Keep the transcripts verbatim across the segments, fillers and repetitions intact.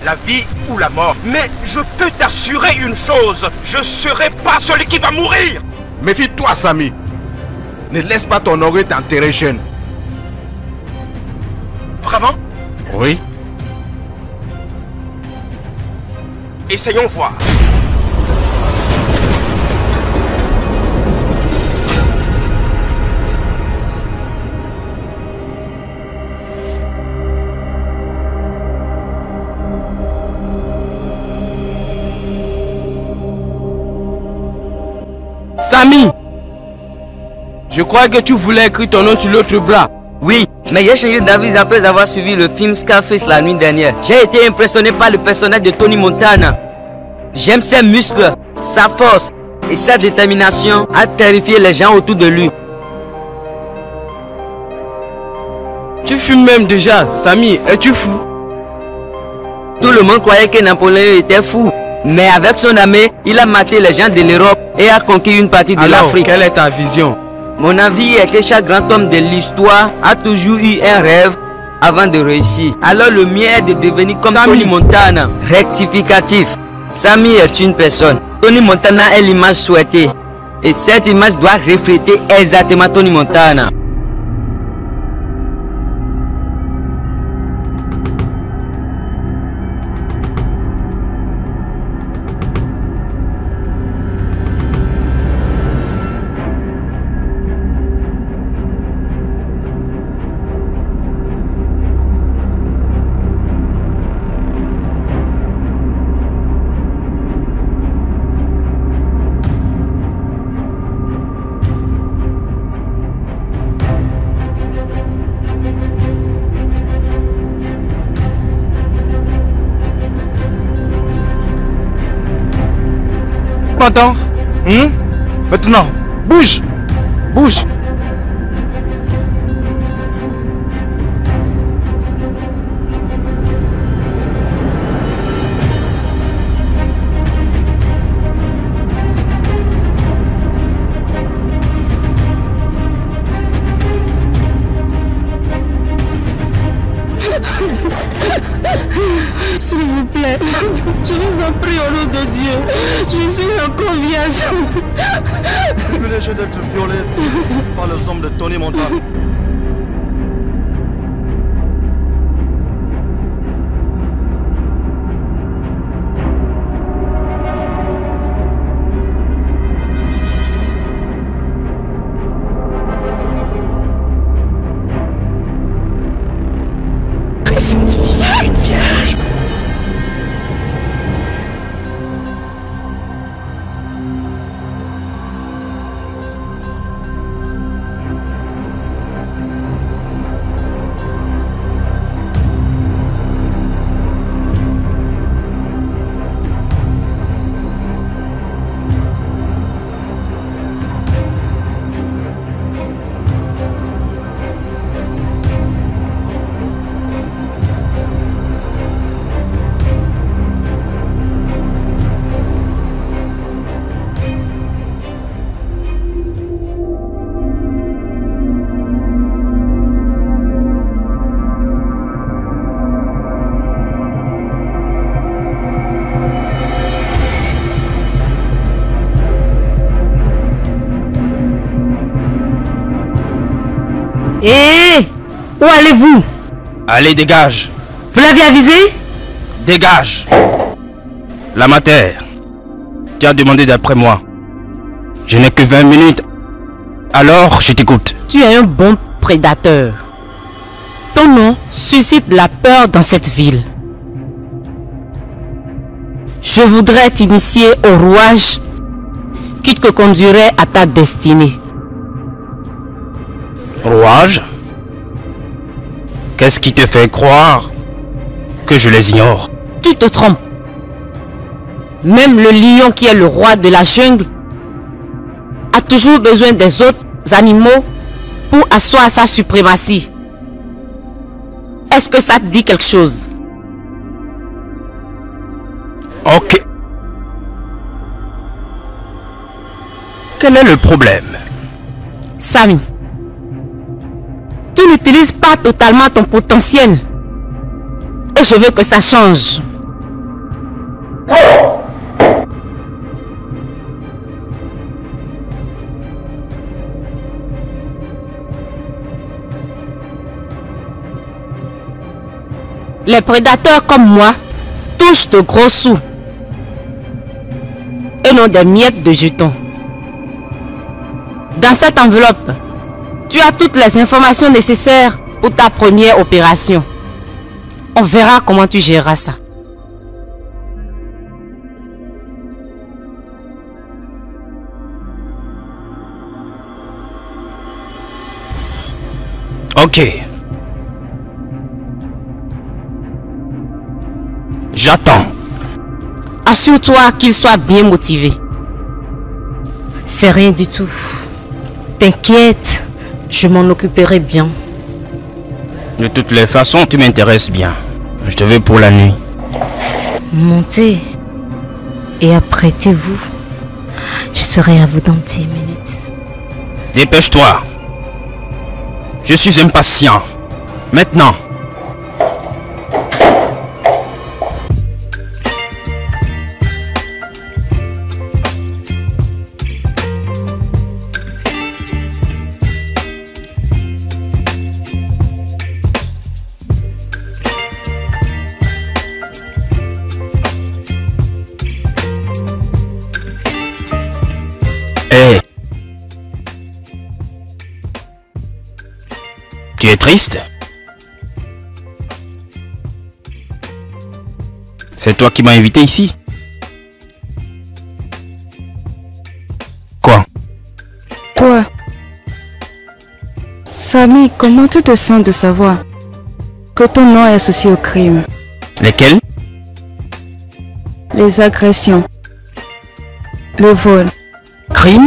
la vie ou la mort. Mais je peux t'assurer une chose, je serai pas celui qui va mourir. Méfie-toi, Samy. Ne laisse pas ton orgueil t'enterrer jeune. Vraiment? Oui. Essayons voir. Samy, je crois que tu voulais écrire ton nom sur l'autre bras. Oui, mais j'ai changé d'avis après avoir suivi le film Scarface la nuit dernière. J'ai été impressionné par le personnage de Tony Montana. J'aime ses muscles, sa force et sa détermination à terrifier les gens autour de lui. Tu fumes même déjà, Samy, es-tu fou? Tout le monde croyait que Napoléon était fou. Mais avec son armée, il a maté les gens de l'Europe et a conquis une partie de l'Afrique. Quelle est ta vision? Mon avis est que chaque grand homme de l'histoire a toujours eu un rêve avant de réussir. Alors le mien est de devenir comme Samy. Tony Montana. Rectificatif. Samy est une personne. Tony Montana est l'image souhaitée. Et cette image doit refléter exactement Tony Montana. Attends. Hum? Maintenant, bouge. Bouge. S'il vous plaît, je vous en prie au nom de Dieu, je suis encore vierge. Tu es léger d'être violé par les hommes de Tony Montana. Cette fille est une vierge. Hé! Où allez-vous? Allez, dégage. Vous l'avez avisé? Dégage. La matière. Tu as demandé d'après moi. Je n'ai que vingt minutes. Alors, je t'écoute. Tu es un bon prédateur. Ton nom suscite la peur dans cette ville. Je voudrais t'initier au rouage qui te conduirait à ta destinée. Rouage? Qu'est-ce qui te fait croire que je les ignore? Tu te trompes. Même le lion qui est le roi de la jungle a toujours besoin des autres animaux pour asseoir sa suprématie. Est-ce que ça te dit quelque chose? Ok. Quel est le problème? Samy, tu n'utilises pas totalement ton potentiel. Et je veux que ça change. Les prédateurs comme moi touchent de gros sous et non des miettes de jetons. Dans cette enveloppe, tu as toutes les informations nécessaires pour ta première opération. On verra comment tu géreras ça. Ok. J'attends. Assure-toi qu'il soit bien motivé. C'est rien du tout. T'inquiète, je m'en occuperai bien. De toutes les façons, tu m'intéresses bien. Je te veux pour la nuit. Montez et apprêtez-vous. Je serai à vous dans dix minutes. Dépêche-toi. Je suis impatient. Maintenant. Tu es triste? C'est toi qui m'as invité ici? Quoi? Toi, Samy, comment tu te sens de savoir que ton nom est associé au crime? Lesquels? Les agressions, le vol. Crime?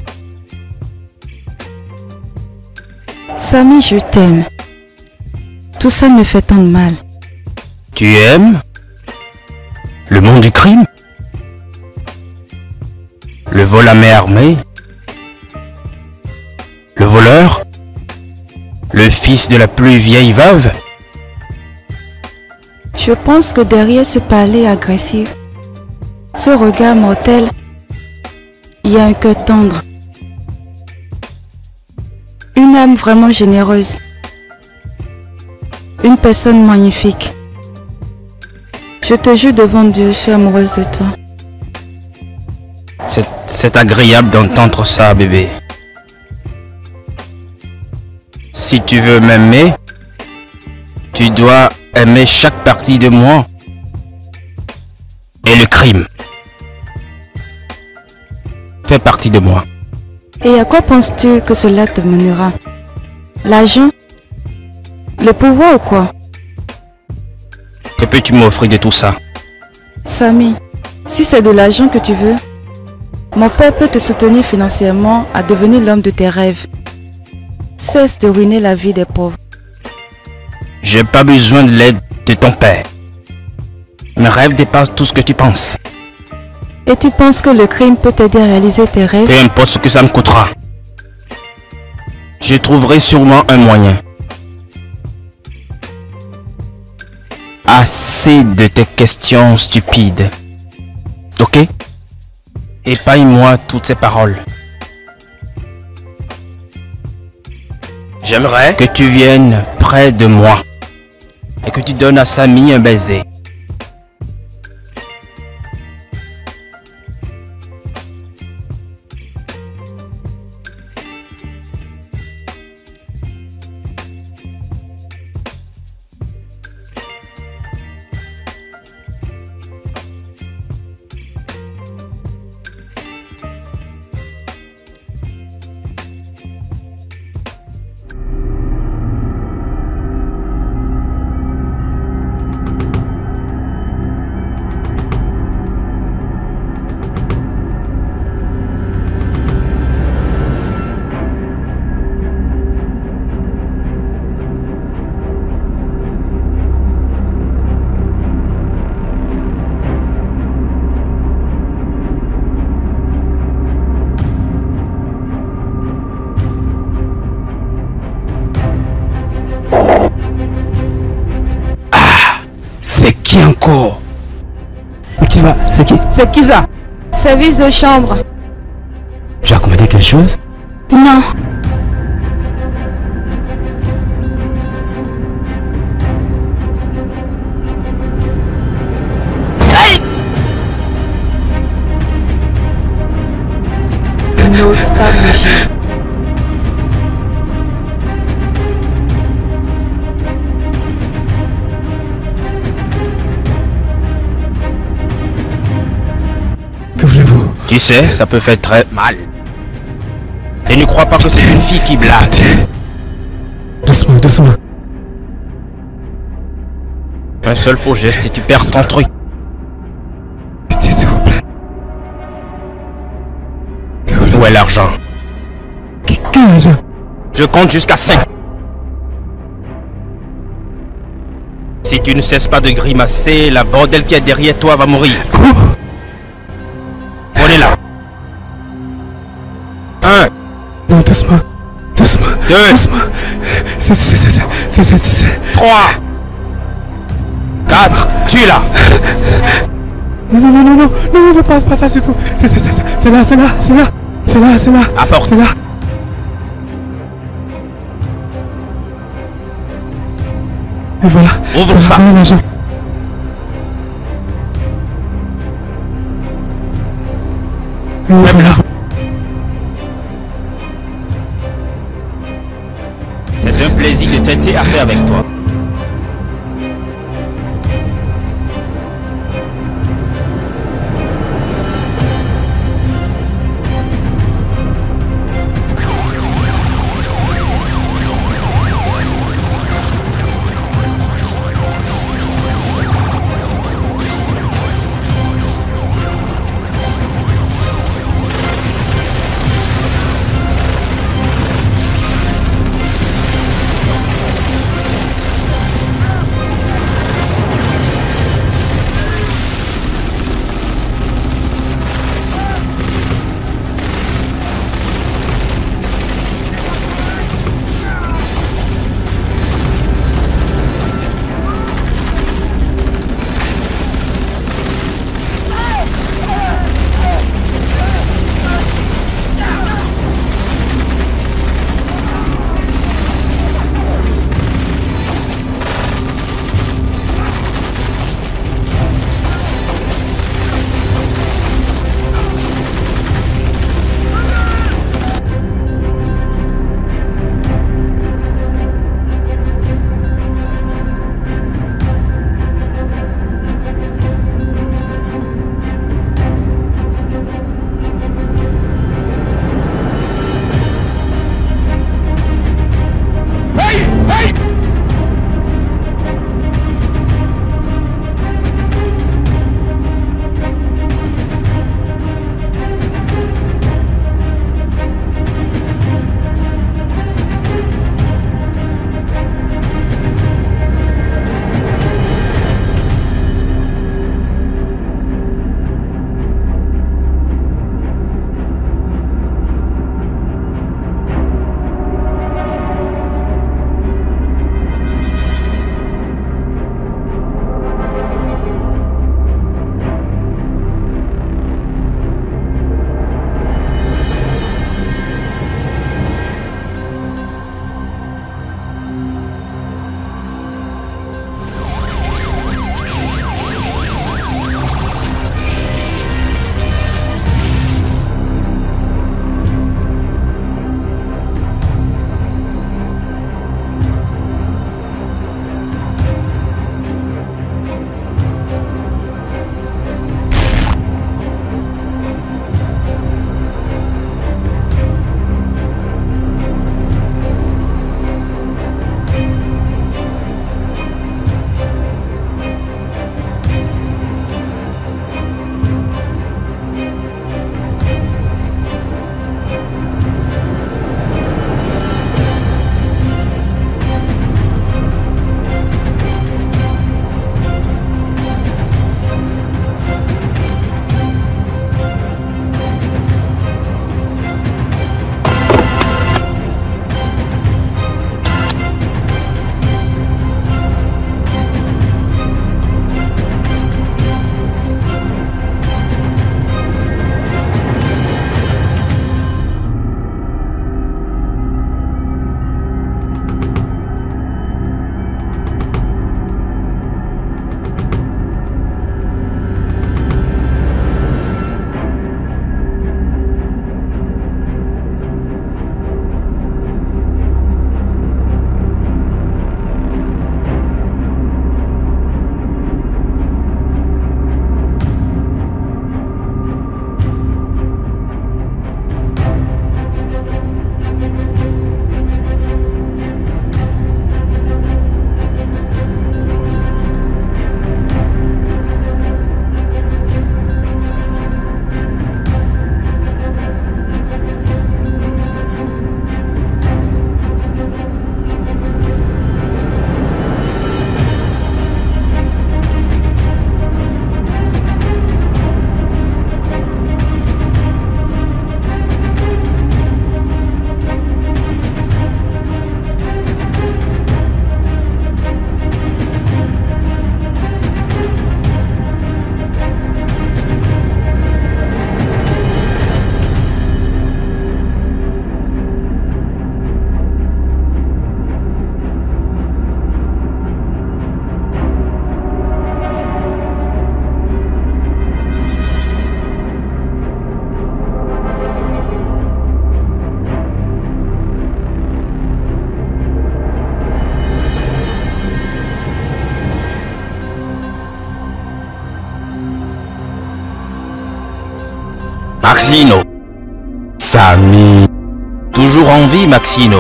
Samy, je t'aime. Tout ça me fait tant de mal. Tu aimes le monde du crime? Le vol à main armée? Le voleur? Le fils de la plus vieille veuve? Je pense que derrière ce palais agressif, ce regard mortel, il y a un cœur tendre. Une âme vraiment généreuse. Une personne magnifique. Je te jure devant Dieu, je suis amoureuse de toi. C'est agréable d'entendre ça, bébé. Si tu veux m'aimer, tu dois aimer chaque partie de moi. Et le crime fait partie de moi. Et à quoi penses-tu que cela te mènera? L'argent? Le pouvoir ou quoi? Que peux-tu m'offrir de tout ça? Samy, si c'est de l'argent que tu veux, mon père peut te soutenir financièrement à devenir l'homme de tes rêves. Cesse de ruiner la vie des pauvres. J'ai pas besoin de l'aide de ton père. Mes rêves dépassent tout ce que tu penses. Et tu penses que le crime peut t'aider à réaliser tes rêves? Peu importe ce que ça me coûtera. Je trouverai sûrement un moyen. Assez de tes questions stupides. Ok? Épargne-moi toutes ces paroles. J'aimerais que tu viennes près de moi et que tu donnes à Samy un baiser. Encore. Ok. va? C'est qui? C'est qui ça? Service de chambre. Tu as commandé quelque chose? Non. N'ose pas bouger. Que voulez-vous? Tu sais, ça peut faire très mal. Et ne crois pas que c'est une fille qui blague. Doucement, doucement. Un seul faux geste et tu perds ton truc. Pitié, s'il vous plaît. Où est l'argent? Quel argent? Je compte jusqu'à cinq. Si tu ne cesses pas de grimacer, la bordelle qui est derrière toi va mourir. Prenez-la. Un. Non, doucement. Doucement. Deux. Doucement. C'est, c'est, c'est, c'est, c'est, c'est, c'est. Trois. Quatre. Tue-la. Non, non, non, non, non, non, ne passe pas ça, c'est tout. C'est, c'est, c'est, c'est là, c'est là, c'est là. C'est là, c'est là. Apporte. C'est là. Et voilà. Ouvre ça. Voilà l'argent. Et Même voilà. là. C'est un plaisir de tenter affaire avec toi. Maxino. Samy. Toujours en vie, Maxino.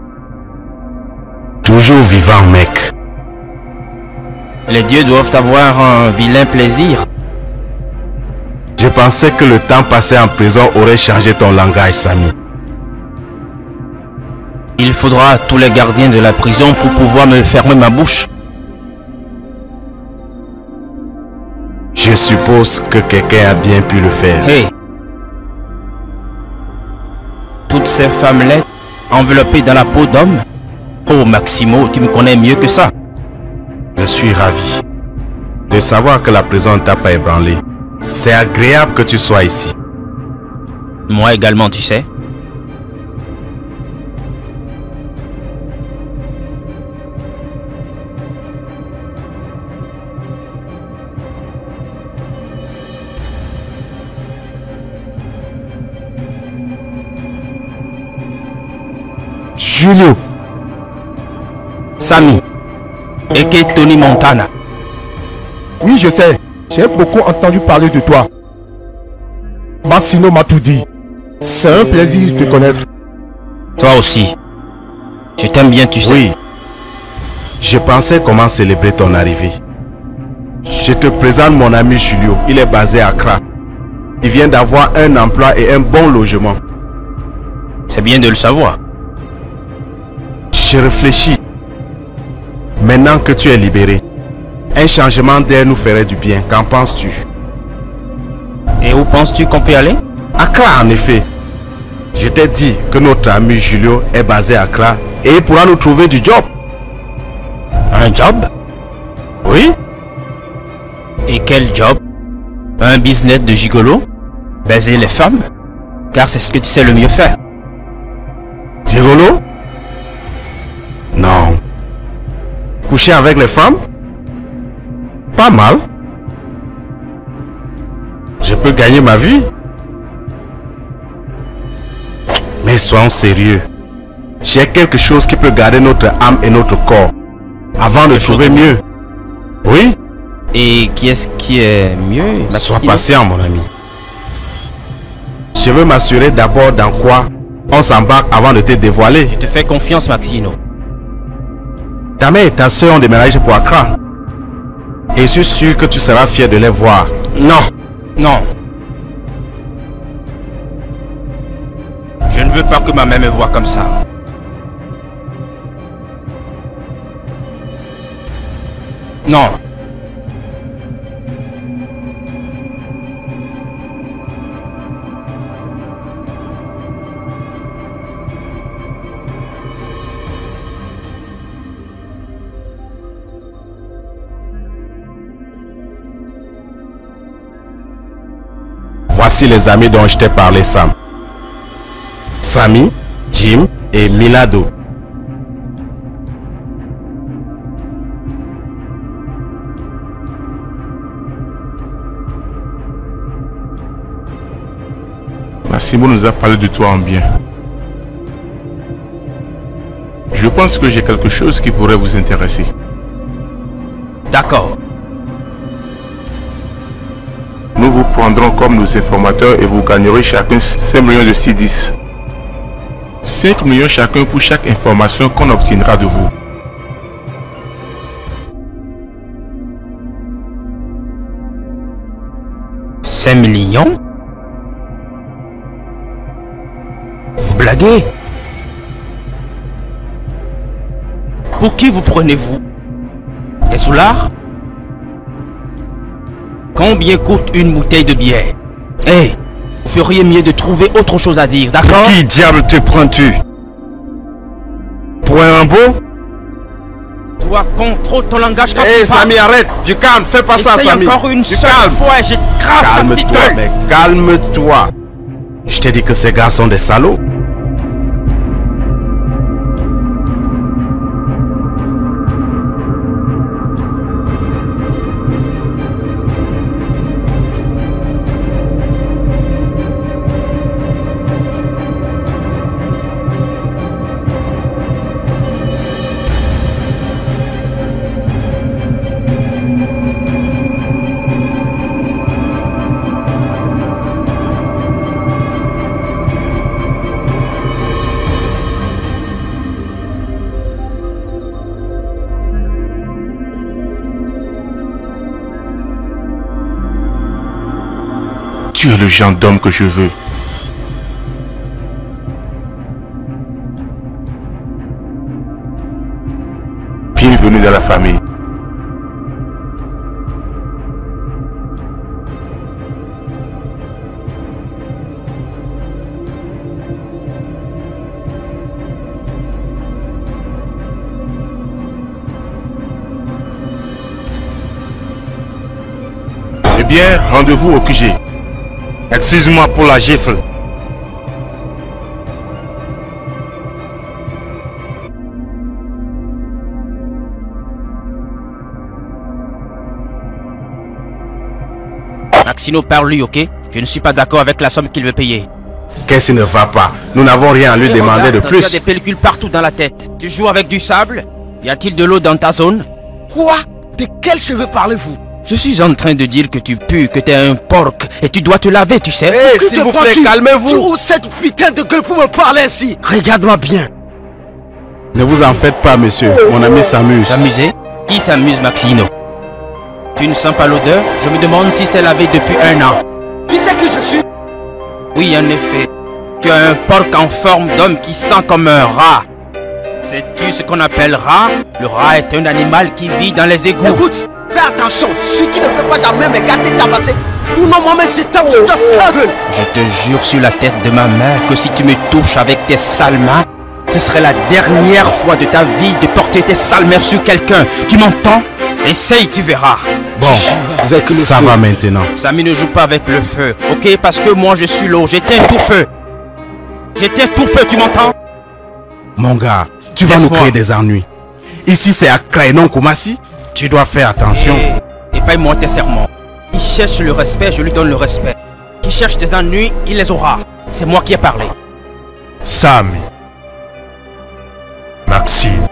Toujours vivant, mec. Les dieux doivent avoir un vilain plaisir. Je pensais que le temps passé en prison aurait changé ton langage, Samy. Il faudra tous les gardiens de la prison pour pouvoir me fermer ma bouche. Je suppose que quelqu'un a bien pu le faire. Hey. Toutes ces femmes laides, enveloppées dans la peau d'homme. Oh Maximo, tu me connais mieux que ça. Je suis ravi de savoir que la prison ne t'a pas ébranlé. C'est agréable que tu sois ici. Moi également, tu sais. Julio. Samy. Et que Tony Montana. Oui, je sais. J'ai beaucoup entendu parler de toi. Maxino m'a tout dit. C'est un plaisir de te connaître. Toi aussi. Je t'aime bien, tu sais. Oui. Je pensais comment célébrer ton arrivée. Je te présente mon ami Julio. Il est basé à Accra. Il vient d'avoir un emploi et un bon logement. C'est bien de le savoir. Je réfléchis. Maintenant que tu es libéré, un changement d'air nous ferait du bien. Qu'en penses-tu? Et où penses-tu qu'on peut aller? Accra, en effet. Je t'ai dit que notre ami Julio est basé à Accra et il pourra nous trouver du job. Un job? Oui. Et quel job? Un business de gigolo? Baiser les femmes? Car c'est ce que tu sais le mieux faire. Gigolo? Non. Coucher avec les femmes? Pas mal. Je peux gagner ma vie. Mais soyons sérieux. J'ai quelque chose qui peut garder notre âme et notre corps avant de trouver mieux. Oui? Et qui est-ce qui est mieux? Sois patient, mon ami. Je veux m'assurer d'abord dans quoi on s'embarque avant de te dévoiler. Je te fais confiance, Maxino. Ta mère et ta soeur ont déménagé pour Accra. Et je suis sûr que tu seras fier de les voir. Non, non. Je ne veux pas que ma mère me voie comme ça. Non. Voici les amis dont je t'ai parlé, Sam. Samy, Jim et Milado. Massimo nous a parlé de toi en bien. Je pense que j'ai quelque chose qui pourrait vous intéresser. D'accord. Nous vous prendrons comme nos informateurs et vous gagnerez chacun cinq millions de C dix. cinq millions chacun pour chaque information qu'on obtiendra de vous. cinq millions? Vous blaguez? Pour qui vous prenez-vous? Et Soulard? Combien coûte une bouteille de bière? Eh, hey, vous feriez mieux de trouver autre chose à dire, d'accord? Qui diable te prends-tu? Pour un Rambo? Toi, contrôle ton langage quand hey, tu parles. Samy, arrête! Du calme, fais pas ça, Samy! encore une du seule calme. fois et j'écrase ta petite Calme-toi, gueule. mec, calme-toi! Je t'ai dit que ces gars sont des salauds. Tu es le genre d'homme que je veux. Bienvenue dans la famille. Eh bien, rendez-vous au Q G. Excuse-moi pour la gifle. Maxino parle lui, ok? Je ne suis pas d'accord avec la somme qu'il veut payer. Qu'est-ce qui ne va pas? Nous n'avons rien à lui Et demander regarde, de plus. Tu as des pellicules partout dans la tête. Tu joues avec du sable? Y a-t-il de l'eau dans ta zone? Quoi? De quels cheveux parlez-vous? Je suis en train de dire que tu pues, que t'es un porc et tu dois te laver, tu sais. Hé, hey, s'il vous plaît, calmez-vous. Tu ouvres cette putain de gueule pour me parler ainsi. Regarde-moi bien. Ne vous en faites pas, monsieur. Mon ami s'amuse. S'amuser? Qui s'amuse, Maxino? Tu ne sens pas l'odeur? Je me demande si c'est lavé depuis un an. Qui c'est que je suis? Oui, en effet. Tu as un porc en forme d'homme qui sent comme un rat. Sais-tu ce qu'on appelle rat? Le rat est un animal qui vit dans les égouts. Écoute, fais attention. Si tu ne fais pas jamais me gâter tabasser, ou non, moi-même je tape sur ta sale gueule. Je te jure sur la tête de ma mère que si tu me touches avec tes sales mains, ce serait la dernière fois de ta vie de porter tes sales mains sur quelqu'un. Tu m'entends? Essaye, tu verras. Bon, avec le ça feu. Va maintenant. Samy ne joue pas avec le feu, ok? Parce que moi je suis l'eau, j'éteins tout feu. J'éteins tout feu, tu m'entends? Mon gars, tu vas nous créer des ennuis. Ici c'est Accra et non Kumasi. Tu dois faire attention. Et, et paye-moi tes serments. Qui cherche le respect, je lui donne le respect. Qui cherche des ennuis, il les aura. C'est moi qui ai parlé. Samy. Maxime.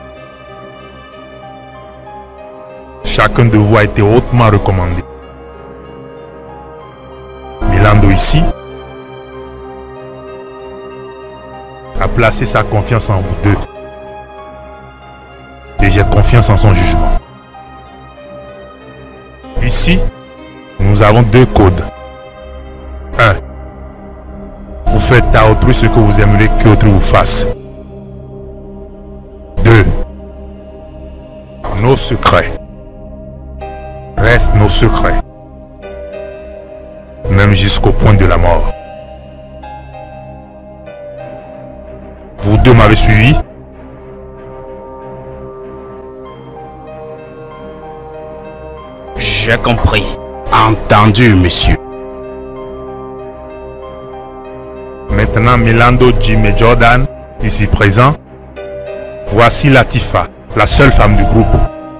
Chacun de vous a été hautement recommandé. Milando ici a placé sa confiance en vous deux. Et j'ai confiance en son jugement. Ici, nous avons deux codes. Un. Vous faites à autrui ce que vous aimeriez qu'autrui vous fasse. Deux. Nos secrets restent nos secrets. Même jusqu'au point de la mort. Vous deux m'avez suivi? J'ai compris. Entendu, monsieur. Maintenant, Milando, Jim et Jordan, ici présents, voici Latifa, la seule femme du groupe.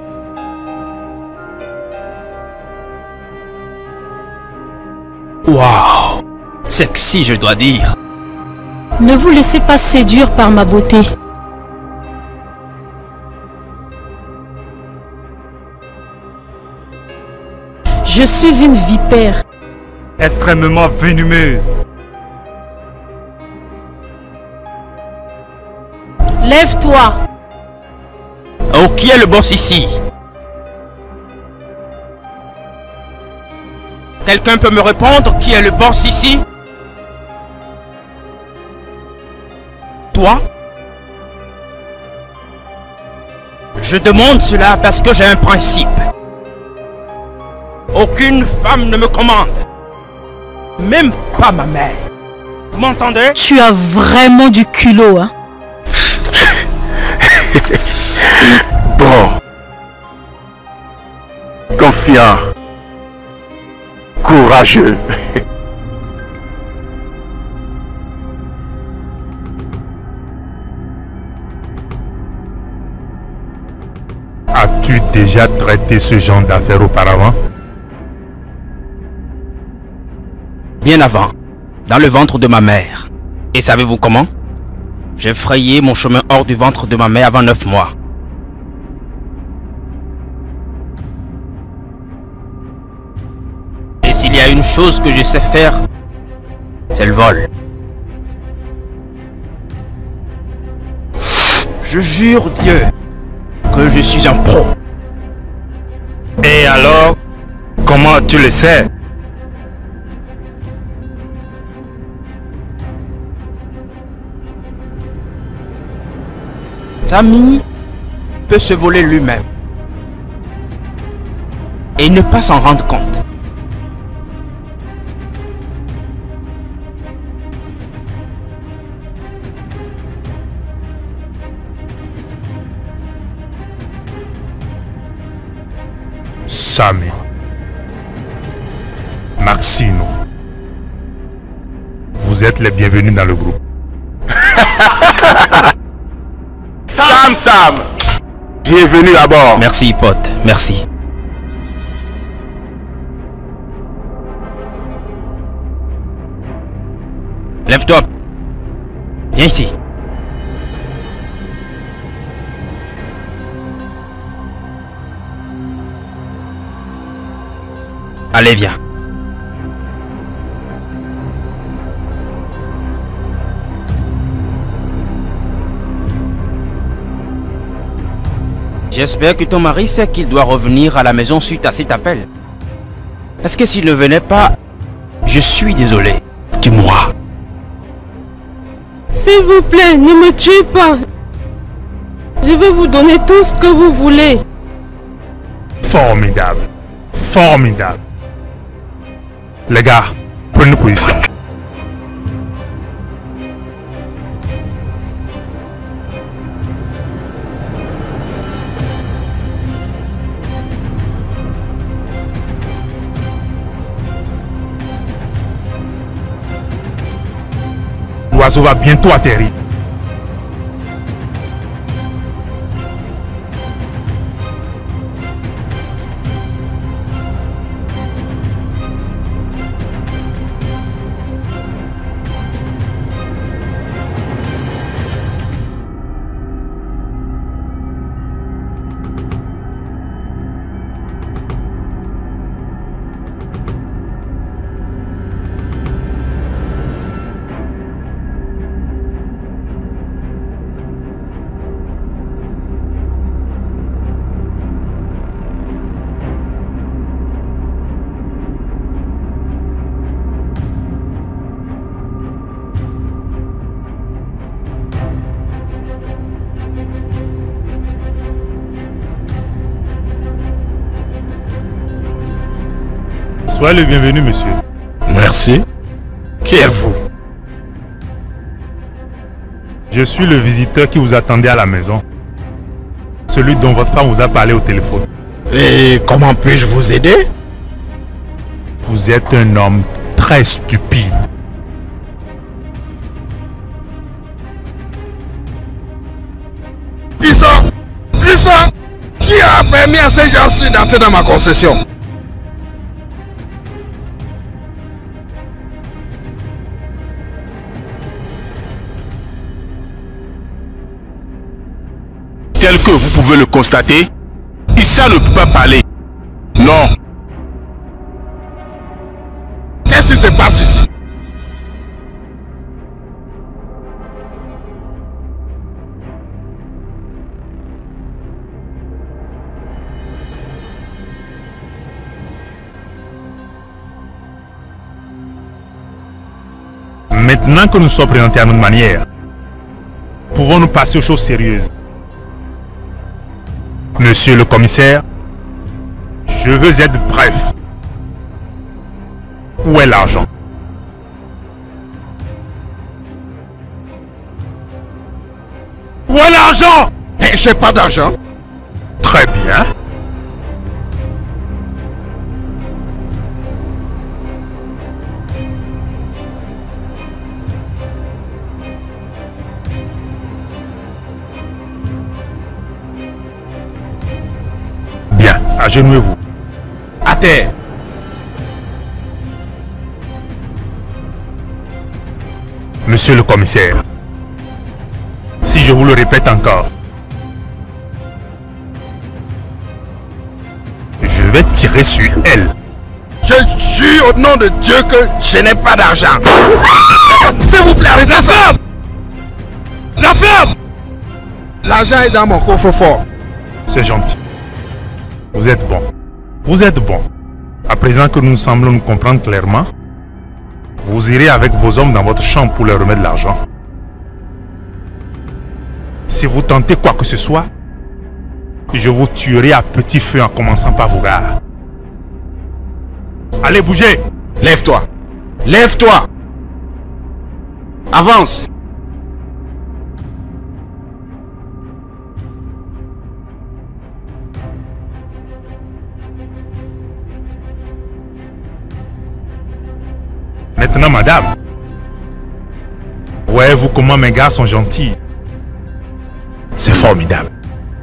Waouh! Sexy, je dois dire. Ne vous laissez pas séduire par ma beauté. Je suis une vipère. Extrêmement venimeuse. Lève-toi. Oh, qui est le boss ici? Quelqu'un peut me répondre qui est le boss ici? Toi? Je demande cela parce que j'ai un principe. Aucune femme ne me commande. Même pas ma mère. Vous m'entendez? Tu as vraiment du culot, hein? Bon. Confiant. Courageux. As-tu déjà traité ce genre d'affaires auparavant? Bien avant, dans le ventre de ma mère. Et savez-vous comment? J'ai frayé mon chemin hors du ventre de ma mère avant neuf mois. Et s'il y a une chose que je sais faire, c'est le vol. Je jure Dieu que je suis un pro. Et alors, comment tu le sais? ami peut se voler lui-même et ne pas s'en rendre compte. Samy, Maxino, vous êtes les bienvenus dans le groupe. Sam Sam, bienvenue à bord. Merci pote, merci. Lève-toi. Viens ici. Allez, viens. J'espère que ton mari sait qu'il doit revenir à la maison suite à cet appel. Parce que s'il ne venait pas, je suis désolé. Tu mourras. S'il vous plaît, ne me tuez pas. Je vais vous donner tout ce que vous voulez. Formidable. Formidable. Les gars, prenez position. L'oiseau va bientôt atterrir. Soyez le bienvenu, monsieur. Merci. Qui êtes-vous? Je suis le visiteur qui vous attendait à la maison. Celui dont votre femme vous a parlé au téléphone. Et comment puis-je vous aider? Vous êtes un homme très stupide. Qui ça? Qui ça? Qui a permis à ces gens-ci d'entrer dans ma concession? Tel que vous pouvez le constater, Issa ne peut pas parler. Non. Qu'est-ce qui se passe ici? Maintenant que nous sommes présentés à notre manière, pouvons-nous passer aux choses sérieuses? Monsieur le commissaire, je veux être bref. Où est l'argent? Où est l'argent? J'ai pas d'argent. Très bien. Agenouillez-vous. À terre. Monsieur le commissaire, si je vous le répète encore, je vais tirer sur elle. Je jure au nom de Dieu que je n'ai pas d'argent. S'il vous plaît, arrêtez ça. La femme. L'argent est dans mon coffre-fort. C'est gentil. Vous êtes bon. Vous êtes bon. À présent que nous semblons nous comprendre clairement, vous irez avec vos hommes dans votre chambre pour leur remettre l'argent. Si vous tentez quoi que ce soit, je vous tuerai à petit feu en commençant par vos gars. Allez, bougez! Lève-toi! Lève-toi! Avance! Maintenant, madame, voyez-vous comment mes gars sont gentils? C'est formidable.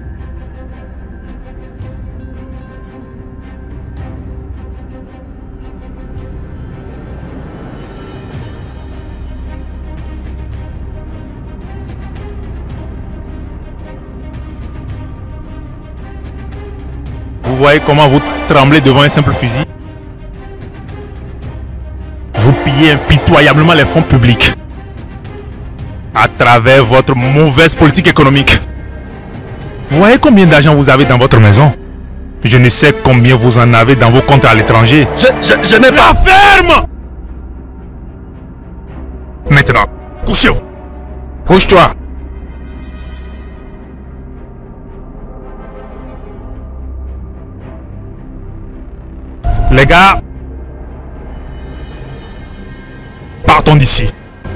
Vous voyez comment vous tremblez devant un simple fusil? Vous pillez impitoyablement les fonds publics à travers votre mauvaise politique économique. Vous voyez combien d'argent vous avez dans votre maison? Je ne sais combien vous en avez dans vos comptes à l'étranger. Je, je, je n'ai pas... La ferme! Maintenant, couchez-vous. Couche-toi. Les gars, partons d'ici.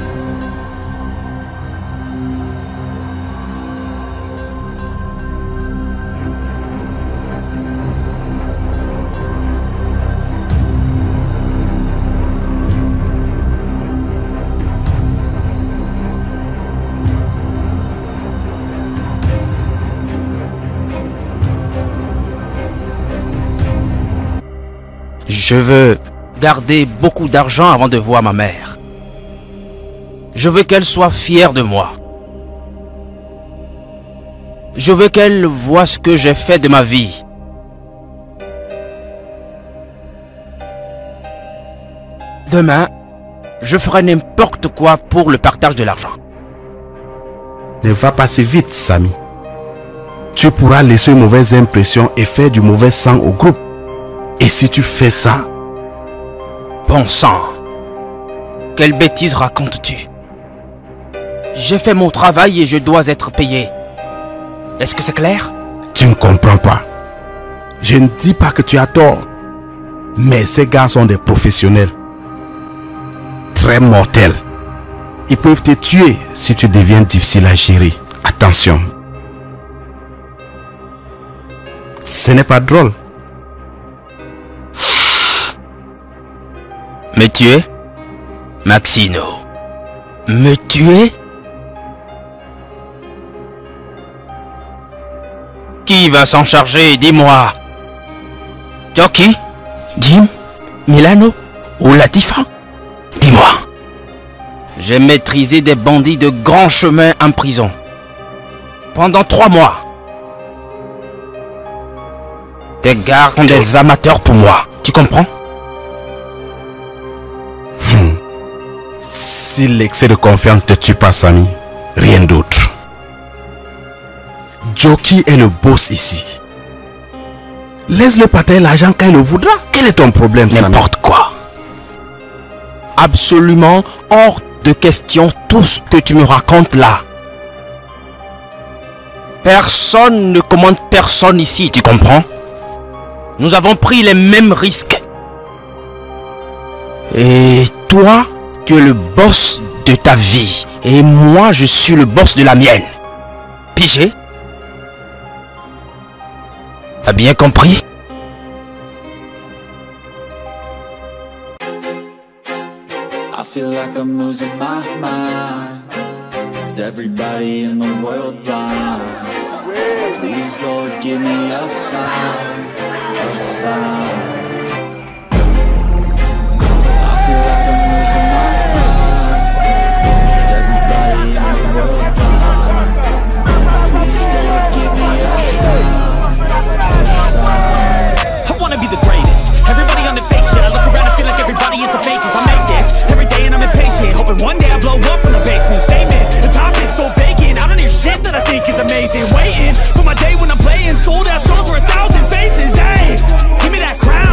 Je veux garder beaucoup d'argent avant de voir ma mère. Je veux qu'elle soit fière de moi. Je veux qu'elle voie ce que j'ai fait de ma vie. Demain, je ferai n'importe quoi pour le partage de l'argent. Ne va pas si vite, Samy. Tu pourras laisser une mauvaise impression et faire du mauvais sang au groupe. Et si tu fais ça... Bon sang. Quelle bêtise racontes-tu? J'ai fait mon travail et je dois être payé. Est-ce que c'est clair? Tu ne comprends pas. Je ne dis pas que tu as tort. Mais ces gars sont des professionnels. Très mortels. Ils peuvent te tuer si tu deviens difficile à gérer. Attention. Ce n'est pas drôle. Me tuer? Maxino. Me tuer? Qui va s'en charger? Dis-moi. Jockey? Jim? Milano? Ou Latifa? Dis-moi. J'ai maîtrisé des bandits de grand chemin en prison. Pendant trois mois. Tes gars sont des amateurs pour moi. Tu comprends? Si l'excès de confiance te tue pas, Samy, rien d'autre. Jockey est le boss ici. Laisse-le partager l'argent quand il le voudra. Quel est ton problème, Samy? N'importe quoi. Absolument hors de question tout ce que tu me racontes là. Personne ne commande personne ici, tu comprends? Nous avons pris les mêmes risques. Et toi, tu es le boss de ta vie. Et moi, je suis le boss de la mienne. Pigé? T'as bien compris? I feel like I'm losing my mind. Is everybody in the world blind? Please, Lord, give me a sign, a sign. I feel like I'm losing my mind. Is everybody in the world blind? Please, Lord, give me a sign, a sign. I wanna be the greatest. Everybody on the fake shit. I look around and feel like everybody is the fakest. I make this every day and I'm impatient, hoping one day I blow up from the basement. Statement, the top is so vacant. I don't hear shit that I think is amazing. Waiting for my day when I'm playing sold out shows for a thousand faces. Hey, give me that crown.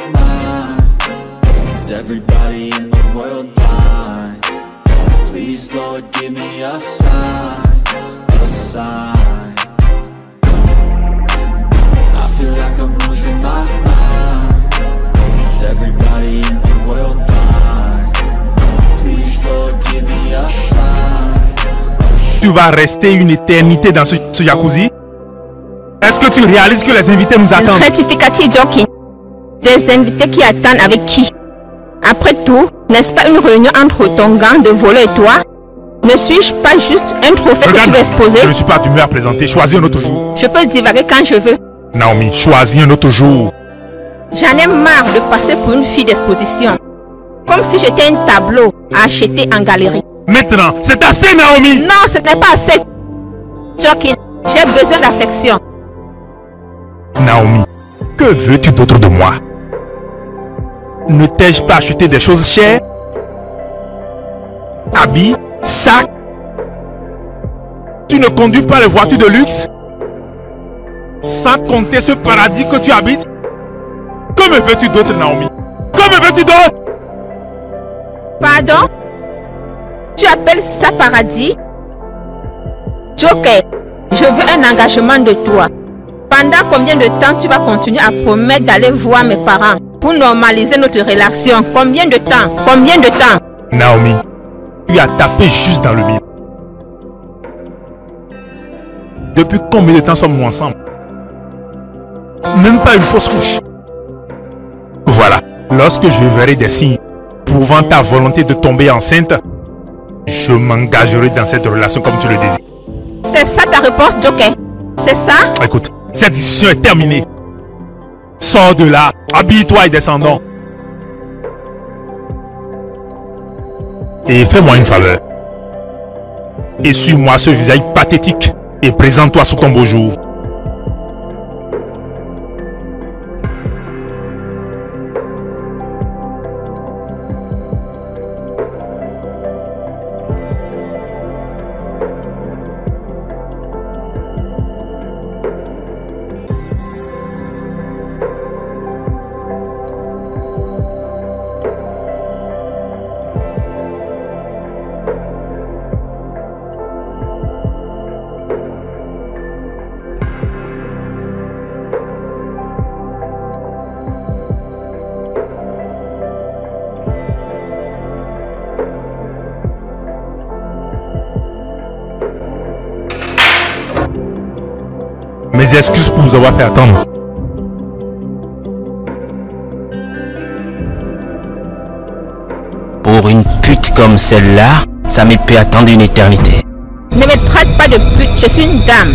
mind? Is everybody in the world blind? Please, Lord, give me a sign, a sign. I feel like I'm losing my mind. Is everybody in the world blind? Please, Lord, give me a sign, a sign. Tu vas rester une éternité dans ce, ce jacuzzi? Est-ce que tu réalises que les invités nous attendent? Rectificatif, Jockey. Des invités qui attendent avec qui? Après tout, n'est-ce pas une réunion entre ton gang de voleurs et toi? Ne suis-je pas juste un trophée que tu veux exposer? Je ne suis pas d'humeur à présenter. Choisis un autre jour. Je peux divaguer quand je veux. Naomi, choisis un autre jour. J'en ai marre de passer pour une fille d'exposition. Comme si j'étais un tableau à acheter en galerie. Maintenant, c'est assez, Naomi! Non, ce n'est pas assez. Jockey, j'ai besoin d'affection. Naomi, que veux-tu d'autre de moi? Ne t'ai-je pas acheté des choses chères? Habits, sacs? Tu ne conduis pas les voitures de luxe? Sans compter ce paradis que tu habites? Que me veux-tu d'autre, Naomi? Que me veux-tu d'autre? Pardon? Tu appelles ça paradis? Joker, je veux un engagement de toi. Pendant combien de temps tu vas continuer à promettre d'aller voir mes parents pour normaliser notre relation? Combien de temps? Combien de temps? Naomi, tu as tapé juste dans le mille. Depuis combien de temps sommes-nous ensemble? Même pas une fausse couche. Voilà, lorsque je verrai des signes prouvant ta volonté de tomber enceinte, je m'engagerai dans cette relation comme tu le désires. C'est ça ta réponse, Joker? C'est ça? Écoute, cette décision est terminée. Sors de là, habille-toi et descendons. Et fais-moi une faveur. Essuie-moi ce visage pathétique et présente-toi sous ton beau jour. Mes excuses pour vous avoir fait attendre. Pour une pute comme celle-là, ça me peut attendre une éternité. Ne me traite pas de pute, je suis une dame.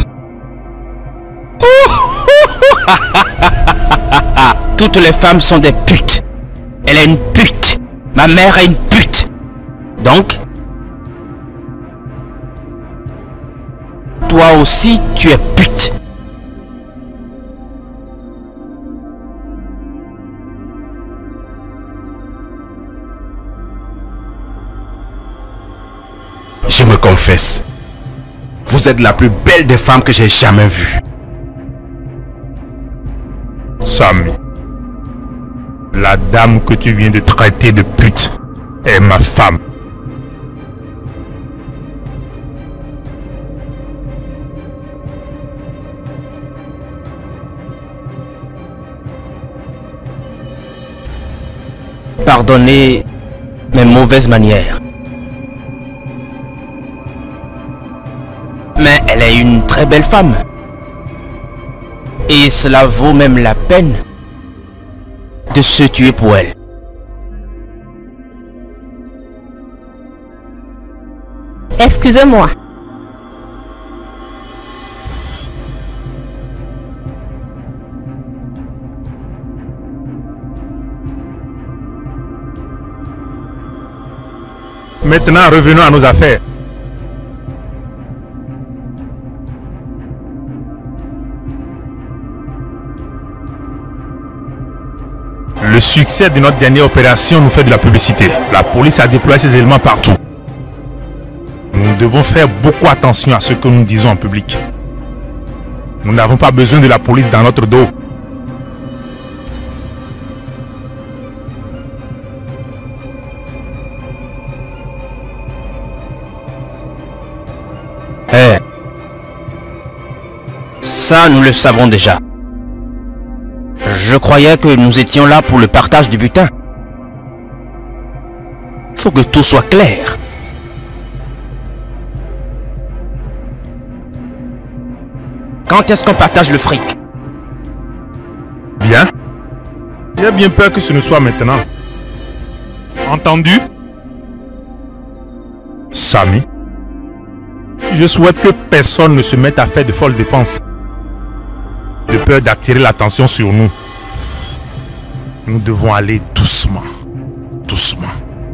Toutes les femmes sont des putes. Elle est une pute. Ma mère est une pute. Donc, toi aussi, tu es pute. Je me confesse, vous êtes la plus belle des femmes que j'ai jamais vues. Sammy, la dame que tu viens de traiter de pute est ma femme. Pardonnez mes mauvaises manières. Mais elle est une très belle femme. Et cela vaut même la peine de se tuer pour elle. Excusez-moi. Maintenant, revenons à nos affaires. Le succès de notre dernière opération nous fait de la publicité. La police a déployé ses éléments partout. Nous devons faire beaucoup attention à ce que nous disons en public. Nous n'avons pas besoin de la police dans notre dos. Ça, nous le savons déjà. Je croyais que nous étions là pour le partage du butin. Faut que tout soit clair. Quand est-ce qu'on partage le fric? Bien. J'ai bien peur que ce ne soit maintenant. Entendu? Samy, je souhaite que personne ne se mette à faire de folles dépenses, de peur d'attirer l'attention sur nous. Nous devons aller doucement, doucement.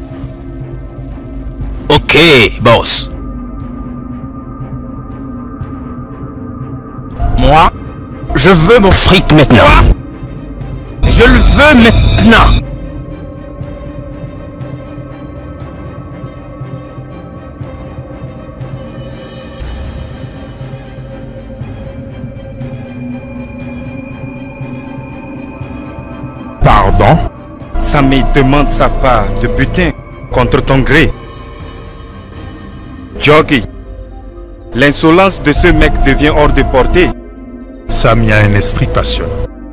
Ok, boss. Moi, je veux mon fric maintenant. Je le veux maintenant. Pardon? Samy demande sa part de butin contre ton gré. Joggy, l'insolence de ce mec devient hors de portée. Samy a un esprit passionnant.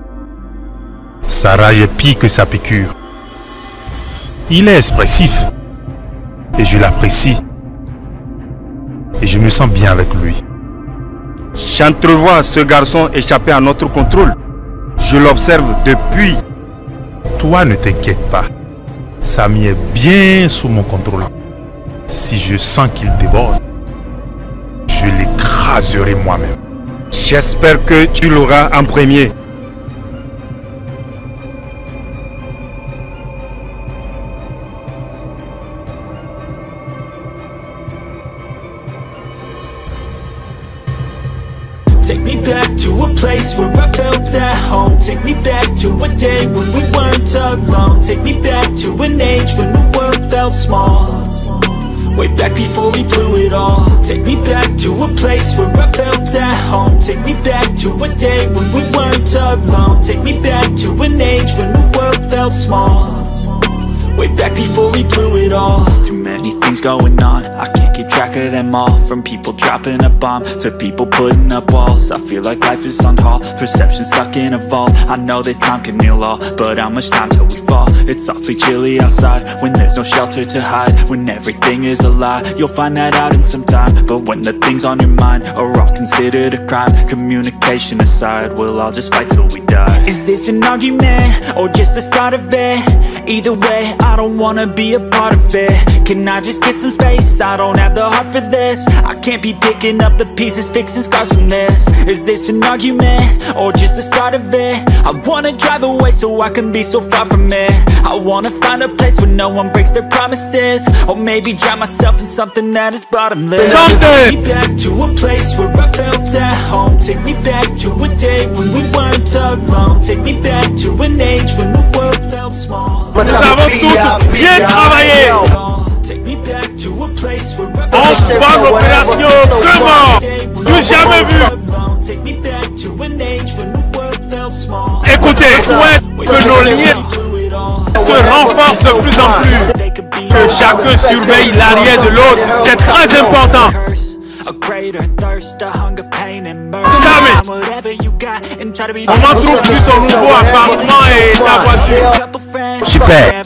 Sa rage est pire que sa piqûre. Il est expressif. Et je l'apprécie. Et je me sens bien avec lui. J'entrevois ce garçon échapper à notre contrôle. Je l'observe depuis. Toi, ne t'inquiète pas. Samy est bien sous mon contrôle. Si je sens qu'il déborde, je l'écraserai moi-même. J'espère que tu l'auras en premier. Take me back to a place where I felt at home. Take me back to a day when we weren't alone. Take me back to an age when the world felt small. Way back before we blew it all. Take me back to a place where I felt at home. Take me back to a day when we weren't alone. Take me back to an age when the world felt small. Way back before we blew it all. Too many things going on, I can't keep track of them all. From people dropping a bomb to people putting up walls. I feel like life is on hold, perception stuck in a vault. I know that time can heal all, but how much time till we fall? It's awfully chilly outside, when there's no shelter to hide. When everything is a lie, you'll find that out in some time. But when the things on your mind are all considered a crime, communication aside, we'll all just fight till we die. Is this an argument, or just the start of it? Either way, I don't wanna be a part of it. Can I just get some space? I don't have the heart for this. I can't be picking up the pieces, fixing scars from this. Is this an argument, or just the start of it? I wanna drive away so I can be so far from it. I wanna find a place where no one breaks their promises. Or maybe drown myself in something that is bottomless. Something! Take me back to a place where I felt at home. Take me back to a day when we weren't alone. Take me back to an age when the world felt small. Nous avons tous bien travaillé. On se voit l'opération comment? Du jamais vu. Écoutez, je souhaite que nos liens se renforcent de plus en plus. Que chacun surveille l'arrière de l'autre. C'est très important. Samy, comment trouves-tu ton nouveau appartement et ta voiture? Super.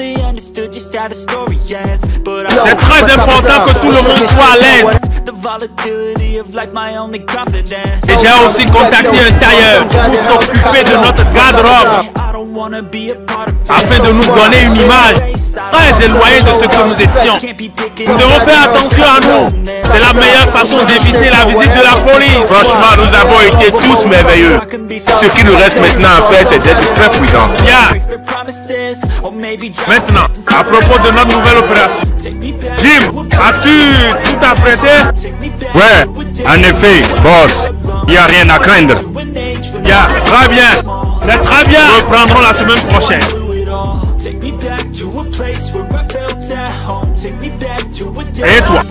C'est très important que tout le monde soit à l'aise. Et j'ai aussi contacté un tailleur pour s'occuper de notre garde-robe, afin de nous donner une image très éloignée de ce que nous étions. Nous devons faire attention à nous. C'est la meilleure façon d'éviter la visite de la police. Franchement, nous avons été tous merveilleux. Ce qui nous reste maintenant à faire, c'est d'être très prudents. Yeah. Maintenant, à propos de notre nouvelle opération. Jim, as-tu tout apprêté? Ouais, en effet, boss. Il n'y a rien à craindre. Yeah, très bien. C'est très bien. Nous reprendrons la semaine prochaine. Et toi,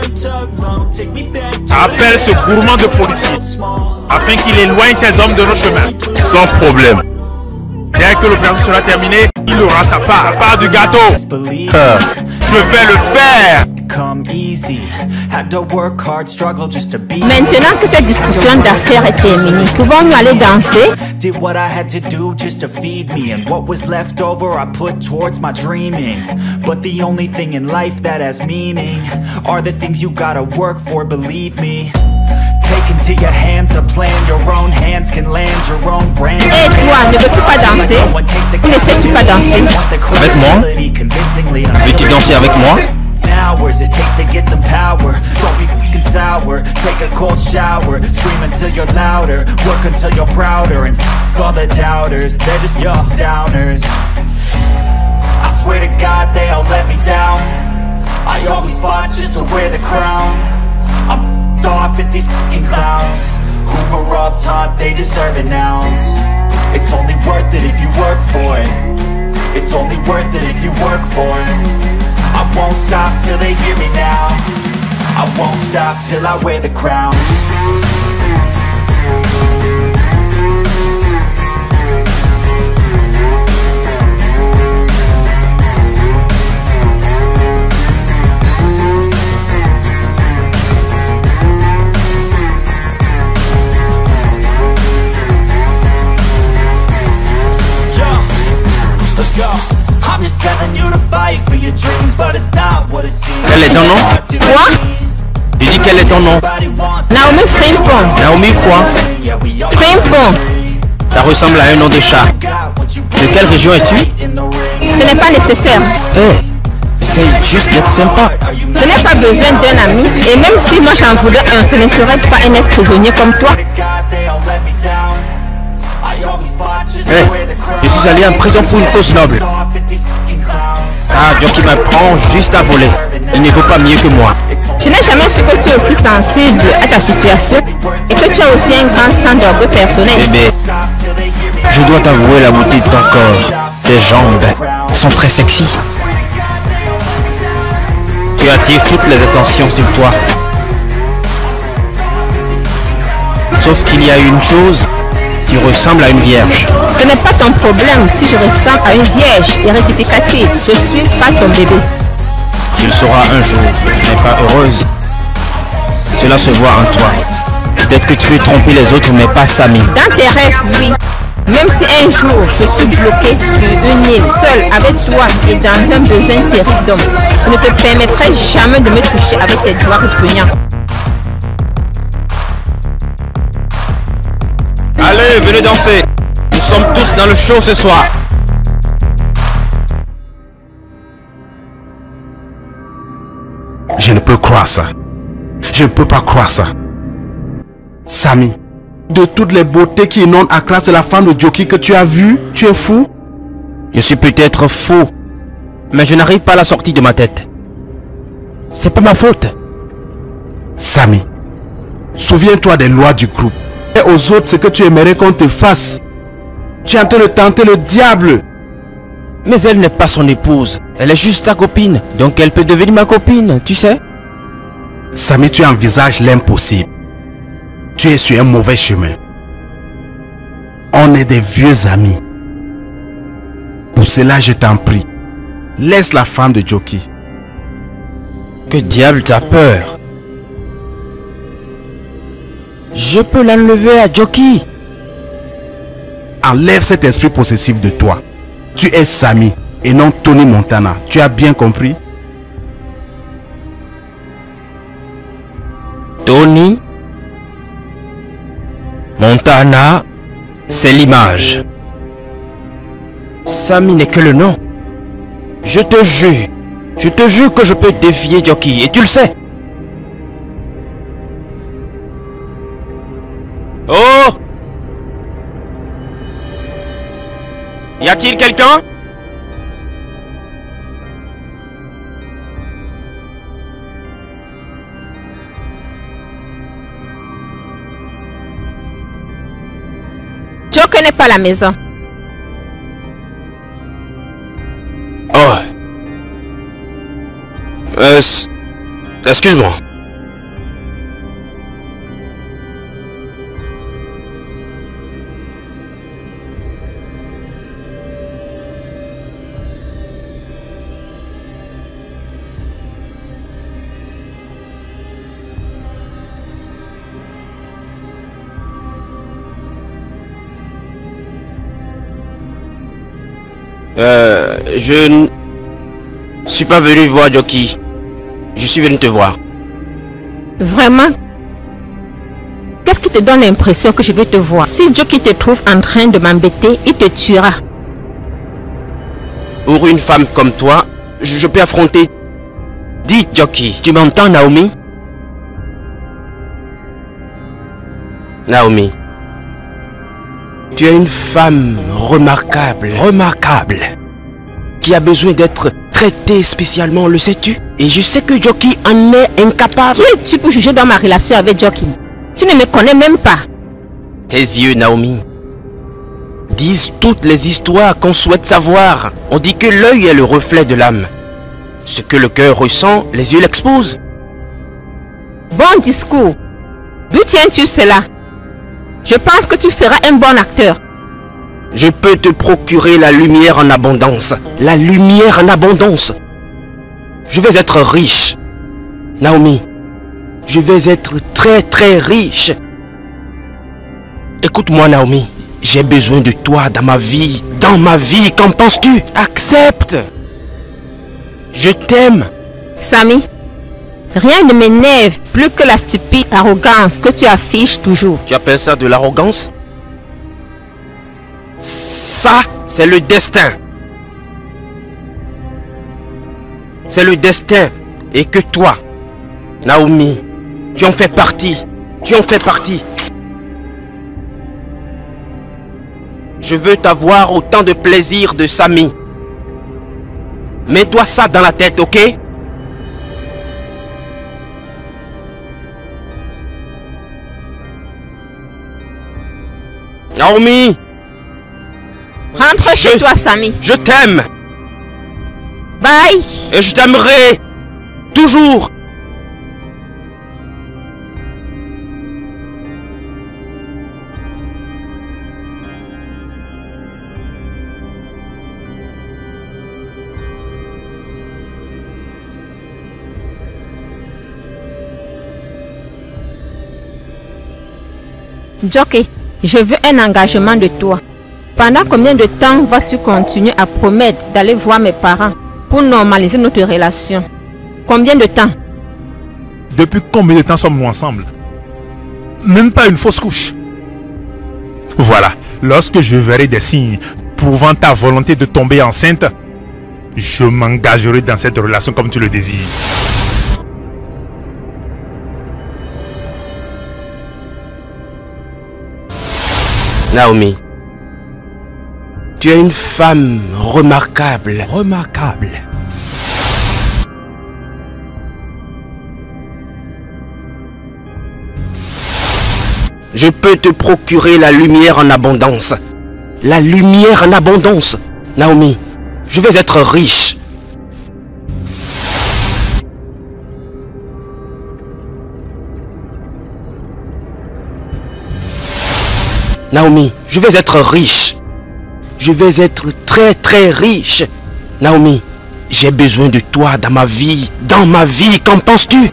appelle ce gourmand de policier afin qu'il éloigne ces hommes de nos chemins. Sans problème. Dès que l'opération sera terminée, il aura sa part, la part du gâteau. Euh, Je vais le faire. didn't come easy. Had to work hard, struggle just to be. Maintenant que cette discussion d'affaires est terminée, pouvons-nous aller danser? Did what I had to do just to feed me, and what was left over I put towards my dreaming. But the only thing in life that has meaning are the things you gotta work for, believe me. Take into your hands a plan, your own hands can land your own brand. Et toi, ne veux-tu pas danser? Ou ne sais-tu pas danser? Avec moi? Veux-tu danser avec moi? Hours it takes to get some power. Don't be fucking sour. Take a cold shower. Scream until you're louder. Work until you're prouder. And f all the doubters, they're just your downers. I swear to God they all let me down. I always fought just to wear the crown. I'm f***ed off at these fucking clowns who were all taught they deserve an ounce. It's only worth it if you work for it. It's only worth it if you work for it. I won't stop till they hear me now. I won't stop till I wear the crown. Let's go. I'm just telling you to fight for your dreams, but it's not what it seems. Quel est ton nom? Quoi? Tu dis quel est ton nom? Naomi Frimpong. Naomi quoi? Frimpong. Ça ressemble à un nom de chat. De quelle région es-tu? Ce n'est pas nécessaire. Eh, hey, c'est juste d'être sympa. Je n'ai pas besoin d'un ami. Et même si moi j'en voulais un, ce ne serait pas un ex-prisonnier comme toi. Hey, je suis allé en prison pour une cause noble. Ah, Jockey m'apprend juste à voler. Il ne vaut pas mieux que moi. Je n'ai jamais su que tu es aussi sensible à ta situation et que tu as aussi un grand sens d'orgueil personnel. Bébé, je dois t'avouer la beauté de ton corps. Tes jambes sont très sexy. Tu attires toutes les attentions sur toi. Sauf qu'il y a une chose. Tu ressembles à une vierge. Ce n'est pas ton problème si je ressemble à une vierge et rectificative. Je suis pas ton bébé. Tu le sauras un jour, mais pas heureuse. Cela se voit en toi. Peut-être que tu peux tromper les autres, mais pas Samy. Dans tes rêves, oui. Même si un jour je suis bloqué sur une île, seule avec toi et dans un besoin terrible d'homme, je ne te permettrai jamais de me toucher avec tes doigts repugnants. Allez, venez danser. Nous sommes tous dans le show ce soir. Je ne peux croire ça. Je ne peux pas croire ça. Samy, de toutes les beautés qui inondent Accra, c'est la femme de Jockey que tu as vue. Tu es fou? Je suis peut-être fou, mais je n'arrive pas à la sortie de ma tête. C'est pas ma faute. Samy, souviens-toi des lois du groupe. Et aux autres ce que tu aimerais qu'on te fasse. Tu es en train de tenter le diable. Mais elle n'est pas son épouse. Elle est juste ta copine. Donc elle peut devenir ma copine, tu sais. Samy, tu envisages l'impossible. Tu es sur un mauvais chemin. On est des vieux amis. Pour cela, je t'en prie. Laisse la femme de Jockey. Que diable t'as peur? Je peux l'enlever à Jockey. Enlève cet esprit possessif de toi. Tu es Samy et non Tony Montana. Tu as bien compris? Tony Montana, c'est l'image. Samy n'est que le nom. Je te jure, je te jure que je peux défier Jockey et tu le sais. Oh! Y a-t-il quelqu'un? Jockey n'est pas à la maison. Oh. Euh, excuse-moi. Euh, je ne suis pas venu voir Jockey. Je suis venu te voir. Vraiment? Qu'est-ce qui te donne l'impression que je vais te voir? Si Jockey te trouve en train de m'embêter, il te tuera. Pour une femme comme toi, je, je peux affronter... Dis Jockey, tu m'entends Naomi? Naomi, tu es une femme remarquable, remarquable, qui a besoin d'être traitée spécialement, le sais-tu? Et je sais que Jockey en est incapable. Qui es-tu pour juger dans ma relation avec Jockey? Tu ne me connais même pas. Tes yeux, Naomi, disent toutes les histoires qu'on souhaite savoir. On dit que l'œil est le reflet de l'âme. Ce que le cœur ressent, les yeux l'exposent. Bon discours. D'où tiens-tu cela? Je pense que tu feras un bon acteur. Je peux te procurer la lumière en abondance. La lumière en abondance. Je vais être riche. Naomi, je vais être très très riche. Écoute-moi Naomi, j'ai besoin de toi dans ma vie. Dans ma vie, qu'en penses-tu? Accepte. Je t'aime. Samy, rien ne m'énerve plus que la stupide arrogance que tu affiches toujours. Tu appelles ça de l'arrogance? Ça, c'est le destin. C'est le destin. Et que toi, Naomi, tu en fais partie. Tu en fais partie. Je veux t'avoir autant de plaisir de Samy. Mets-toi ça dans la tête, ok? Naomi! Rentre je, chez toi, Samy. Je t'aime. Bye. Et je t'aimerai. Toujours. Jockey, je veux un engagement de toi. Pendant combien de temps vas-tu continuer à promettre d'aller voir mes parents pour normaliser notre relation? Combien de temps? Depuis combien de temps sommes-nous ensemble? Même pas une fausse couche. Voilà, lorsque je verrai des signes prouvant ta volonté de tomber enceinte, je m'engagerai dans cette relation comme tu le désires. Naomi, tu es une femme remarquable, remarquable. Je peux te procurer la lumière en abondance. La lumière en abondance. Naomi, je vais être riche. Naomi, je vais être riche. Je vais être très très riche. Naomi, j'ai besoin de toi dans ma vie. Dans ma vie, qu'en penses-tu?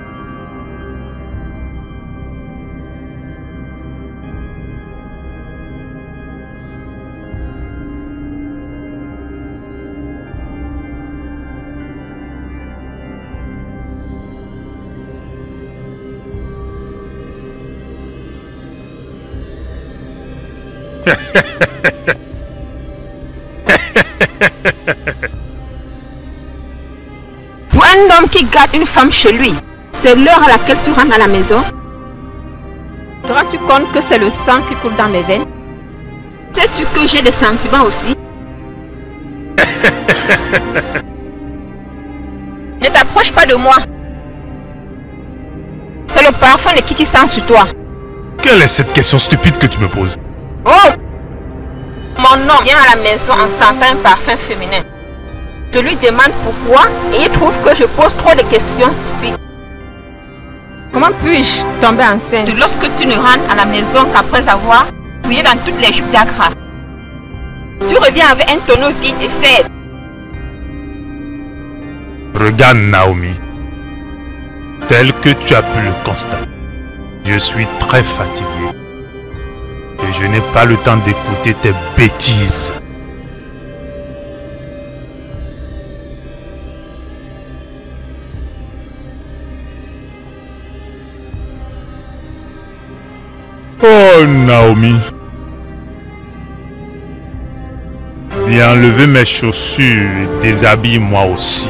Pour un homme qui garde une femme chez lui, c'est l'heure à laquelle tu rentres à la maison. Te rends-tu compte que c'est le sang qui coule dans mes veines? Sais-tu que j'ai des sentiments aussi? Ne t'approche pas de moi. C'est le parfum de qui qui sent sur toi. Quelle est cette question stupide que tu me poses? Oh! Mon homme vient à la maison en sentant un parfum féminin. Je lui demande pourquoi et il trouve que je pose trop de questions stupides. Comment puis-je tomber enceinte lorsque tu ne rentres à la maison qu'après avoir fouillé dans toutes les jupes d'Agra? Tu reviens avec un tonneau vide et faible. Regarde Naomi, tel que tu as pu le constater, je suis très fatigué et je n'ai pas le temps d'écouter tes bêtises. Oh Naomi. Viens enlever mes chaussures et déshabille-moi aussi.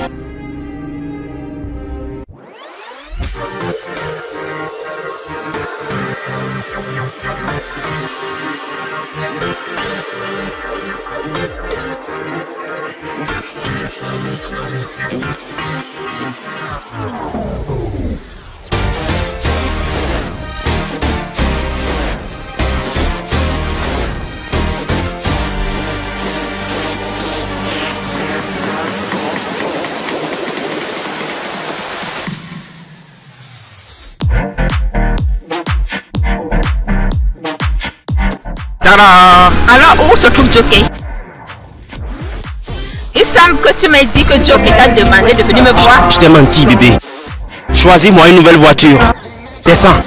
Alors, où se trouve Jockey? Il semble que tu m'as dit que Jockey t'a demandé de venir me voir. Je t'ai menti, bébé. Choisis-moi une nouvelle voiture. Descends.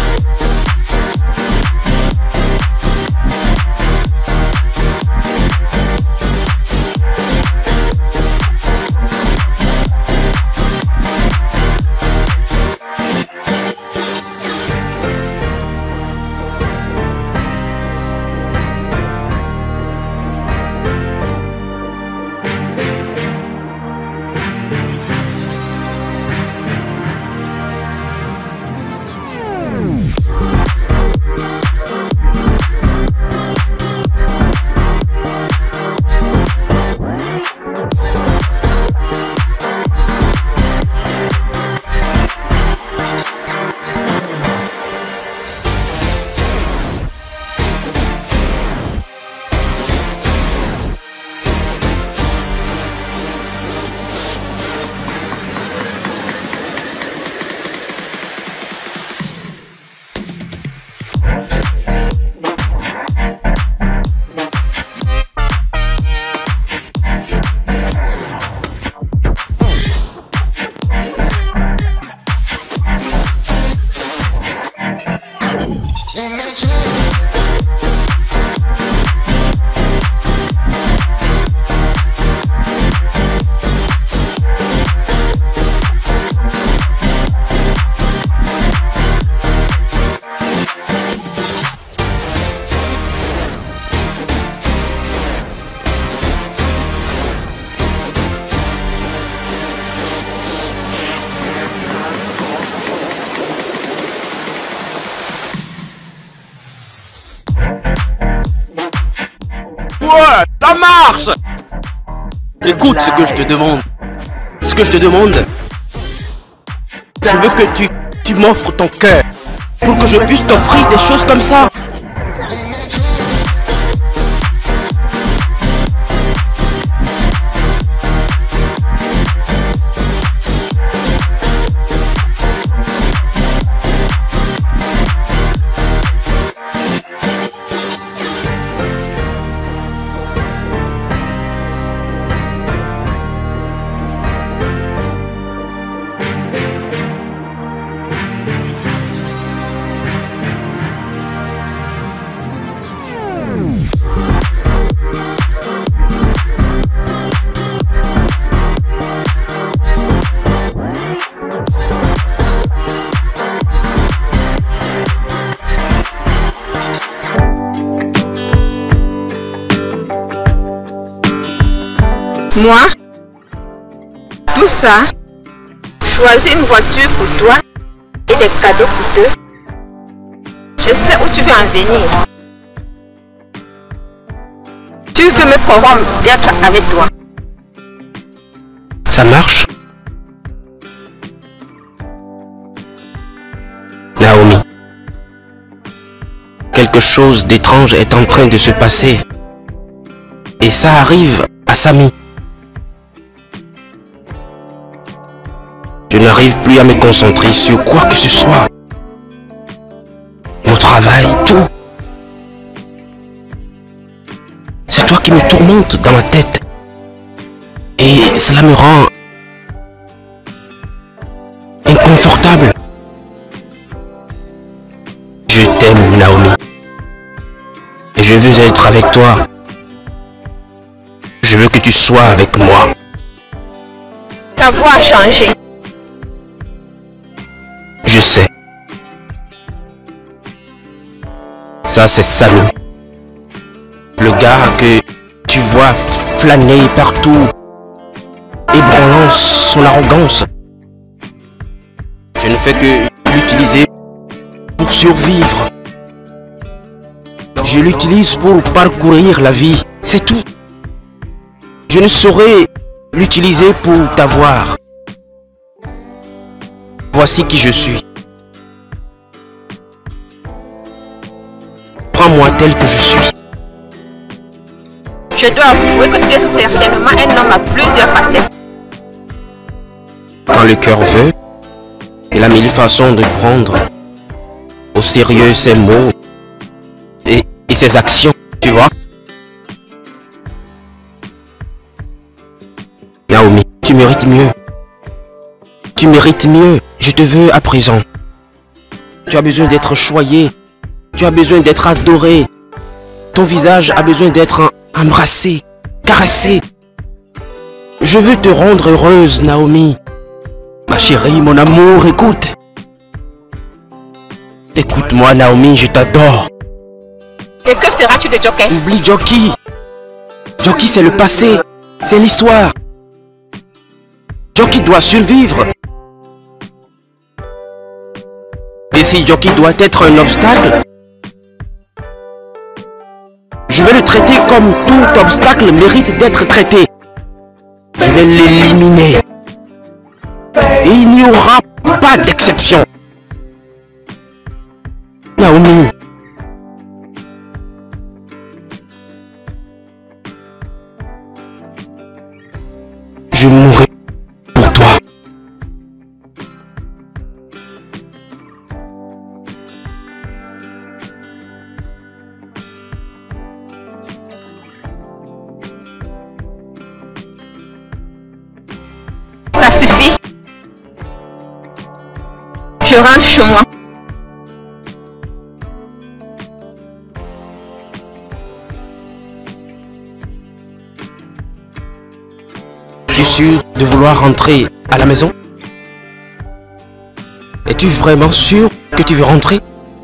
Ouais, ça marche. Écoute ce que je te demande. Ce que je te demande. Je veux que tu, tu m'offres ton cœur pour que je puisse t'offrir des choses comme ça. Moi, tout ça, choisis une voiture pour toi et des cadeaux coûteux. Je sais où tu veux en venir. Tu veux me corrompre d'être avec toi. Ça marche? Naomi, quelque chose d'étrange est en train de se passer. Et ça arrive à Samy. Je n'arrive plus à me concentrer sur quoi que ce soit. Mon travail, tout. C'est toi qui me tourmente dans ma tête. Et cela me rend inconfortable. Je t'aime, Naomi. Et je veux être avec toi. Je veux que tu sois avec moi. Ta voix a changé. Je sais. Ça, c'est Samy. Le gars que tu vois flâner partout, ébranlant son arrogance. Je ne fais que l'utiliser pour survivre. Je l'utilise pour parcourir la vie, c'est tout. Je ne saurais l'utiliser pour t'avoir. Voici qui je suis. Prends-moi tel que je suis. Je dois avouer que tu es certainement un homme à plusieurs facettes. Quand le cœur veut, il a mille façons de prendre au sérieux ses mots et, et ses actions, tu vois. Naomi, tu mérites mieux. Tu mérites mieux. Je te veux à présent. Tu as besoin d'être choyé. Tu as besoin d'être adoré. Ton visage a besoin d'être embrassé, caressé. Je veux te rendre heureuse, Naomi. Ma chérie, mon amour, écoute. Écoute-moi, Naomi, je t'adore. Et que feras-tu de Jockey? Oublie Jockey. Jockey, c'est le passé. C'est l'histoire. Jockey doit survivre. Et si Jockey doit être un obstacle, je vais le traiter comme tout obstacle mérite d'être traité. Je vais l'éliminer. Et il n'y aura pas d'exception. Naomi. Je mourrai pour toi. Ça suffit. Je rentre chez moi. Es-tu sûr de vouloir rentrer à la maison? Es-tu vraiment sûr que tu veux rentrer?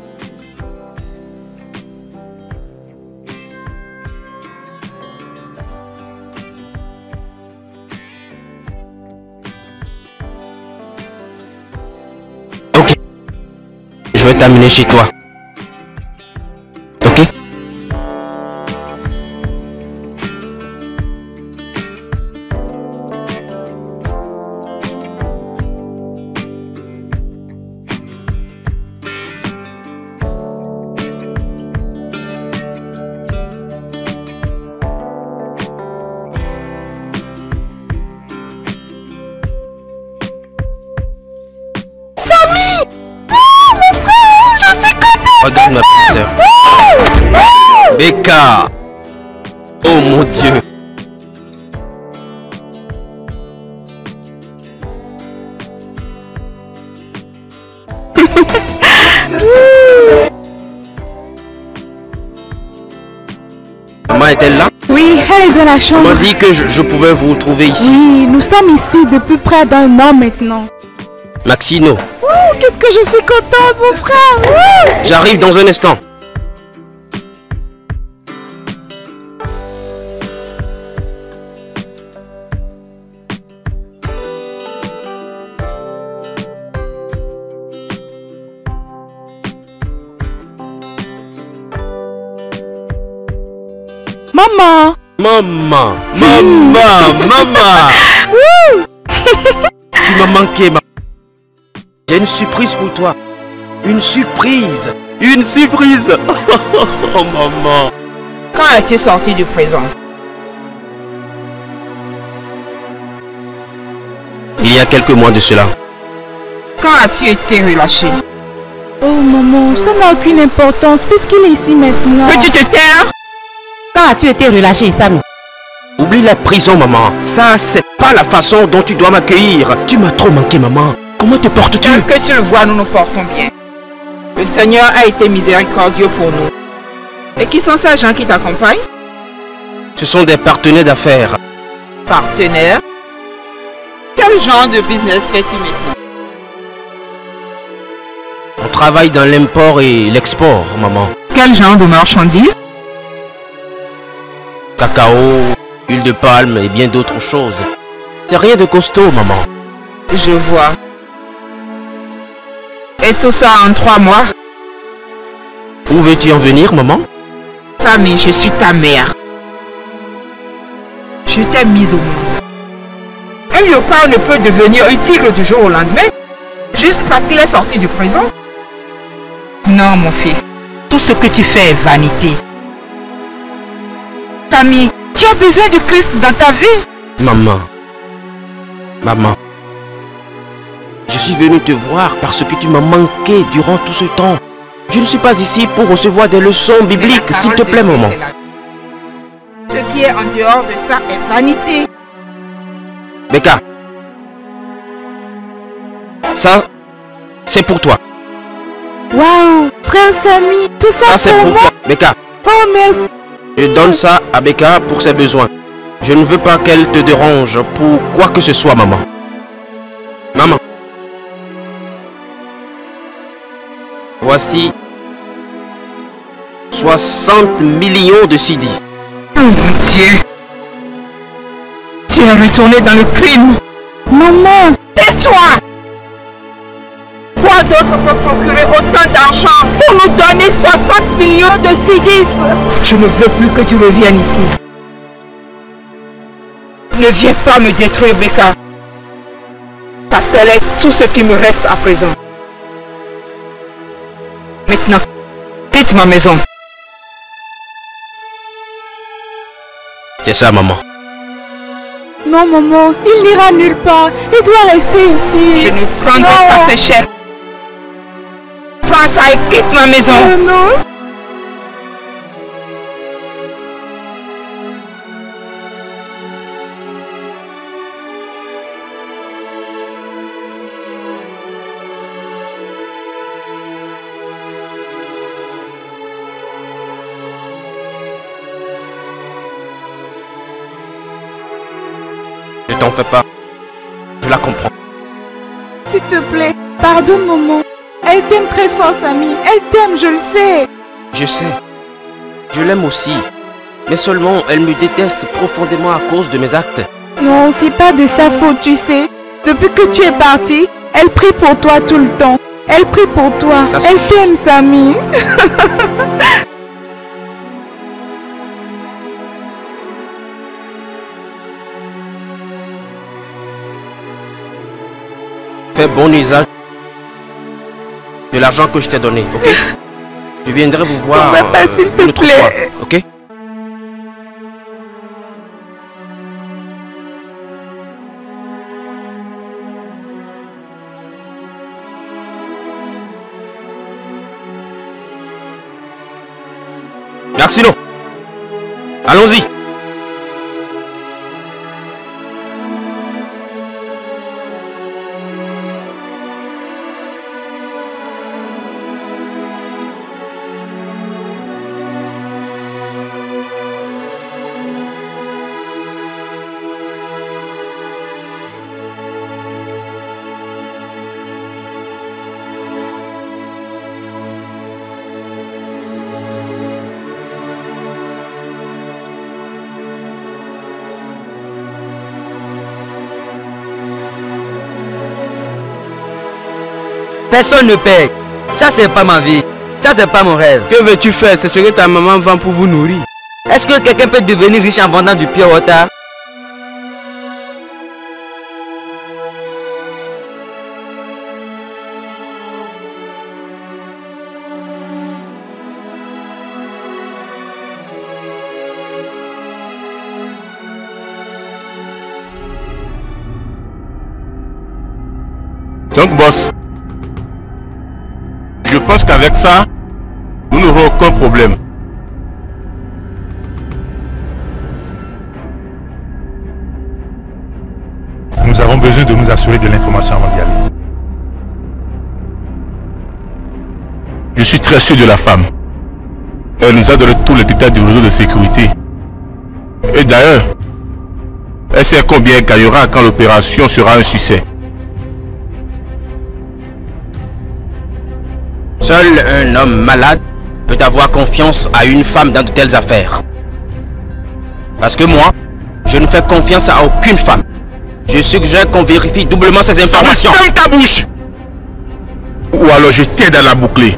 Ok. Je vais t'amener chez toi. Ok? Regarde ma petite sœur. Becca. Oh mon Dieu. Maman est-elle là? Oui, elle est dans la chambre. On m'a dit que je, je pouvais vous trouver ici. Oui, nous sommes ici depuis près d'un an maintenant. Maxino. Oh, qu'est-ce que je suis contente, mon frère. Ouh. J'arrive dans un instant. Maman. Maman. Maman. Maman. Tu m'as manqué, maman. J'ai une surprise pour toi. Une surprise. Une surprise. Oh, maman. Quand as-tu sorti du présent? Il y a quelques mois de cela. Quand as-tu été relâché? Oh maman, ça n'a aucune importance puisqu'il est ici maintenant. Peux-tu te taire? Quand as-tu été relâché, Samy? Oublie la prison, maman. Ça, c'est pas la façon dont tu dois m'accueillir. Tu m'as trop manqué, maman. Comment te portes-tu? Que tu le vois, nous nous portons bien. Le Seigneur a été miséricordieux pour nous. Et qui sont ces gens qui t'accompagnent? Ce sont des partenaires d'affaires. Partenaires? Quel genre de business fais-tu maintenant? On travaille dans l'import et l'export, maman. quel genre de marchandises? Cacao, huile de palme et bien d'autres choses. C'est rien de costaud, maman. Je vois. Et tout ça en trois mois? Où veux-tu en venir, maman? Samy, je suis ta mère. Je t'ai mise au monde. Un léopard ne peut devenir un tigre du jour au lendemain, juste parce qu'il est sorti du prison. Non, mon fils. Tout ce que tu fais est vanité. Samy, tu as besoin du Christ dans ta vie. Maman. Maman. Je suis venu te voir parce que tu m'as manqué durant tout ce temps. Je ne suis pas ici pour recevoir des leçons bibliques, s'il te plaît, maman. Ce qui est en dehors de ça est vanité. Becca. Ça, c'est pour toi. Waouh, frère Samy, tout ça, Ça, c'est pour pour moi. toi, Becca. Oh, merci. Je donne ça à Becca pour ses besoins. Je ne veux pas qu'elle te dérange pour quoi que ce soit, maman. Maman. Voici soixante millions de C D. Oh mon Dieu. Tu es retourné dans le crime. Maman. Tais-toi. Quoi d'autre peut procurer autant d'argent pour nous donner soixante millions de C D? Je ne veux plus que tu reviennes ici. Ne viens pas me détruire, Becca. Parce qu'elle est tout ce qui me reste à présent. Maintenant, quitte ma maison. C'est ça, maman. Non, maman, il n'ira nulle part. Il doit rester ici. Je ne prendrai pas ces chèques. Prends ça et quitte ma maison. Oh, non. Ne t'en fais pas. Je la comprends. S'il te plaît, pardonne maman. Elle t'aime très fort, Samy. Elle t'aime, je le sais. Je sais. Je l'aime aussi. Mais seulement, elle me déteste profondément à cause de mes actes. Non, c'est pas de sa faute, tu sais. Depuis que tu es parti, elle prie pour toi tout le temps. Elle prie pour toi. Ça Elle suffit. t'aime, Samy. Fais bon usage de l'argent que je t'ai donné, ok? Je viendrai vous voir Papa, euh, s'il te une autre plaît. fois, ok? Garcino, allons-y. Personne ne paye. Ça, c'est pas ma vie. Ça, c'est pas mon rêve. Que veux-tu faire? C'est ce que ta maman vend pour vous nourrir. Est-ce que quelqu'un peut devenir riche en vendant du pure water? Donc, boss, je pense qu'avec ça, nous n'aurons aucun problème. Nous avons besoin de nous assurer de l'information avant d'y aller. Je suis très sûr de la femme. Elle nous a donné tous les détails du réseau de sécurité. Et d'ailleurs, elle sait combien elle gagnera quand l'opération sera un succès. Seul un homme malade peut avoir confiance à une femme dans de telles affaires? Parce que moi, je ne fais confiance à aucune femme. Je suggère qu'on vérifie doublement ces informations. Ferme ta bouche! Ou alors je t'aide à la boucler.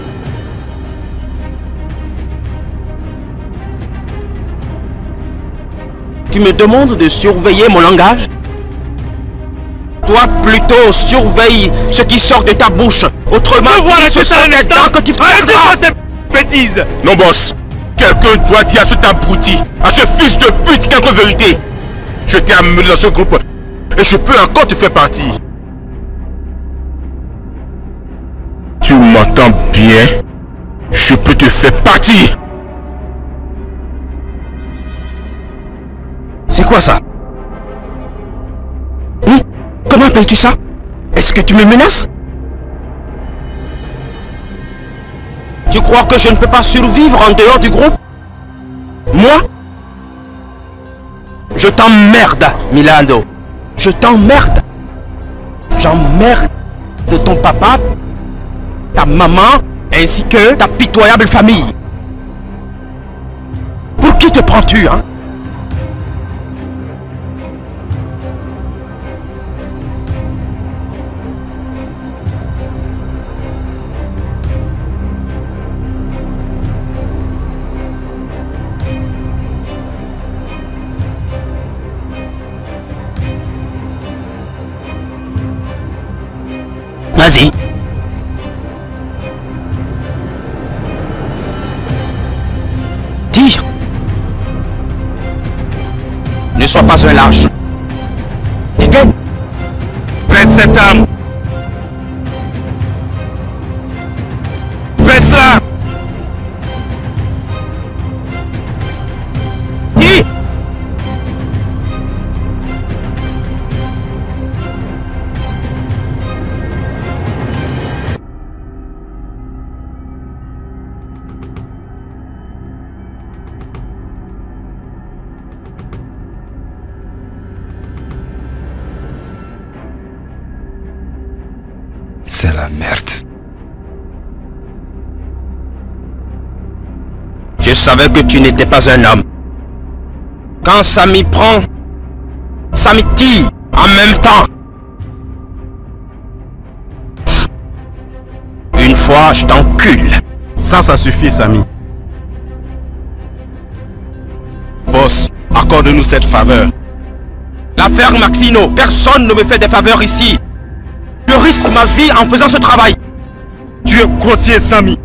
Tu me demandes de surveiller mon langage? Toi plutôt surveille ce qui sort de ta bouche. Autrement, ce sont les dents que tu perdras. Ces bêtises. Non boss, quelqu'un doit dire à cet abruti, à ce fils de pute, quelque vérité. Je t'ai amené dans ce groupe et je peux encore te faire partie. Tu m'entends bien? Je peux te faire partie. C'est quoi ça? Hum? Comment appelles-tu ça? Est-ce que tu me menaces? Tu crois que je ne peux pas survivre en dehors du groupe? Moi? Je t'emmerde, Milano. Je t'emmerde. J'emmerde ton papa, ta maman, ainsi que ta pitoyable famille. Pour qui te prends-tu, hein? Vas-y. Tire. Ne sois pas un lâche. Dégaine. Presse cette arme. Presse-la. Tire. C'est la merde. Je savais que tu n'étais pas un homme. Quand ça m'y prend, ça m'y tire en même temps. Une fois, je t'encule. Ça, ça suffit, Samy. Boss, accorde-nous cette faveur. L'affaire Maxino, personne ne me fait des faveurs ici. Je risque ma vie en faisant ce travail. Tu es grossier, Samy.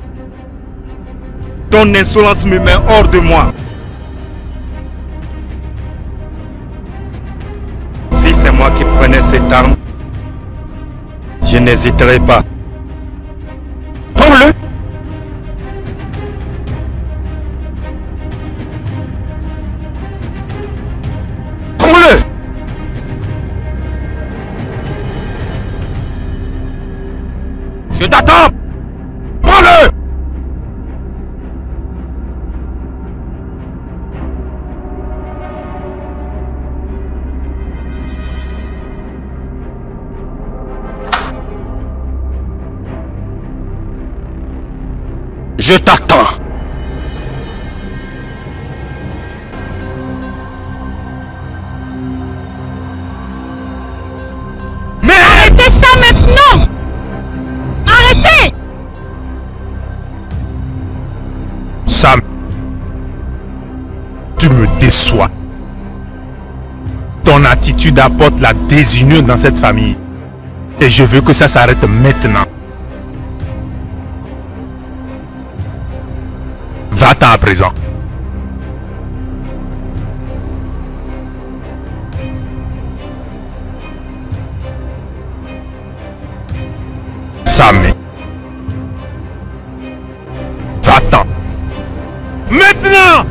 Ton insolence me met hors de moi. Si c'est moi qui prenais cette arme, je n'hésiterai pas. Prends-le. Prends-le. Je t'attends. Prends-le. Je t'attends. Mais arrêtez ça maintenant! Arrêtez! Sam, tu me déçois. Ton attitude apporte la désunion dans cette famille. Et je veux que ça s'arrête maintenant. Va-t'en à présent. Sam, va-t'en. Maintenant!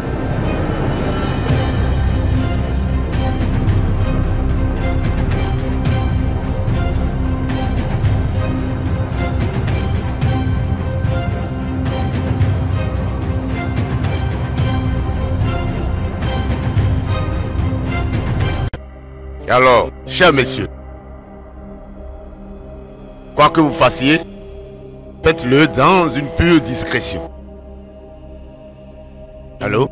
Alors, cher monsieur, quoi que vous fassiez, Faites-le dans une pure discrétion. Allô?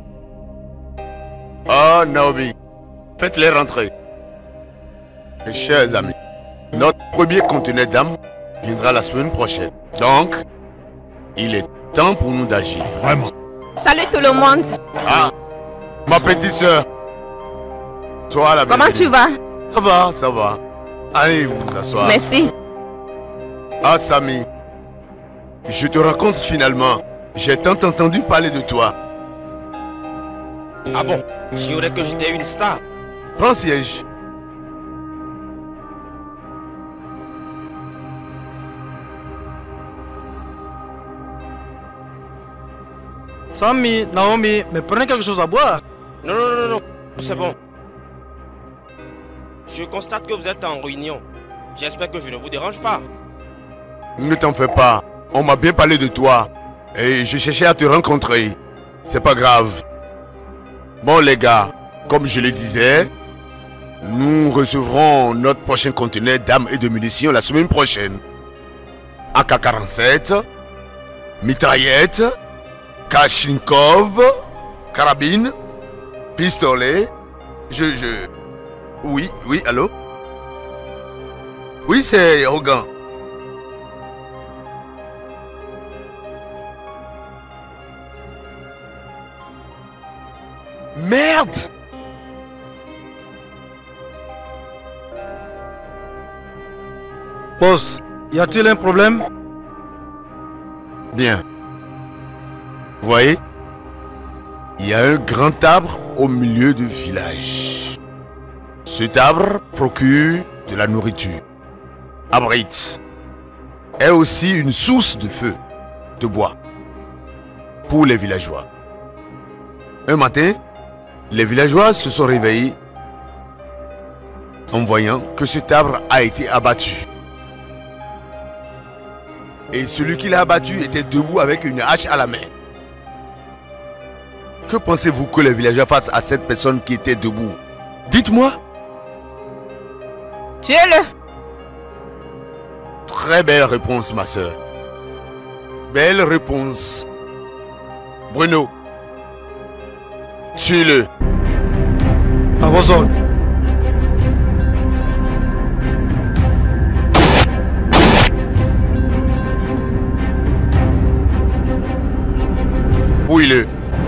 Oh, Naomi. Faites-les rentrer. Mes chers amis, notre premier conteneur d'âme viendra la semaine prochaine. Donc, il est temps pour nous d'agir. Vraiment. Salut tout le monde. Ah, ma petite soeur. Sois la Comment bienvenue. tu vas? Ça va, ça va. Allez vous asseoir. Merci. Ah, Samy. Je te raconte finalement. J'ai tant entendu parler de toi. Ah bon? J'ignorais que j'étais une star. Prends siège. Samy, Naomi, mais prenez quelque chose à boire. Non, non, non, non, c'est bon. Je constate que vous êtes en réunion. J'espère que je ne vous dérange pas. Ne t'en fais pas. On m'a bien parlé de toi. Et je cherchais à te rencontrer. C'est pas grave. Bon les gars, comme je le disais, nous recevrons notre prochain conteneur d'armes et de munitions la semaine prochaine. A K quarante-sept, mitraillette, Kalachnikov, carabine, pistolet. Je, je... Oui, oui, allô? Oui, c'est Hogan. Merde! Boss, y a-t-il un problème? Bien. Vous voyez? Il y a un grand arbre au milieu du village. Cet arbre procure de la nourriture, abrite, est aussi une source de feu, de bois, pour les villageois. Un matin, les villageois se sont réveillés en voyant que cet arbre a été abattu. Et celui qui l'a abattu était debout avec une hache à la main. Que pensez-vous que les villageois fassent à cette personne qui était debout? Dites-moi. Tuez-le. Très belle réponse, ma soeur. Belle réponse. Bruno. Tue-le. À vos ordres. Fouille-le.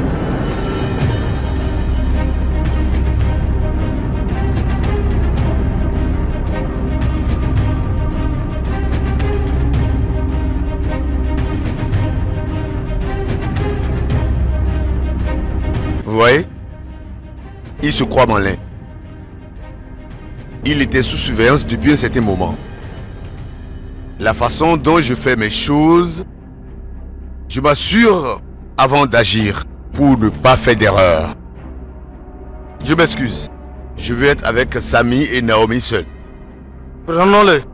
Vous voyez? Il se croit malin. Il était sous surveillance depuis un certain moment. La façon dont je fais mes choses, je m'assure avant d'agir pour ne pas faire d'erreur. Je m'excuse. Je veux être avec Samy et Naomi seuls. Prenons-le.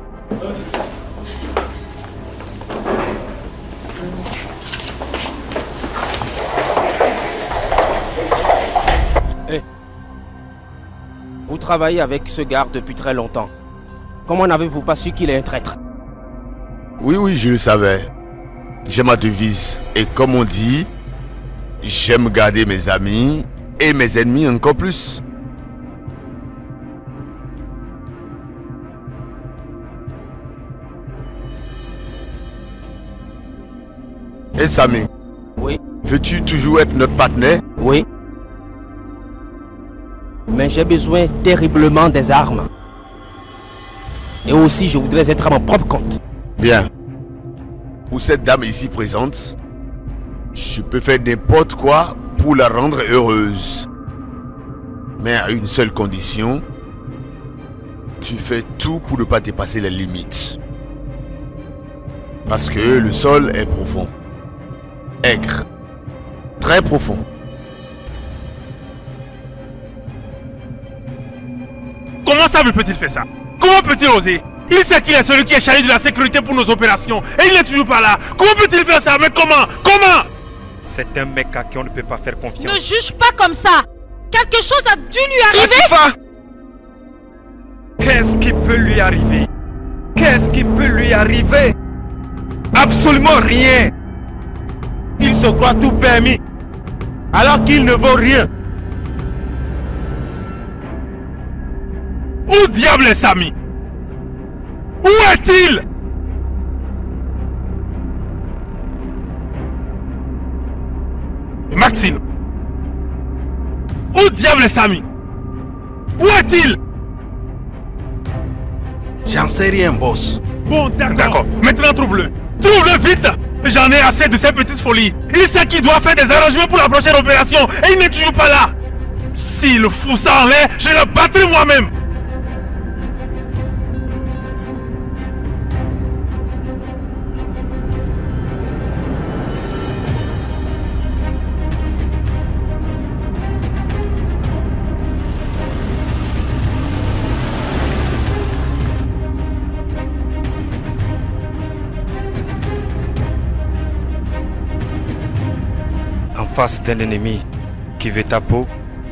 Vous travaillez avec ce gars depuis très longtemps. Comment n'avez-vous pas su qu'il est un traître? Oui, oui, je le savais. J'ai ma devise. Et comme on dit, j'aime garder mes amis et mes ennemis encore plus. Et Samy? Oui. Veux-tu toujours être notre partenaire? Oui. Mais j'ai besoin terriblement des armes. Et aussi, je voudrais être à mon propre compte. Bien. Pour cette dame ici présente, je peux faire n'importe quoi pour la rendre heureuse. Mais à une seule condition, tu fais tout pour ne pas dépasser les limites. Parce que le sol est profond. Aigre. Très profond. Comment ça me peut-il faire ça? Comment peut-il oser? Il sait qu'il est celui qui est chargé de la sécurité pour nos opérations. Et il n'est toujours pas là. Comment peut-il faire ça? Mais comment? Comment? C'est un mec à qui on ne peut pas faire confiance. Ne juge pas comme ça. Quelque chose a dû lui arriver. Latifa! Qu'est-ce qui peut lui arriver? Qu'est-ce qui peut lui arriver? Absolument rien. Il se croit tout permis, alors qu'il ne vaut rien. Où diable est Samy? Où est-il? Maxime, où diable est Samy? Où est-il? J'en sais rien, boss. Bon, d'accord. Maintenant, trouve-le. Trouve-le vite. J'en ai assez de ces petites folies. Il sait qu'il doit faire des arrangements pour la prochaine opération et il n'est toujours pas là. S'il fout ça en l'air, je le battrai moi-même. Face d'un ennemi qui veut ta peau,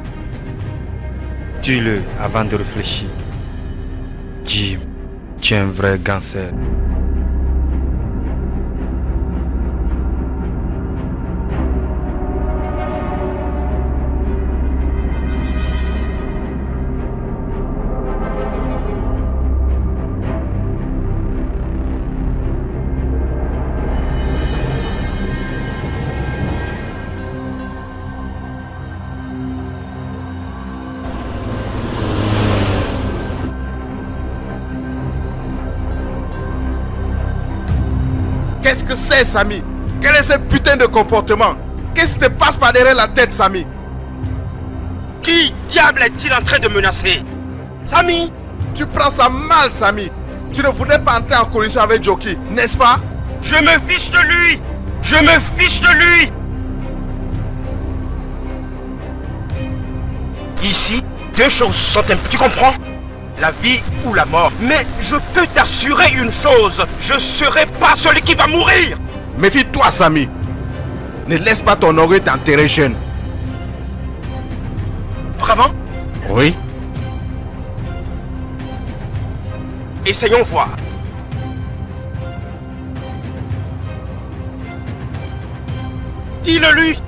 tue-le avant de réfléchir. Jim, tu es un vrai gangster. Qu'est-ce que c'est, Samy? Quel est ce putain de comportement? Qu'est-ce qui te passe par derrière la tête, Samy? Qui diable est-il en train de menacer? Samy? Tu prends ça mal, Samy. Tu ne voudrais pas entrer en collision avec Jockey, n'est-ce pas? Je me fiche de lui! Je me fiche de lui! Ici, deux choses sont imp... Tu comprends? La vie ou la mort. Mais je peux t'assurer une chose. Je ne serai pas celui qui va mourir. Méfie-toi, Samy. Ne laisse pas ton orgueil t'enterrer jeune. Vraiment? Oui. Essayons voir. Dis-le lui.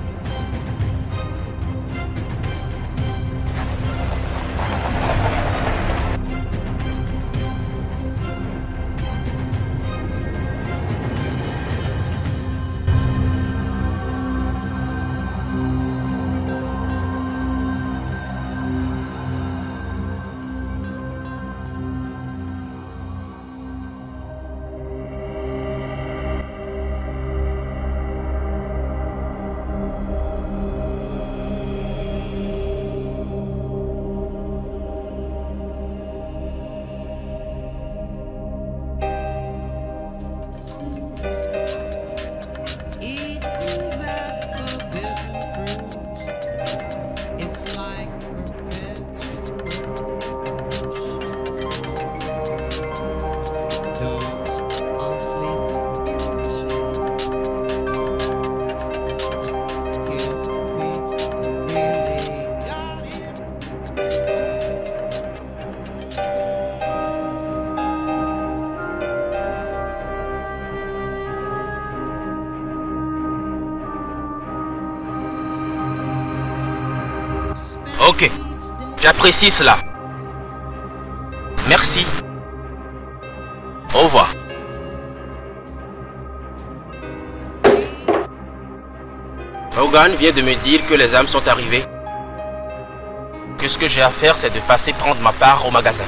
Ok, j'apprécie cela. Merci. Au revoir. Hogan vient de me dire que les âmes sont arrivées. Que ce que j'ai à faire, c'est de passer prendre ma part au magasin.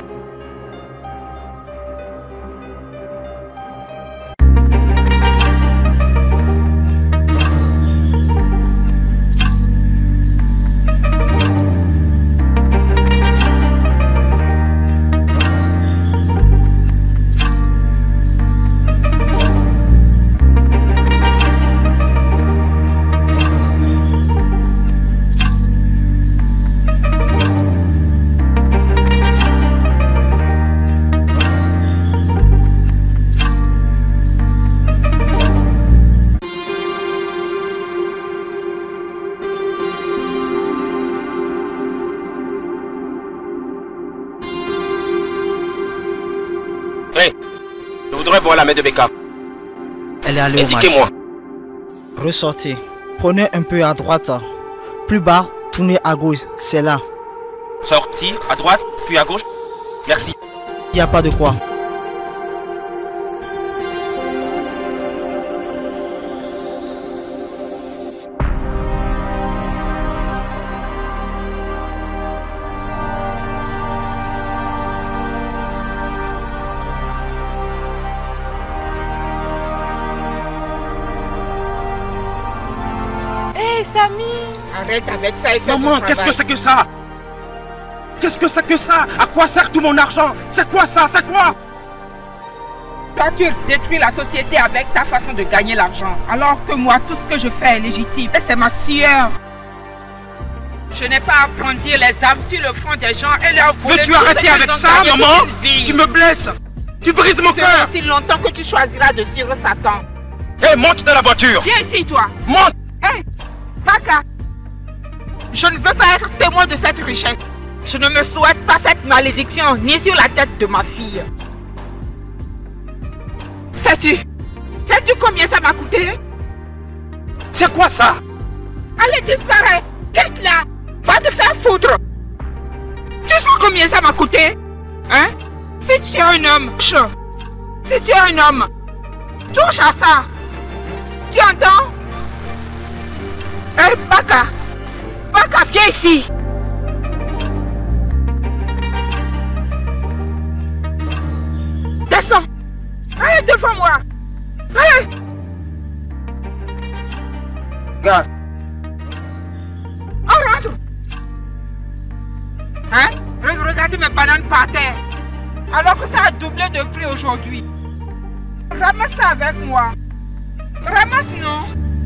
Hey, je voudrais voir la main de Becca. Elle est allée au match. Indiquez-moi. Ressortez. Prenez un peu à droite. Plus bas, tournez à gauche. C'est là. Sortir à droite, puis à gauche. Merci. Il n'y a pas de quoi. Hé, Samy! Arrête avec ça et fais Maman, ton qu'est-ce que travail. c'est que ça? Qu'est-ce que c'est que ça? À quoi sert tout mon argent? C'est quoi ça? C'est quoi? Toi, tu détruis la société avec ta façon de gagner l'argent. Alors que moi, tout ce que je fais est légitime. Et c'est ma sueur. Je n'ai pas à brandir les armes sur le front des gens et leur voler. Veux-tu tout ce arrêter qu'ils avec ont ça, gagné maman? toute une vie. Tu me blesses. Tu brises mon C'est cœur. aussi longtemps que tu choisiras de suivre Satan. Hé, monte dans la voiture. Viens ici, toi. Monte. Hé, Baka. Je ne veux pas être témoin de cette richesse. Je ne me souhaite pas cette malédiction, ni sur la tête de ma fille. Sais-tu? Sais-tu combien ça m'a coûté? C'est quoi ça? Allez, disparaît. Quitte-la. Va te faire foutre. Tu sais combien ça m'a coûté? Hein? Si tu es un homme, ch- si tu es un homme, touche à ça. Tu entends? Hé, Baka. Baka, viens ici. Descends. Allez, devant moi. Allez. Regarde. On rentre. Hein? Regardez mes bananes par terre. Alors que ça a doublé de prix aujourd'hui. Ramasse ça avec moi. Ramasse, non?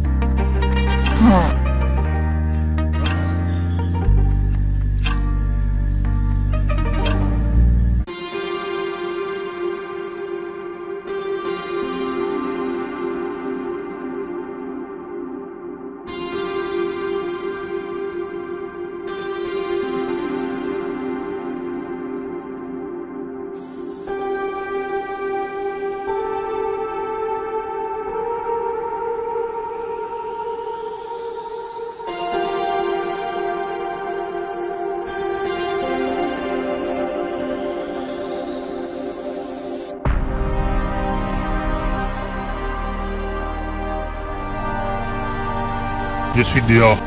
Je suis dehors.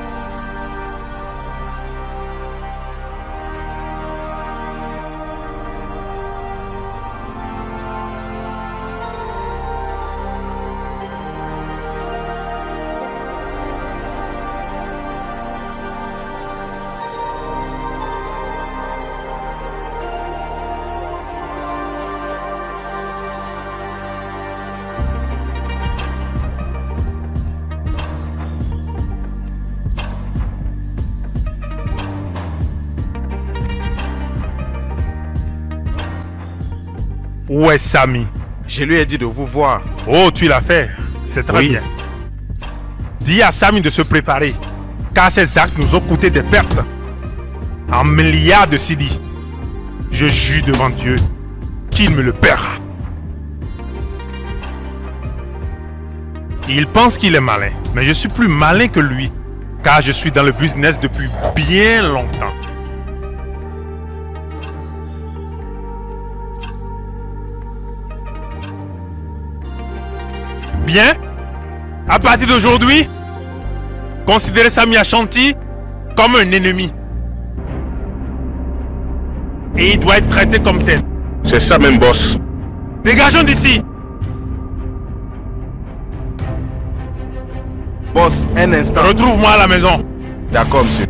Où est Samy? Je lui ai dit de vous voir. Oh, tu l'as fait. C'est très Oui. bien. Dis à Samy de se préparer, car ces actes nous ont coûté des pertes. En milliards de cédis. Je jure devant Dieu qu'il me le paiera. Il pense qu'il est malin, mais je suis plus malin que lui, car je suis dans le business depuis bien longtemps. Bien, à partir d'aujourd'hui, considérez Samy Ashanti comme un ennemi. Et il doit être traité comme tel. C'est ça même, boss. Dégageons d'ici. Boss, un instant. Retrouve-moi à la maison. D'accord, monsieur.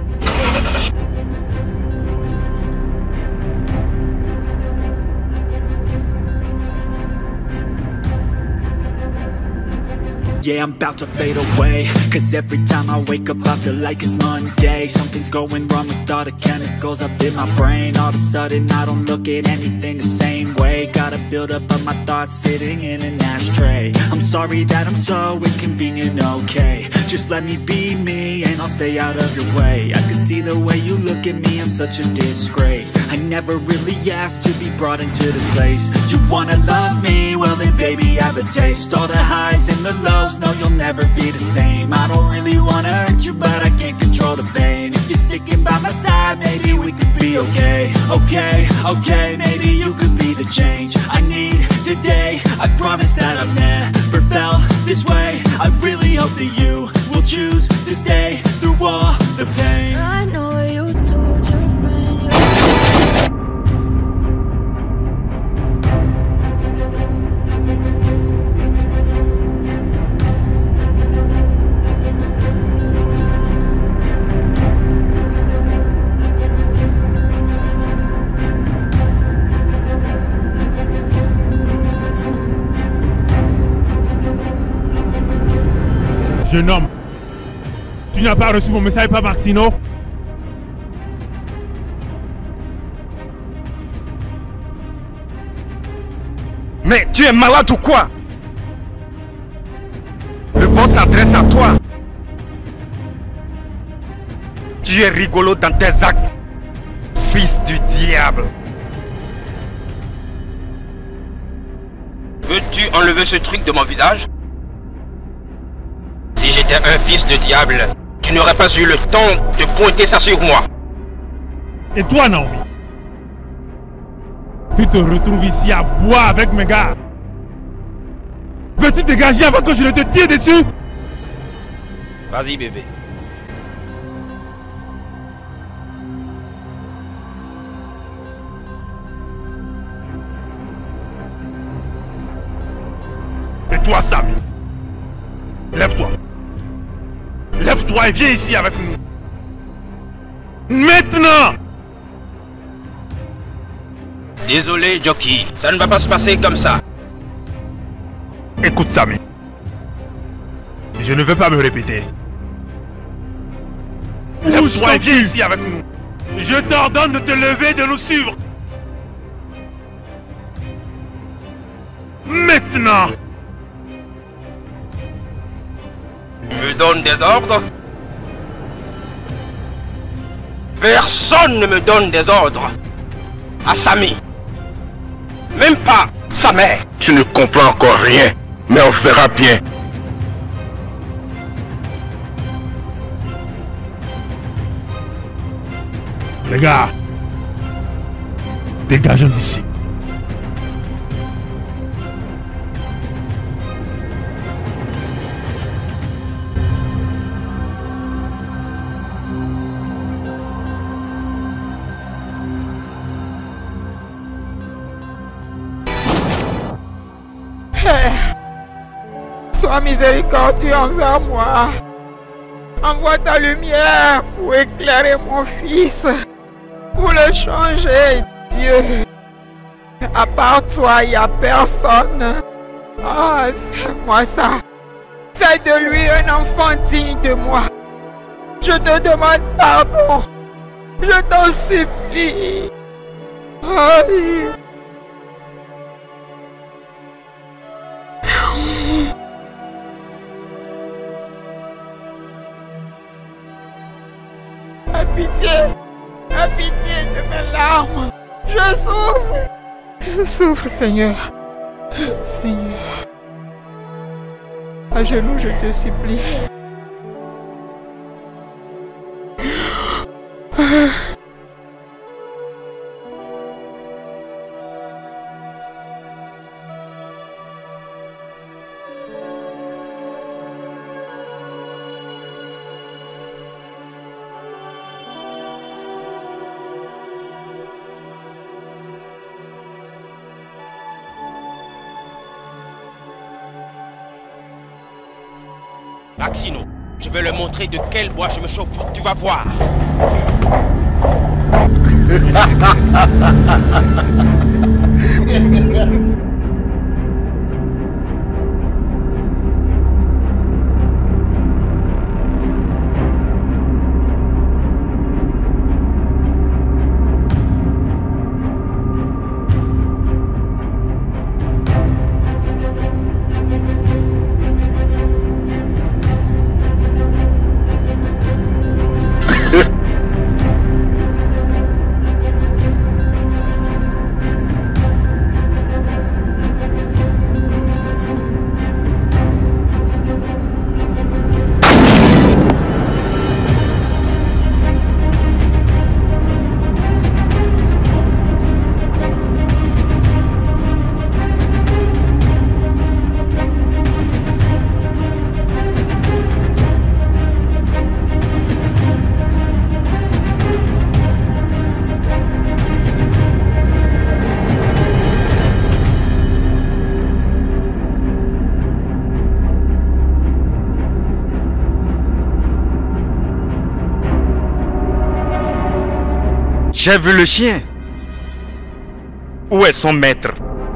Yeah, I'm about to fade away. Cause every time I wake up I feel like it's Monday. Something's going wrong with all the chemicals up in my brain. All of a sudden I don't look at anything the same way. Gotta build up of my thoughts sitting in an ashtray. I'm sorry that I'm so inconvenient, okay. Just let me be me and and I'll stay out of your way. I can see the way you look at me, I'm such a disgrace. I never really asked to be brought into this place. You wanna love me? Well then baby I have a taste. All the highs and the lows, no you'll never be the same. I don't really wanna hurt you but I can't control the pain. If you're sticking by my side, maybe we could be okay. Okay, okay, maybe you could be the change I need today. I promise that I've never felt this way. I really hope that you will choose to stay through all the pain. I know you told your friend you Jeune homme, tu n'as pas reçu mon message par Maxino? Mais tu es malade ou quoi? Le boss s'adresse à toi. Tu es rigolo dans tes actes, fils du diable. Veux-tu enlever ce truc de mon visage? Si j'étais un fils de diable, tu n'aurais pas eu le temps de pointer ça sur moi. Et toi, Naomi? Tu te retrouves ici à boire avec mes gars. Veux-tu dégager avant que je ne te tire dessus? Vas-y, bébé. Et toi, Samy? Lève-toi. Lève-toi et viens ici avec nous. Maintenant! Désolé, Jockey. Ça ne va pas se passer comme ça. Écoute, Samy. Je ne vais pas me répéter. Lève-toi et viens ici avec nous. Je t'ordonne de te lever et de nous suivre. Maintenant! Tu me donnes des ordres? Personne ne me donne des ordres. À Samy. Même pas sa mère. Tu ne comprends encore rien, mais on verra bien. Les gars, dégageons d'ici. Sois miséricordieux envers moi. Envoie ta lumière pour éclairer mon fils, pour le changer, Dieu. À part toi, il n'y a personne. Oh, fais-moi ça. Fais de lui un enfant digne de moi. Je te demande pardon. Je t'en supplie. Oh, Aie pitié, aie pitié de mes larmes. Je souffre, je souffre, Seigneur. Seigneur, à genoux, je te supplie. Maxino, je vais leur montrer de quel bois je me chauffe. Tu vas voir. J'ai vu le chien. Où est son maître?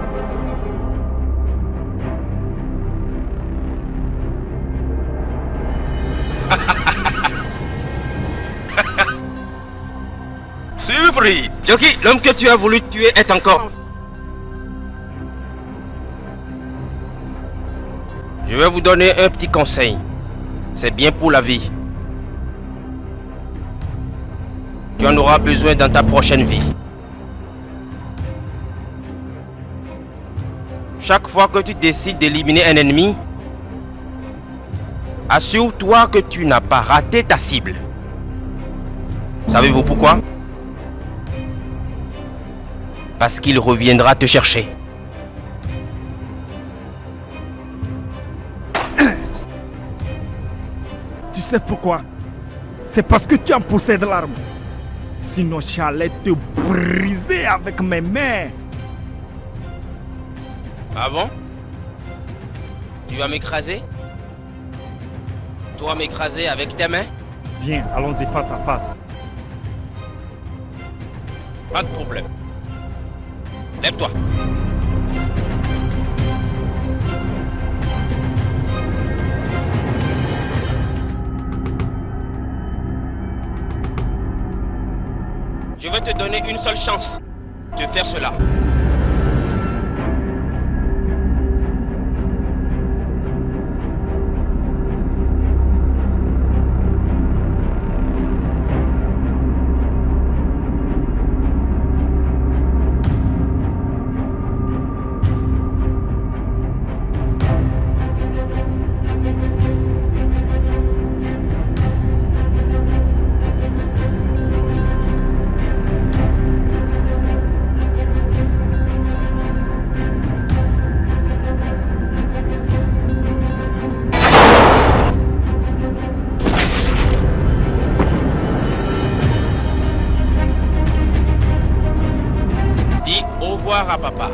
Surpris! Jockey, l'homme que tu as voulu tuer est encore... Je vais vous donner un petit conseil. C'est bien pour la vie. Tu en auras besoin dans ta prochaine vie. Chaque fois que tu décides d'éliminer un ennemi, assure-toi que tu n'as pas raté ta cible. Savez-vous pourquoi? Parce qu'il reviendra te chercher. Tu sais pourquoi? C'est parce que tu en possèdes l'arme. Sinon j'allais te briser avec mes mains. Ah bon? Tu vas m'écraser? Toi m'écraser avec tes mains? Viens, allons-y face à face. Pas de problème. Lève-toi. Je vais te donner une seule chance de faire cela. À papa.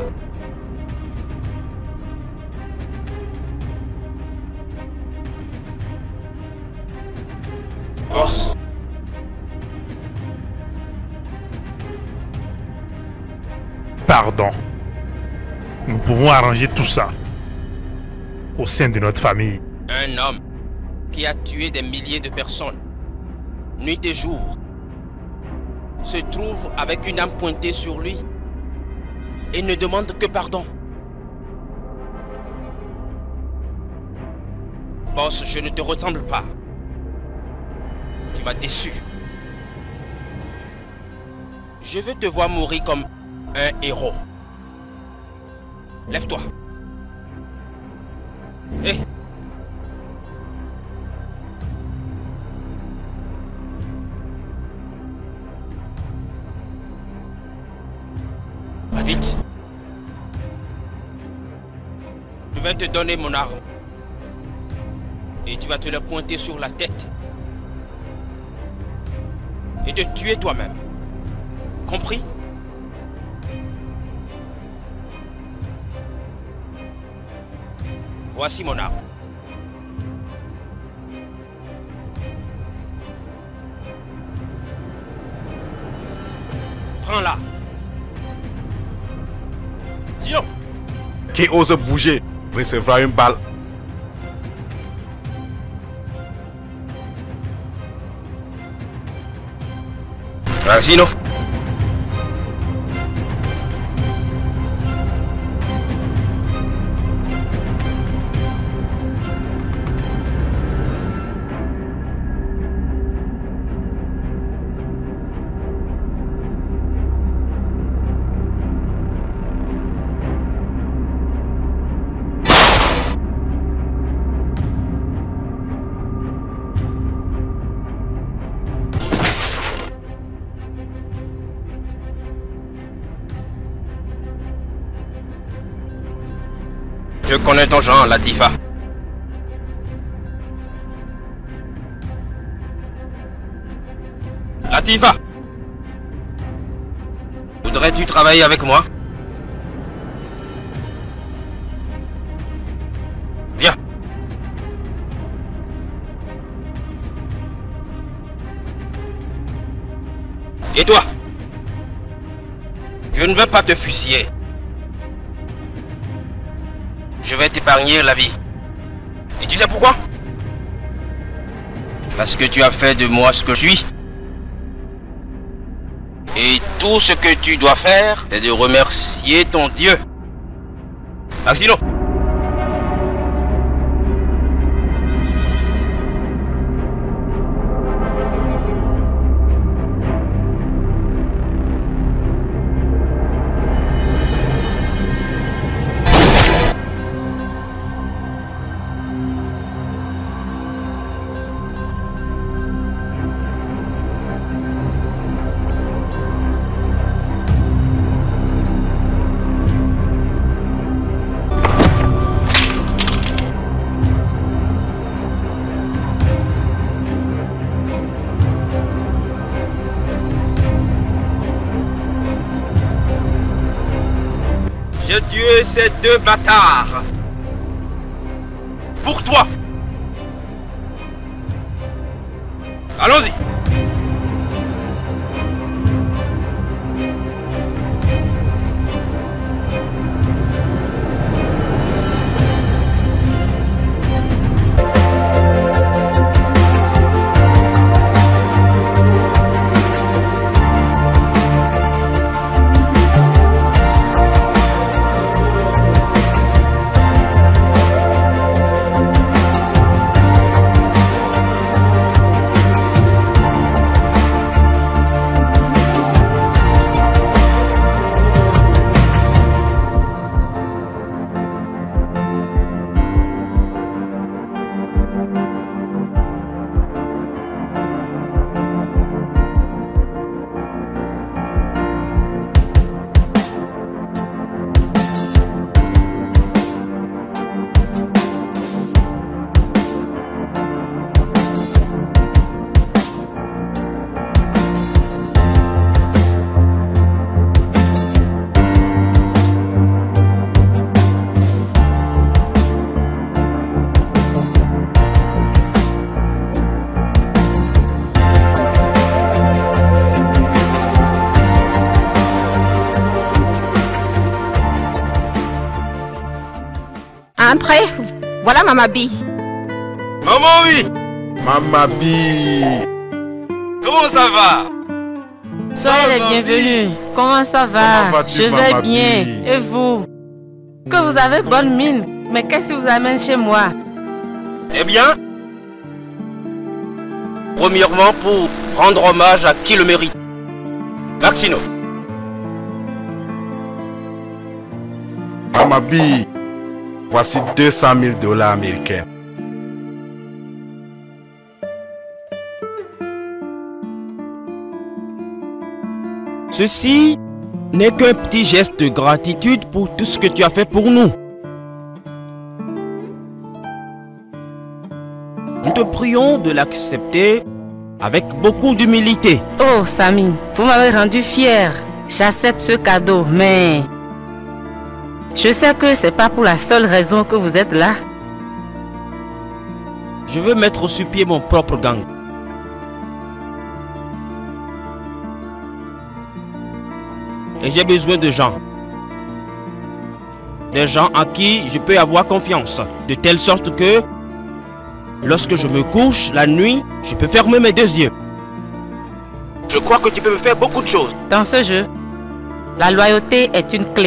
Boss. Pardon. Nous pouvons arranger tout ça au sein de notre famille. Un homme qui a tué des milliers de personnes, nuit et jour, se trouve avec une âme pointée sur lui et ne demande que pardon. Boss, je ne te ressemble pas. Tu m'as déçu. Je veux te voir mourir comme un héros. Lève-toi. Hé hey. Va vite. Je vais te donner mon arme. Et tu vas te la pointer sur la tête. Et te tuer toi-même. Compris? Voici mon arme. Prends-la. Yo! Qui ose bouger recevra une balle. Gino. Je connais ton genre, Latifa. Latifa! Voudrais-tu travailler avec moi? Viens. Et toi? ne veux pas te fusiller. Je vais t'épargner la vie. Et tu sais pourquoi? Parce que tu as fait de moi ce que je suis. Et tout ce que tu dois faire, c'est de remercier ton Dieu. Maxino. J'ai tué ces deux bâtards. Pour toi. Allons-y. Entrez, voilà Maman Bi. Maman oui. Maman Bi. Comment ça va? Soyez les bienvenus. Comment ça va? Comment vas-tu, Je vais Maman bien. Bi? Et vous? Que vous avez bonne mine. Mais qu'est-ce qui vous amène chez moi? Eh bien, premièrement pour rendre hommage à qui le mérite. Maxino. Maman Bi, voici deux cent mille dollars américains. Ceci n'est qu'un petit geste de gratitude pour tout ce que tu as fait pour nous. Nous te prions de l'accepter avec beaucoup d'humilité. Oh, Samy, vous m'avez rendu fier. J'accepte ce cadeau, mais je sais que c'est pas pour la seule raison que vous êtes là. Je veux mettre sur pied mon propre gang. Et j'ai besoin de gens. Des gens à qui je peux avoir confiance. De telle sorte que, lorsque je me couche la nuit, je peux fermer mes deux yeux. Je crois que tu peux me faire beaucoup de choses. Dans ce jeu, la loyauté est une clé.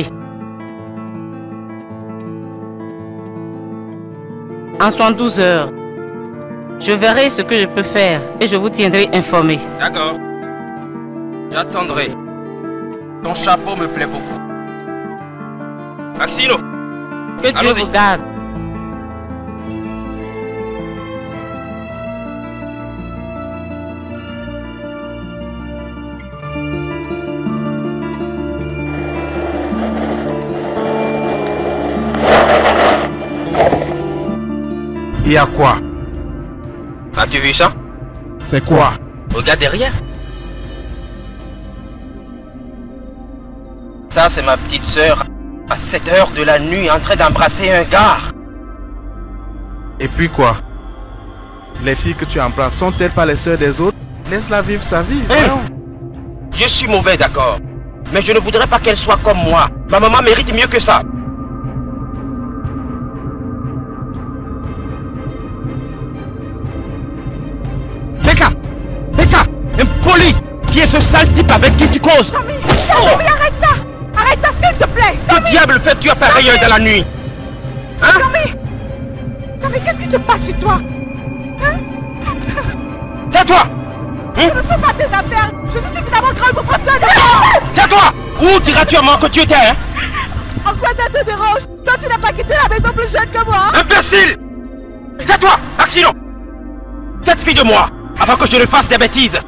En soixante-douze heures, je verrai ce que je peux faire et je vous tiendrai informé. D'accord. J'attendrai. Ton chapeau me plaît beaucoup. Maxino. Que Dieu vous garde. Il y a quoi? As-tu vu ça? C'est quoi? Regarde derrière. Ça, c'est ma petite sœur, à sept heures de la nuit, en train d'embrasser un gars. Et puis quoi? Les filles que tu embrasses sont-elles pas les sœurs des autres? Laisse-la vivre sa vie. Hey, je suis mauvais, d'accord. Mais je ne voudrais pas qu'elle soit comme moi. Ma maman mérite mieux que ça. Becca! Becca! Impoli! Qui est ce sale type avec qui tu causes? Samy! Samy, arrête ça! Arrête ça, s'il te plaît! Samy! Que diable fais-tu à pareille heure de la nuit? Hein? Samy! Samy, qu'est-ce qui se passe chez toi? Hein? Tais-toi! Ce ne sont pas tes affaires! Je suis suffisamment grande pour prendre soin de toi! Tais-toi! Où diras-tu à moi que tu étais, hein? En quoi ça te dérange? Toi, tu n'as pas quitté la maison plus jeune que moi! Imbécile! Tais-toi, Maxino! Cette fille de moi, avant que je ne fasse des bêtises!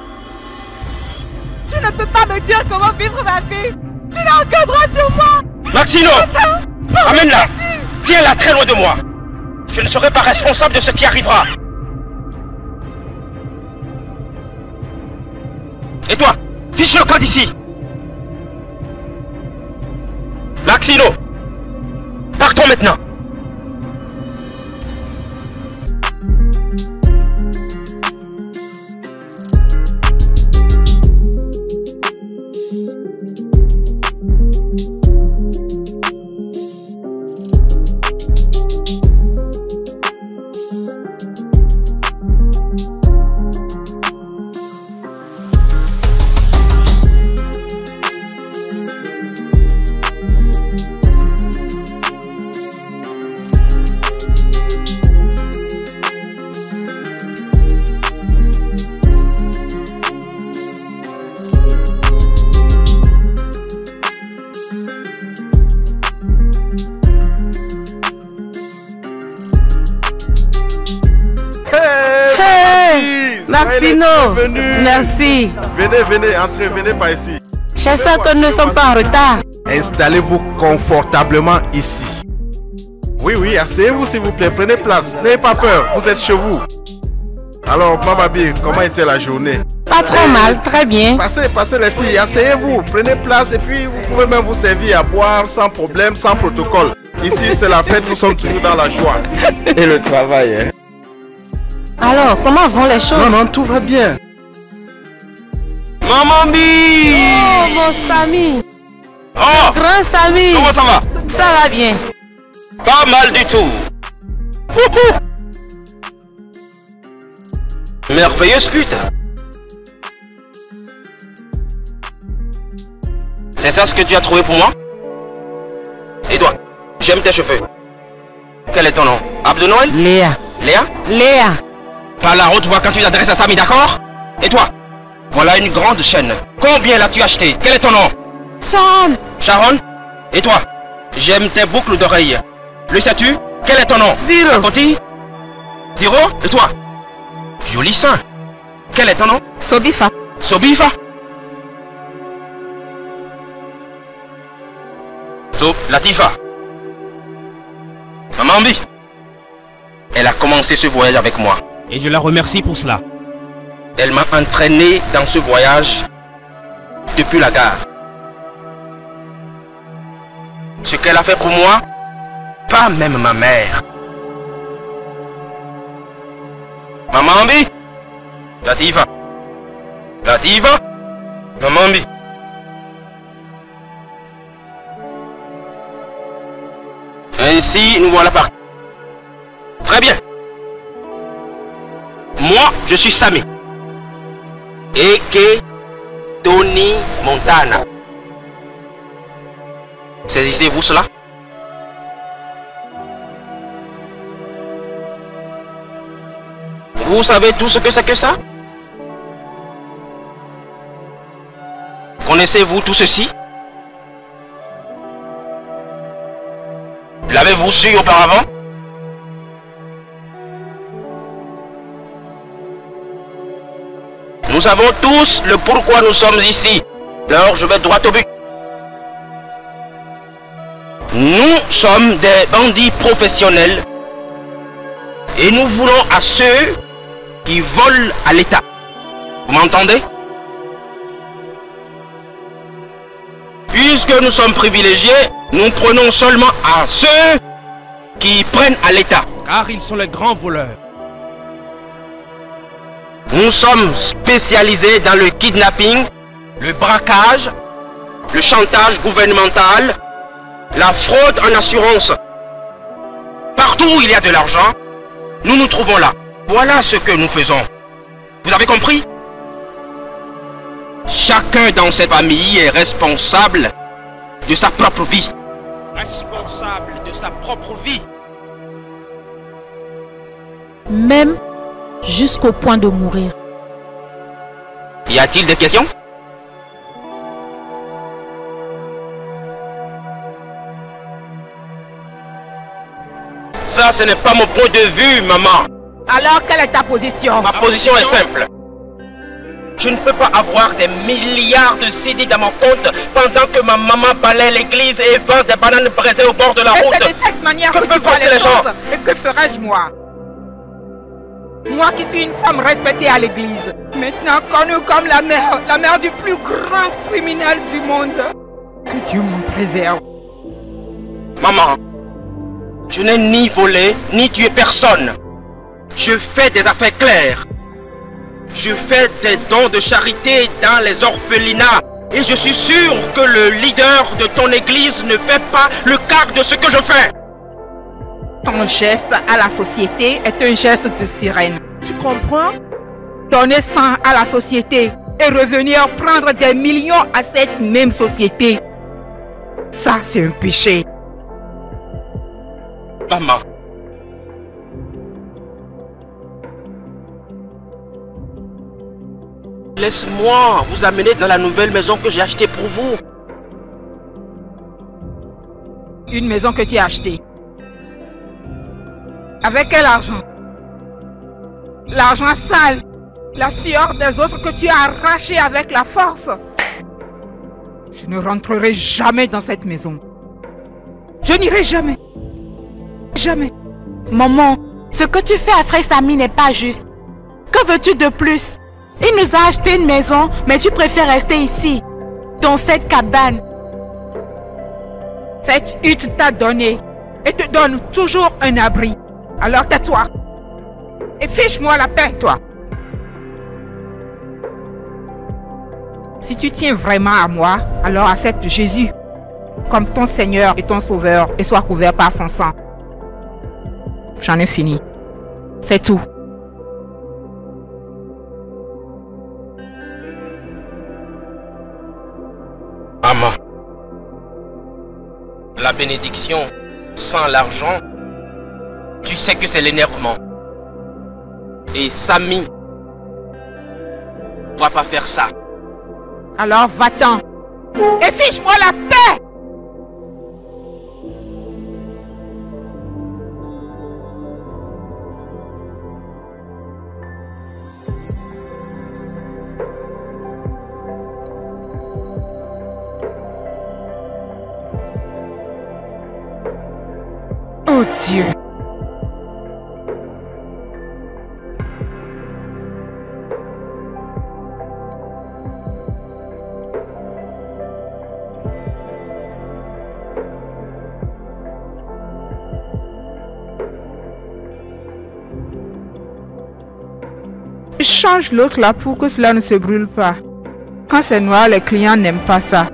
Tu ne peux pas me dire comment vivre ma vie! Tu n'as aucun droit sur moi! Maxino! Amène-la! Tiens-la très loin de moi! Je ne serai pas responsable de ce qui arrivera! Et toi, fiche le camp d'ici! Maxino! Partons maintenant! Maxino, merci. Venez, venez, entrez, venez par ici. J'espère que nous ne sommes pas en retard. Installez-vous confortablement ici. Oui, oui, asseyez-vous s'il vous plaît, prenez place. N'ayez pas peur, vous êtes chez vous. Alors, Mamabi, comment était la journée? Pas trop mal, très bien. Passez, passez les filles, asseyez-vous, prenez place et puis vous pouvez même vous servir à boire sans problème, sans protocole. Ici, c'est la fête, nous sommes toujours dans la joie. Et le travail, hein. Alors, comment vont les choses? Non, non, tout va bien. Maman Bi! Oh, mon Samy! Oh! Grand Samy! Comment ça va? Ça va bien. Pas mal du tout. Poupou! Merveilleuse pute. C'est ça ce que tu as trouvé pour moi? Et toi? J'aime tes cheveux. Quel est ton nom? Abdou Noël? Léa. Léa? Léa. Par la haute voix quand tu t'adresses à Samy, d'accord? Et toi? Voilà une grande chaîne. Combien l'as-tu acheté? Quel est ton nom? Sharon. Sharon? Et toi? J'aime tes boucles d'oreilles. Le sais-tu? Quel est ton nom? Zero. Petit? Zero? Et toi? Joli sein. Quel est ton nom? Sobifa. Sobifa? So, Latifa. Maman Ambi. Elle a commencé ce voyage avec moi. Et je la remercie pour cela. Elle m'a entraîné dans ce voyage depuis la gare. Ce qu'elle a fait pour moi, pas même ma mère. Maman Ambi. Latifa. Latifa. Maman Ambi. Ainsi, nous voilà partis. Très bien. Moi, je suis Samy. Et que Tony Montana. Saisissez-vous cela? Vous savez tout ce que c'est que ça? Connaissez-vous tout ceci? L'avez-vous su auparavant? Nous savons tous le pourquoi nous sommes ici. Alors je vais droit au but. Nous sommes des bandits professionnels et nous voulons à ceux qui volent à l'État. Vous m'entendez? Puisque nous sommes privilégiés, nous prenons seulement à ceux qui prennent à l'État. Car ils sont les grands voleurs. Nous sommes spécialisés dans le kidnapping, le braquage le chantage gouvernemental, la fraude en assurance. Partout où il y a de l'argent, nous nous trouvons là. Voilà ce que nous faisons. Vous avez compris? Chacun dans cette famille est responsable de sa propre vie. Responsable de sa propre vie. Même jusqu'au point de mourir. Y a-t-il des questions? Ça, ce n'est pas mon point de vue, maman. Alors, quelle est ta position? Ma position est simple. Je ne peux pas avoir des milliards de C D dans mon compte pendant que ma maman balaie l'église et vend des bananes braisées au bord de la et route. c'est de cette manière que, que tu vois les, les choses. Et que ferais-je moi? Moi qui suis une femme respectée à l'église. Maintenant connue comme la mère, la mère du plus grand criminel du monde. Que Dieu m'en préserve. Maman, je n'ai ni volé, ni tué personne. Je fais des affaires claires. Je fais des dons de charité dans les orphelinats. Et je suis sûr que le leader de ton église ne fait pas le quart de ce que je fais. Ton geste à la société est un geste de sirène. Tu comprends? Donner sang à la société et revenir prendre des millions à cette même société. Ça, c'est un péché. Maman. Laisse-moi vous amener dans la nouvelle maison que j'ai achetée pour vous. Une maison que tu as achetée. Avec quel argent? L'argent sale. La sueur des autres que tu as arraché avec la force. Je ne rentrerai jamais dans cette maison. Je n'irai jamais. Jamais. Maman, ce que tu fais à Frère Samy n'est pas juste. Que veux-tu de plus? Il nous a acheté une maison, mais tu préfères rester ici, dans cette cabane. Cette hutte t'a donné et te donne toujours un abri. Alors tais-toi. Et fiche-moi la paix, toi. Si tu tiens vraiment à moi, alors accepte Jésus comme ton Seigneur et ton Sauveur et sois couvert par son sang. J'en ai fini. C'est tout. Maman, la bénédiction sans l'argent, tu sais que c'est l'énervement. Et Samy ne va pas faire ça. Alors va-t'en et fiche-moi la paix. Oh Dieu. Change l'autre là pour que cela ne se brûle pas. Quand c'est noir, les clients n'aiment pas ça.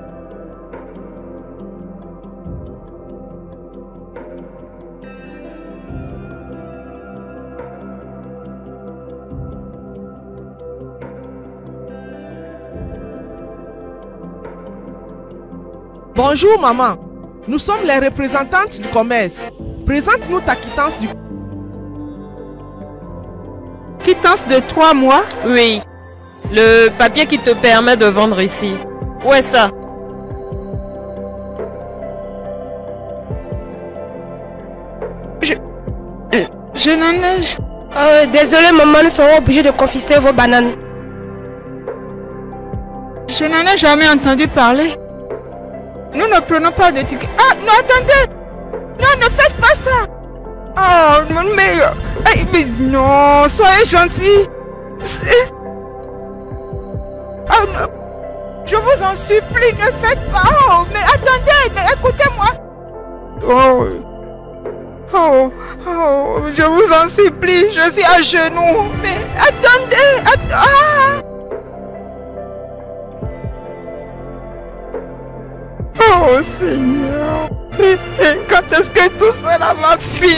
Bonjour maman, nous sommes les représentantes du commerce. Présente-nous ta quittance du... Quittance de trois mois? Oui. Le papier qui te permet de vendre ici. Où est ça? Je... Je n'en ai... Euh, désolé maman, nous serons obligés de confisquer vos bananes. Je n'en ai jamais entendu parler. Nous ne prenons pas de tickets. Ah, non, attendez! Non, ne faites pas ça! Oh, mais, mais non, soyez gentil. Oh non, je vous en supplie, ne faites pas. Oh, mais attendez, mais écoutez-moi. Oh, oh, oh, je vous en supplie, je suis à genoux. Mais attendez, att ah. Oh Seigneur, et, et quand est-ce que tout cela va finir?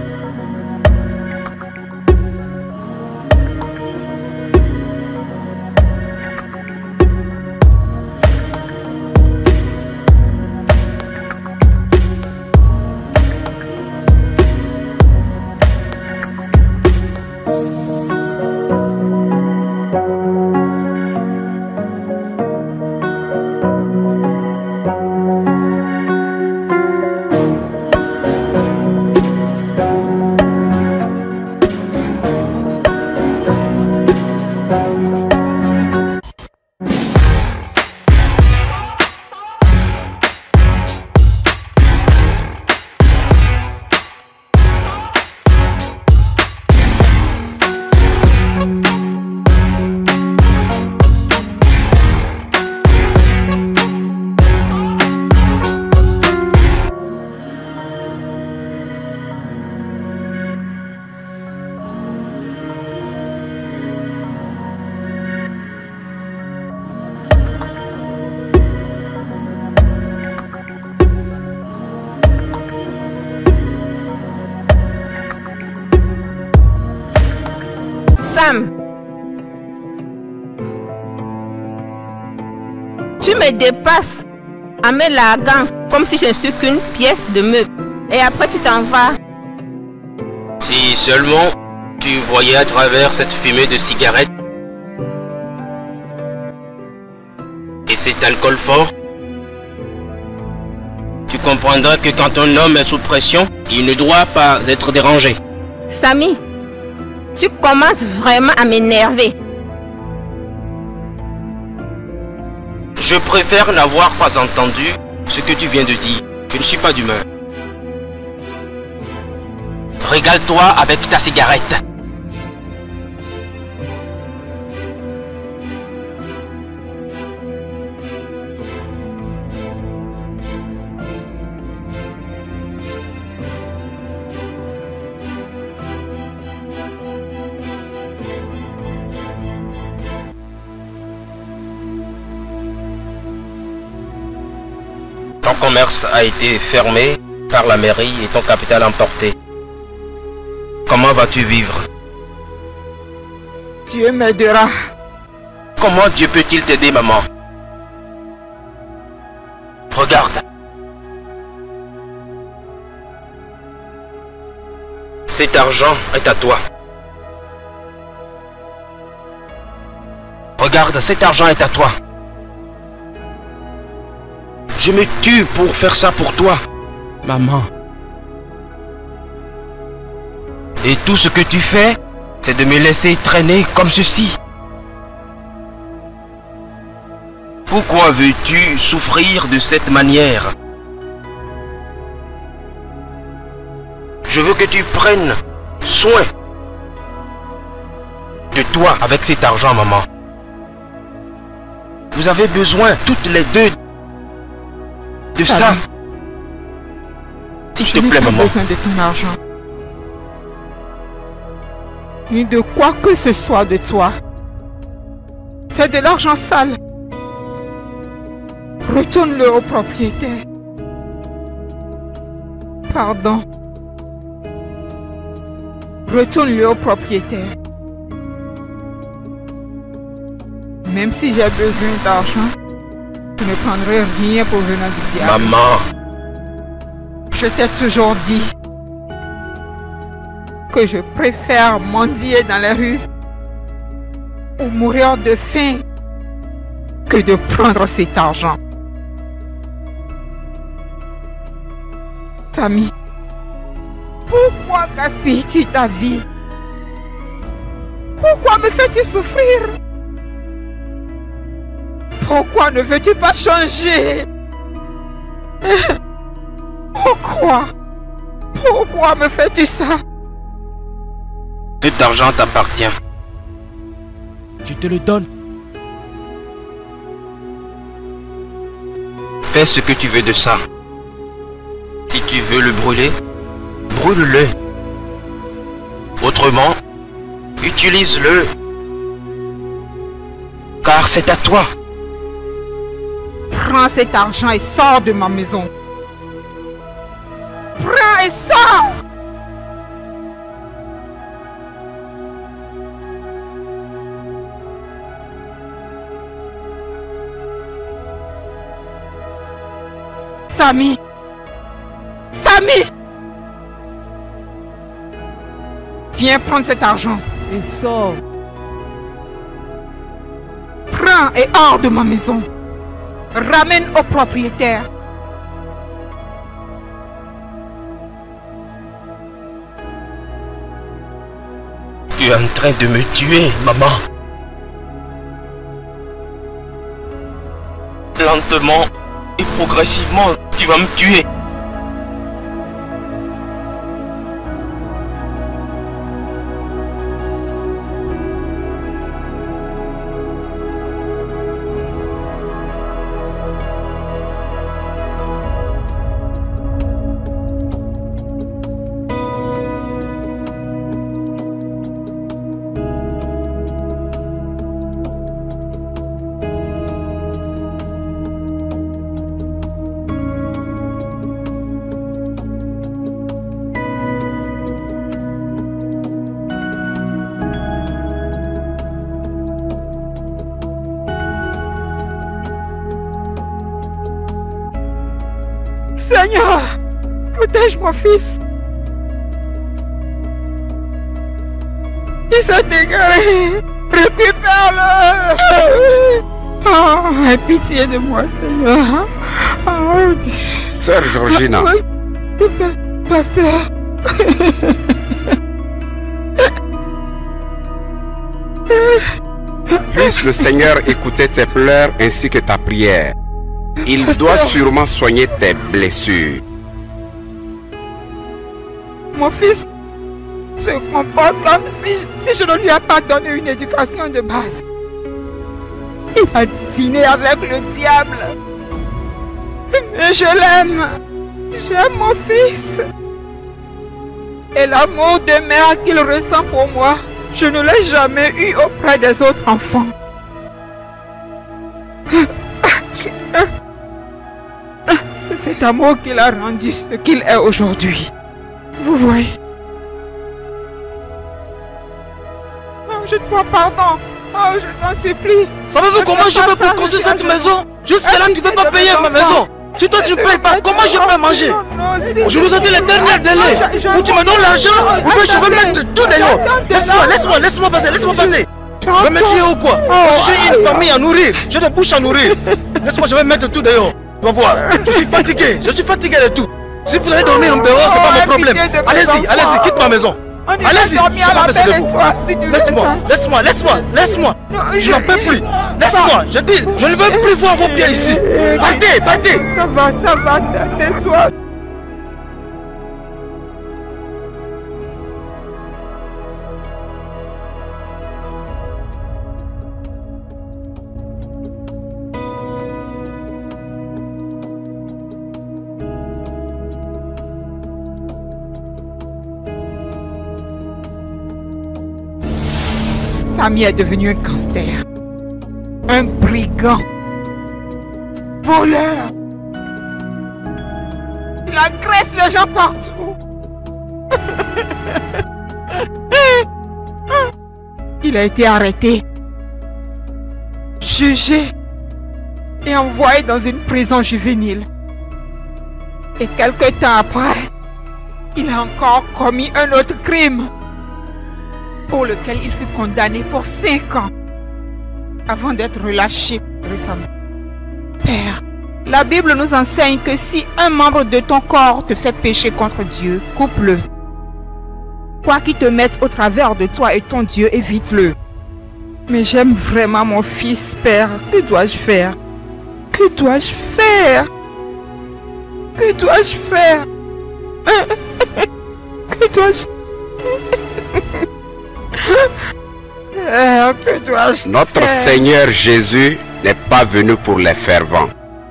Sam, tu me dépasses en me larguant comme si je ne suis qu'une pièce de meuble. Et après tu t'en vas. Si seulement tu voyais à travers cette fumée de cigarette et cet alcool fort, tu comprendras que quand un homme est sous pression, il ne doit pas être dérangé. Samy, tu commences vraiment à m'énerver. Je préfère n'avoir pas entendu ce que tu viens de dire. Je ne suis pas d'humeur. Régale-toi avec ta cigarette. Ton commerce a été fermé par la mairie et ton capital emporté. Comment vas-tu vivre? Dieu m'aidera. Comment Dieu peut-il t'aider, maman? Regarde. Cet argent est à toi. Regarde, cet argent est à toi. Je me tue pour faire ça pour toi, maman. Et tout ce que tu fais, c'est de me laisser traîner comme ceci. Pourquoi veux-tu souffrir de cette manière? Je veux que tu prennes soin de toi avec cet argent, maman. Vous avez besoin, toutes les deux, de ça. ça. S'il te plaît, maman. Je n'ai pas besoin de ton argent. Ni de quoi que ce soit de toi. C'est de l'argent sale. Retourne-le au propriétaire. Pardon. Retourne-le au propriétaire. Même si j'ai besoin d'argent, je ne prendrai rien pour venir du diable. Maman. Je t'ai toujours dit que je préfère mendier dans les rues ou mourir de faim que de prendre cet argent. Samy, pourquoi gaspilles-tu ta vie? Pourquoi me fais-tu souffrir? Pourquoi ne veux-tu pas changer? Pourquoi? Pourquoi me fais-tu ça? Cet argent t'appartient. Je te le donne. Fais ce que tu veux de ça. Si tu veux le brûler, brûle-le. Autrement, utilise-le. Car c'est à toi. Prends Prends cet argent et sors de ma maison. Prends et sors. Samy. Samy. Viens prendre cet argent. Et sors. Prends et hors de ma maison. Ramène au propriétaire. Tu es en train de me tuer, maman. Lentement et progressivement, tu vas me tuer. Seigneur, protège mon fils. Il s'est égaré. Récupère-le. Oh, aie pitié de moi, Seigneur. Oh, Dieu. Sœur Georgina. Pasteur. Puisse le Seigneur écouter tes pleurs ainsi que ta prière. Il doit sûrement soigner tes blessures. Mon fils se comporte comme si, si je ne lui ai pas donné une éducation de base. Il a dîné avec le diable. Mais je l'aime. J'aime mon fils. Et l'amour de mère qu'il ressent pour moi, je ne l'ai jamais eu auprès des autres enfants. C'est cet amour qui l'a rendu ce qu'il est aujourd'hui. Vous voyez. Oh, je te dois pardon. Oh, je t'en supplie. Savez-vous comment je fais pour construire cette maison? Jusqu'à là, tu ne veux pas payer ma maison. Si toi tu ne payes pas, comment je peux manger? Je vous ai dit les derniers délais. Ou tu me donnes l'argent, ou bien je vais mettre tout dehors. Laisse-moi, laisse-moi, laisse-moi passer, laisse-moi passer. Je vais me tuer ou quoi? Parce que j'ai une famille à nourrir, j'ai des bouches à nourrir. Laisse-moi, je vais mettre tout dehors. Tu vas voir, je suis fatigué, je suis fatigué de tout. Si vous allez dormir en dehors, c'est pas mon problème. Allez-y, allez-y, quitte ma maison. Allez-y, laisse-moi, laisse-moi, laisse-moi, laisse-moi. Je n'en peux plus. Laisse-moi, je dis, je ne veux plus voir vos pieds ici. Partez, partez. Ça va, ça va, tais-toi. Samy est devenu un gangster, un brigand, voleur. Il agresse les gens partout. Il a été arrêté, jugé et envoyé dans une prison juvénile. Et quelque temps après, il a encore commis un autre crime, pour lequel il fut condamné pour cinq ans avant d'être relâché récemment. Père, la Bible nous enseigne que si un membre de ton corps te fait pécher contre Dieu, coupe-le. Quoi qu'il te mette au travers de toi et ton Dieu, évite-le. Mais j'aime vraiment mon fils, Père. Que dois-je faire? Que dois-je faire? Que dois-je faire? Que dois-je... Que dois-je Notre faire? Seigneur Jésus n'est pas venu pour les fervents.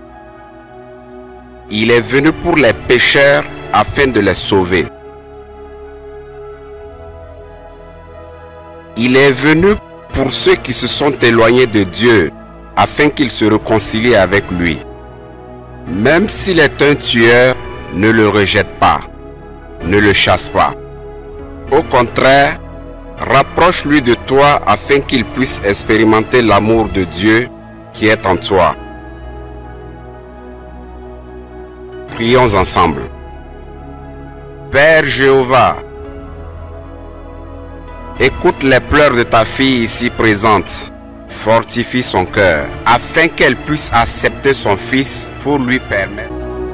Il est venu pour les pécheurs afin de les sauver. Il est venu pour ceux qui se sont éloignés de Dieu afin qu'ils se réconcilient avec lui. Même s'il est un tueur, ne le rejette pas. Ne le chasse pas. Au contraire, rapproche-lui de toi afin qu'il puisse expérimenter l'amour de Dieu qui est en toi. Prions ensemble. Père Jéhovah, écoute les pleurs de ta fille ici présente. Fortifie son cœur afin qu'elle puisse accepter son fils pour lui permettre.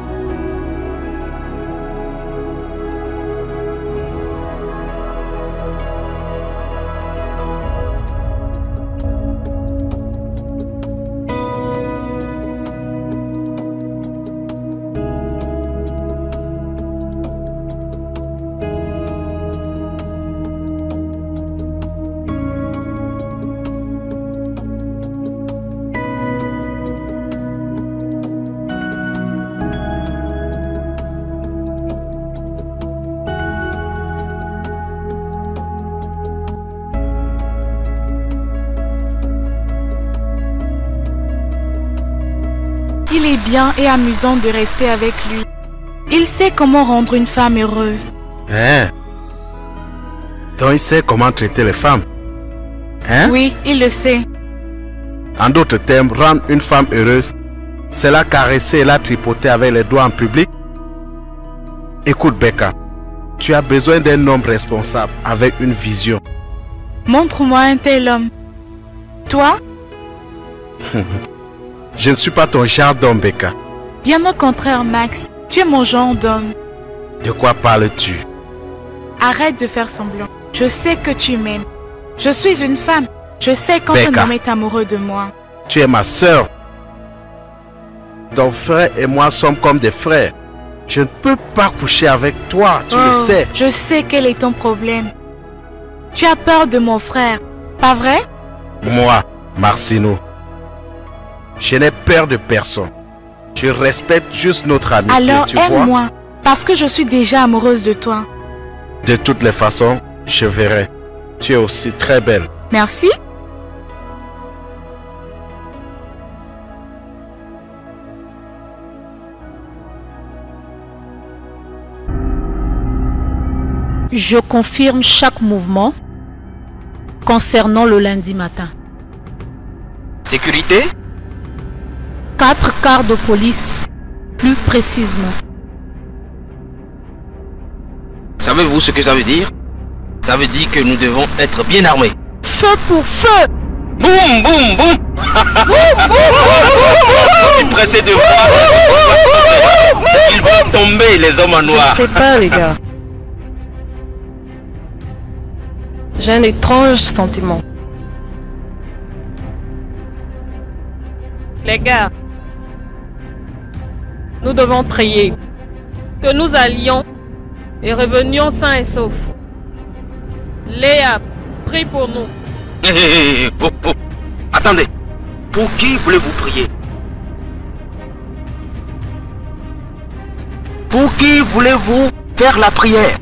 Il est bien et amusant de rester avec lui. Il sait comment rendre une femme heureuse. Hein? Donc il sait comment traiter les femmes. Hein? Oui, il le sait. En d'autres termes, rendre une femme heureuse, c'est la caresser et la tripoter avec les doigts en public. Écoute Becca, tu as besoin d'un homme responsable avec une vision. Montre-moi un tel homme. Toi? Je ne suis pas ton genre d'homme, Becca. Bien au contraire, Max. Tu es mon genre d'homme. De quoi parles-tu? Arrête de faire semblant. Je sais que tu m'aimes. Je suis une femme. Je sais quand Becca, un homme est amoureux de moi. Tu es ma sœur. Ton frère et moi sommes comme des frères. Je ne peux pas coucher avec toi, tu Oh, le sais. Je sais quel est ton problème. Tu as peur de mon frère, pas vrai? Moi, Marcino, je n'ai peur de personne. Je respecte juste notre amitié, Alors tu vois. aime-moi, parce que je suis déjà amoureuse de toi. De toutes les façons, je verrai. Tu es aussi très belle. Merci. Je confirme chaque mouvement concernant le lundi matin. Sécurité? Quatre quarts de police, plus précisément. Savez-vous ce que ça veut dire? Ça veut dire que nous devons être bien armés. Feu pour feu! Boum, boum, boum! Je suis pressé de voir. Ils vont tomber, les hommes en noir. Je ne sais pas, les gars. J'ai un étrange sentiment. Les gars, nous devons prier que nous allions et revenions sains et saufs. Léa, prie pour nous. Hé, hé, hé, oh, oh. Attendez, pour qui voulez-vous prier? Pour qui voulez-vous faire la prière?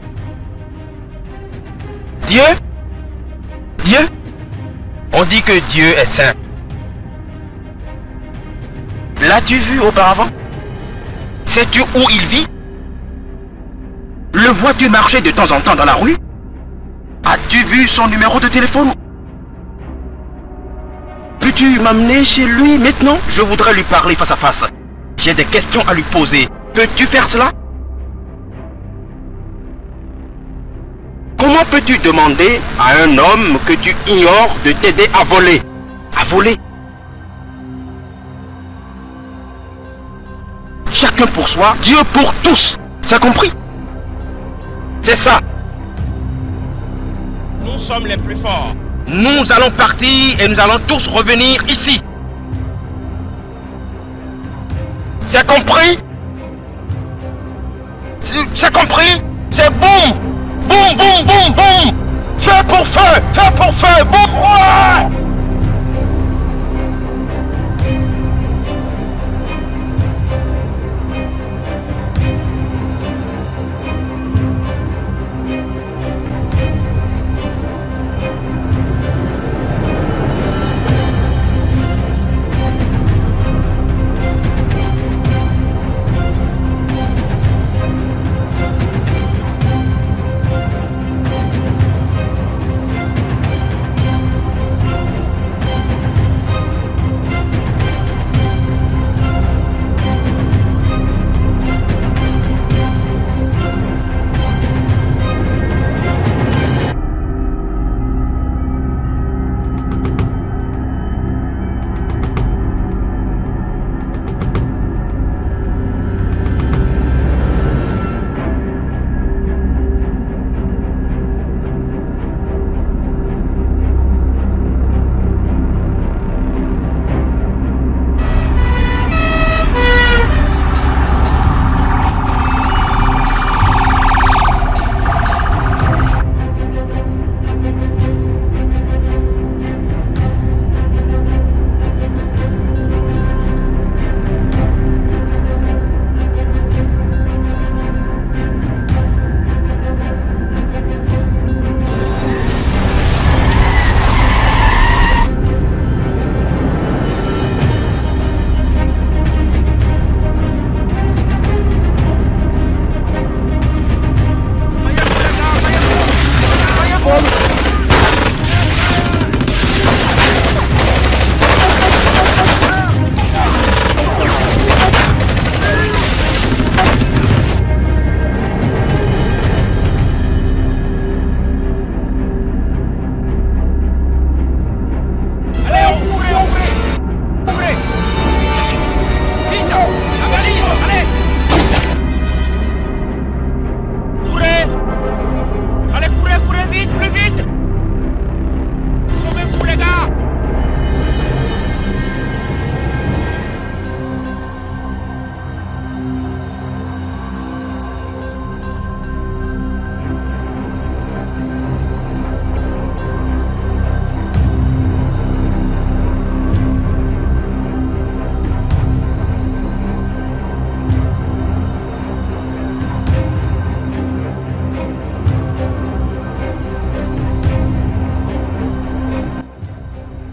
Dieu? Dieu? On dit que Dieu est saint. L'as-tu vu auparavant? Sais-tu où il vit? Le vois-tu marcher de temps en temps dans la rue? As-tu vu son numéro de téléphone? Peux-tu m'amener chez lui maintenant? Je voudrais lui parler face à face. J'ai des questions à lui poser. Peux-tu faire cela? Comment peux-tu demander à un homme que tu ignores de t'aider à voler? À voler? Chacun pour soi, Dieu pour tous. C'est compris? C'est ça. Nous sommes les plus forts. Nous allons partir et nous allons tous revenir ici. C'est compris? C'est compris? C'est boum! Boum, boum, boum, boum! Feu pour feu! Feu pour feu! Boum! Ouais!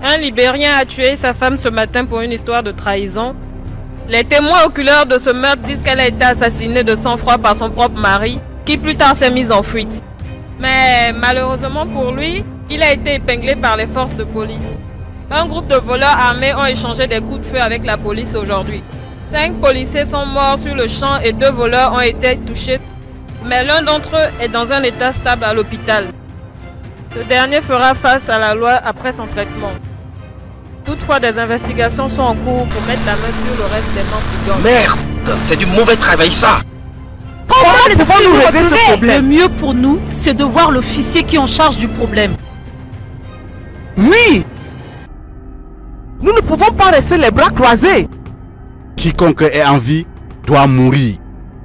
Un Libérien a tué sa femme ce matin pour une histoire de trahison. Les témoins oculaires de ce meurtre disent qu'elle a été assassinée de sang-froid par son propre mari, qui plus tard s'est mis en fuite. Mais malheureusement pour lui, il a été épinglé par les forces de police. Un groupe de voleurs armés ont échangé des coups de feu avec la police aujourd'hui. Cinq policiers sont morts sur le champ et deux voleurs ont été touchés. Mais l'un d'entre eux est dans un état stable à l'hôpital. Ce dernier fera face à la loi après son traitement. Toutefois, des investigations sont en cours pour mettre la main sur le reste des membres du gang. Merde, c'est du mauvais travail ça. Comment nous pouvons nous régler ce problème? Le mieux pour nous, c'est de voir l'officier qui est en charge du problème. Oui. Nous ne pouvons pas rester les bras croisés. Quiconque est en vie doit mourir.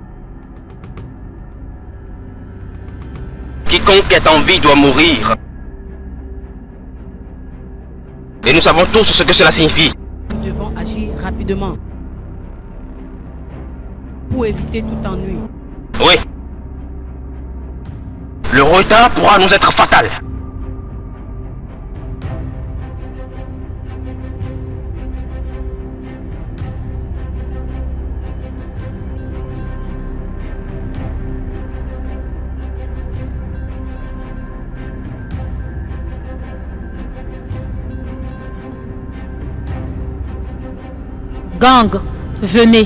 Quiconque est en vie doit mourir. Et nous savons tous ce que cela signifie. Nous devons agir rapidement pour éviter tout ennui. Oui. Le retard pourra nous être fatal. Gang, venez.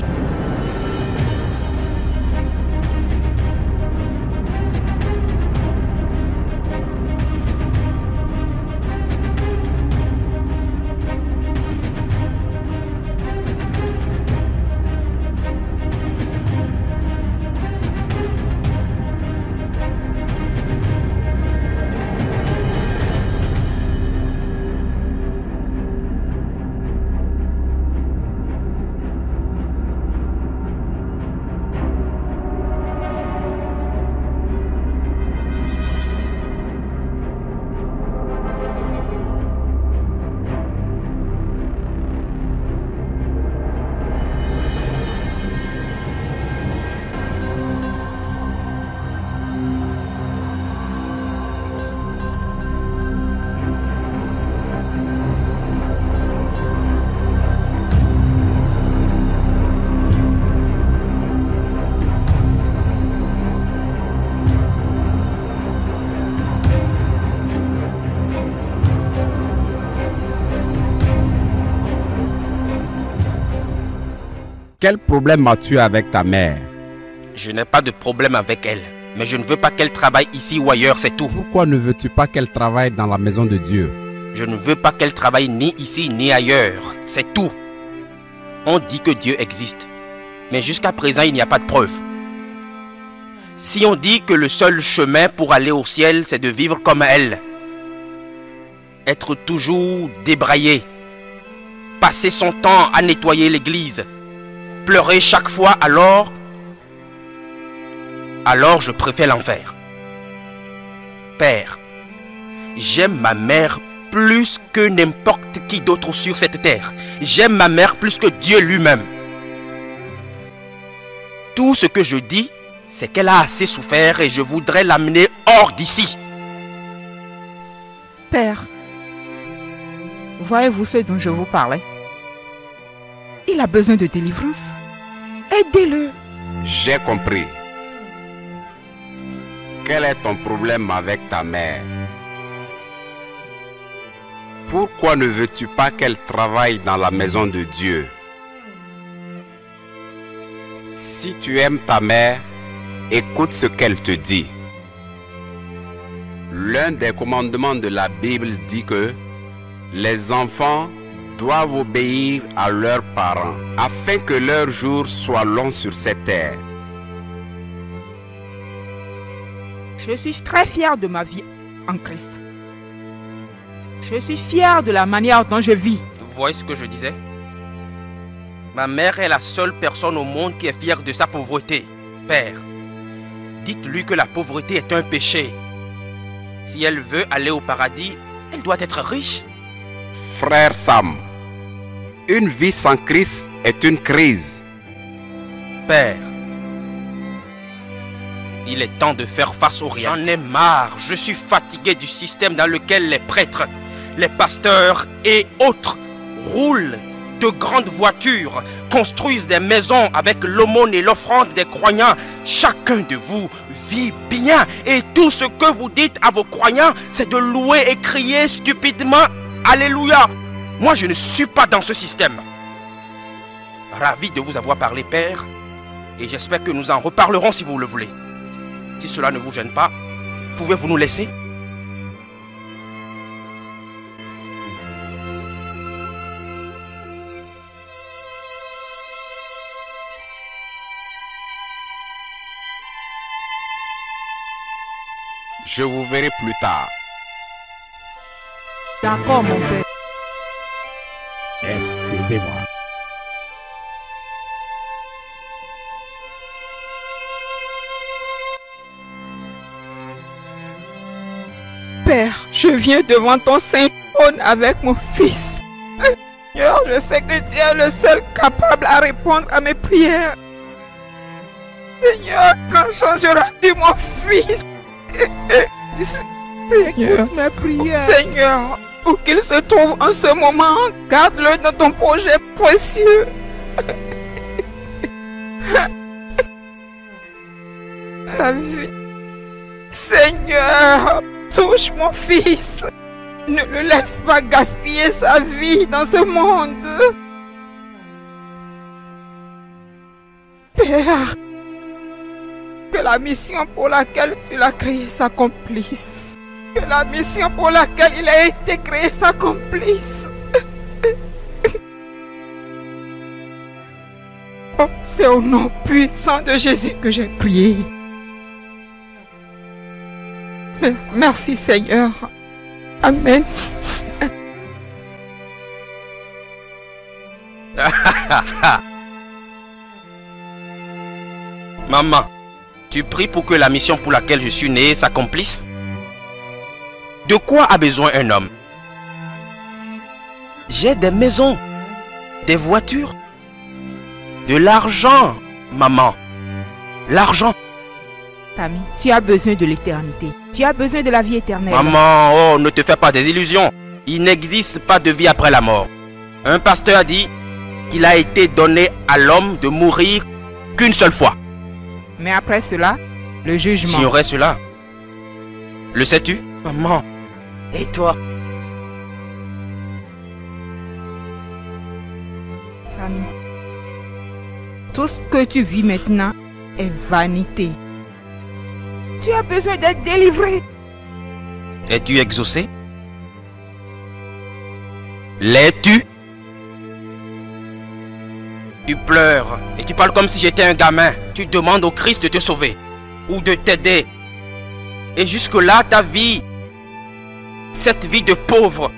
Quel problème as-tu avec ta mère? Je n'ai pas de problème avec elle, mais je ne veux pas qu'elle travaille ici ou ailleurs, c'est tout. Pourquoi ne veux-tu pas qu'elle travaille dans la maison de Dieu? Je ne veux pas qu'elle travaille ni ici ni ailleurs, c'est tout. On dit que Dieu existe, mais jusqu'à présent il n'y a pas de preuve. Si on dit que le seul chemin pour aller au ciel, c'est de vivre comme elle, être toujours débraillé, passer son temps à nettoyer l'église, pleurer chaque fois, alors, alors je préfère l'enfer. Père, j'aime ma mère plus que n'importe qui d'autre sur cette terre. J'aime ma mère plus que Dieu lui-même. Tout ce que je dis, c'est qu'elle a assez souffert et je voudrais l'amener hors d'ici. Père, voyez-vous ce dont je vous parlais? Il a besoin de délivrance. Aidez-le. J'ai compris. Quel est ton problème avec ta mère? Pourquoi ne veux-tu pas qu'elle travaille dans la maison de Dieu? Si tu aimes ta mère, écoute ce qu'elle te dit. L'un des commandements de la Bible dit que les enfants doivent obéir à leurs parents afin que leur jour soit long sur cette terre. Je suis très fier de ma vie en Christ. Je suis fier de la manière dont je vis. Vous voyez ce que je disais? Ma mère est la seule personne au monde qui est fière de sa pauvreté. Père, dites-lui que la pauvreté est un péché. Si elle veut aller au paradis, elle doit être riche. Frère Sam, une vie sans Christ est une crise. Père, il est temps de faire face au rien. J'en ai marre, je suis fatigué du système dans lequel les prêtres, les pasteurs et autres roulent de grandes voitures, construisent des maisons avec l'aumône et l'offrande des croyants. Chacun de vous vit bien et tout ce que vous dites à vos croyants, c'est de louer et crier stupidement Alléluia. Moi, je ne suis pas dans ce système. Ravi de vous avoir parlé, Père, et j'espère que nous en reparlerons si vous le voulez. Si cela ne vous gêne pas, pouvez-vous nous laisser? Je vous verrai plus tard. D'accord, mon père. Excusez-moi. Père, je viens devant ton saint trône avec mon fils. Seigneur, je sais que tu es le seul capable à répondre à mes prières. Seigneur, quand changeras-tu mon fils? Seigneur, écoute mes prières. Seigneur, où qu'il se trouve en ce moment, garde-le dans ton projet précieux. Ta vie. Seigneur, touche mon fils. Ne le laisse pas gaspiller sa vie dans ce monde. Père, que la mission pour laquelle tu l'as créé s'accomplisse. Que la mission pour laquelle il a été créé s'accomplisse. Oh, c'est au nom puissant de Jésus que j'ai prié. Merci Seigneur. Amen. Maman, tu pries pour que la mission pour laquelle je suis né s'accomplisse? De quoi a besoin un homme? J'ai des maisons, des voitures, de l'argent, maman. L'argent. Camille, tu as besoin de l'éternité. Tu as besoin de la vie éternelle. Maman, oh, ne te fais pas des illusions. Il n'existe pas de vie après la mort. Un pasteur a dit qu'il a été donné à l'homme de mourir qu'une seule fois. Mais après cela, le jugement. J'ignorais cela. Le sais-tu, maman? Et toi? Samy, tout ce que tu vis maintenant est vanité. Tu as besoin d'être délivré. Es-tu exaucé? L'es-tu? Tu pleures et tu parles comme si j'étais un gamin. Tu demandes au Christ de te sauver ou de t'aider. Et jusque-là, ta vie, cette vie de pauvre,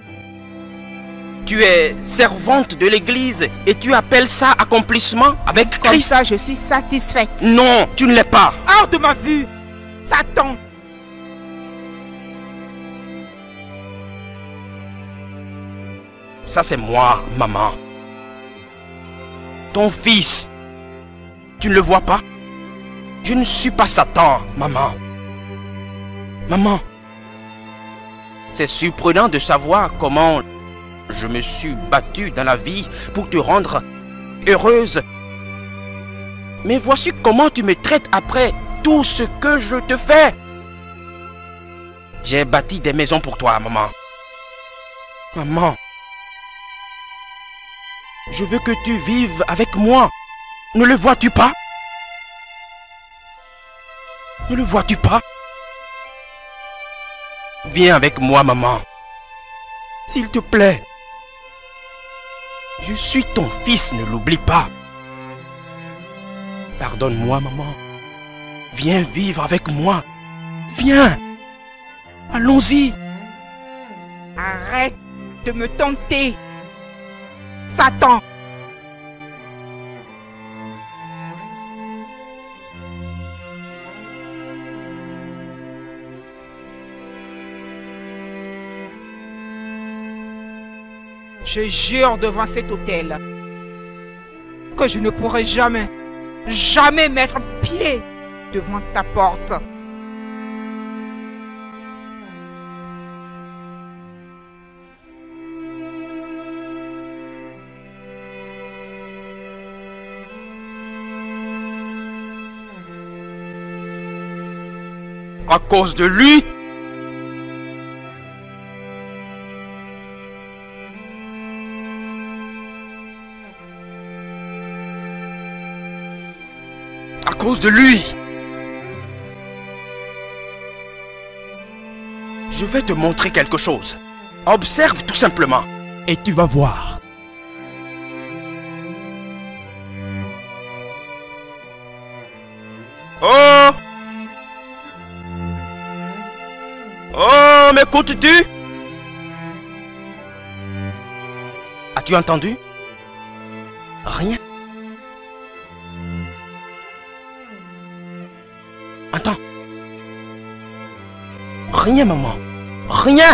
tu es servante de l'église et tu appelles ça accomplissement avec Christ. Comme ça, je suis satisfaite. Non, tu ne l'es pas. Hors de ma vue, Satan. Ça, c'est moi, maman. Ton fils. Tu ne le vois pas? Je ne suis pas Satan, maman. Maman. C'est surprenant de savoir comment je me suis battu dans la vie pour te rendre heureuse. Mais voici comment tu me traites après tout ce que je te fais. J'ai bâti des maisons pour toi, maman. Maman. Je veux que tu vives avec moi. Ne le vois-tu pas? Ne le vois-tu pas? Viens avec moi, maman. S'il te plaît. Je suis ton fils, ne l'oublie pas. Pardonne-moi, maman. Viens vivre avec moi. Viens. Allons-y. Arrête de me tenter. Satan. Je jure devant cet hôtel que je ne pourrai jamais, jamais mettre pied devant ta porte. À cause de lui? À cause de lui? Je vais te montrer quelque chose. Observe tout simplement. Et tu vas voir. Oh! Oh, m'écoutes-tu? As-tu entendu? Rien. Attends. Rien, maman. Rien.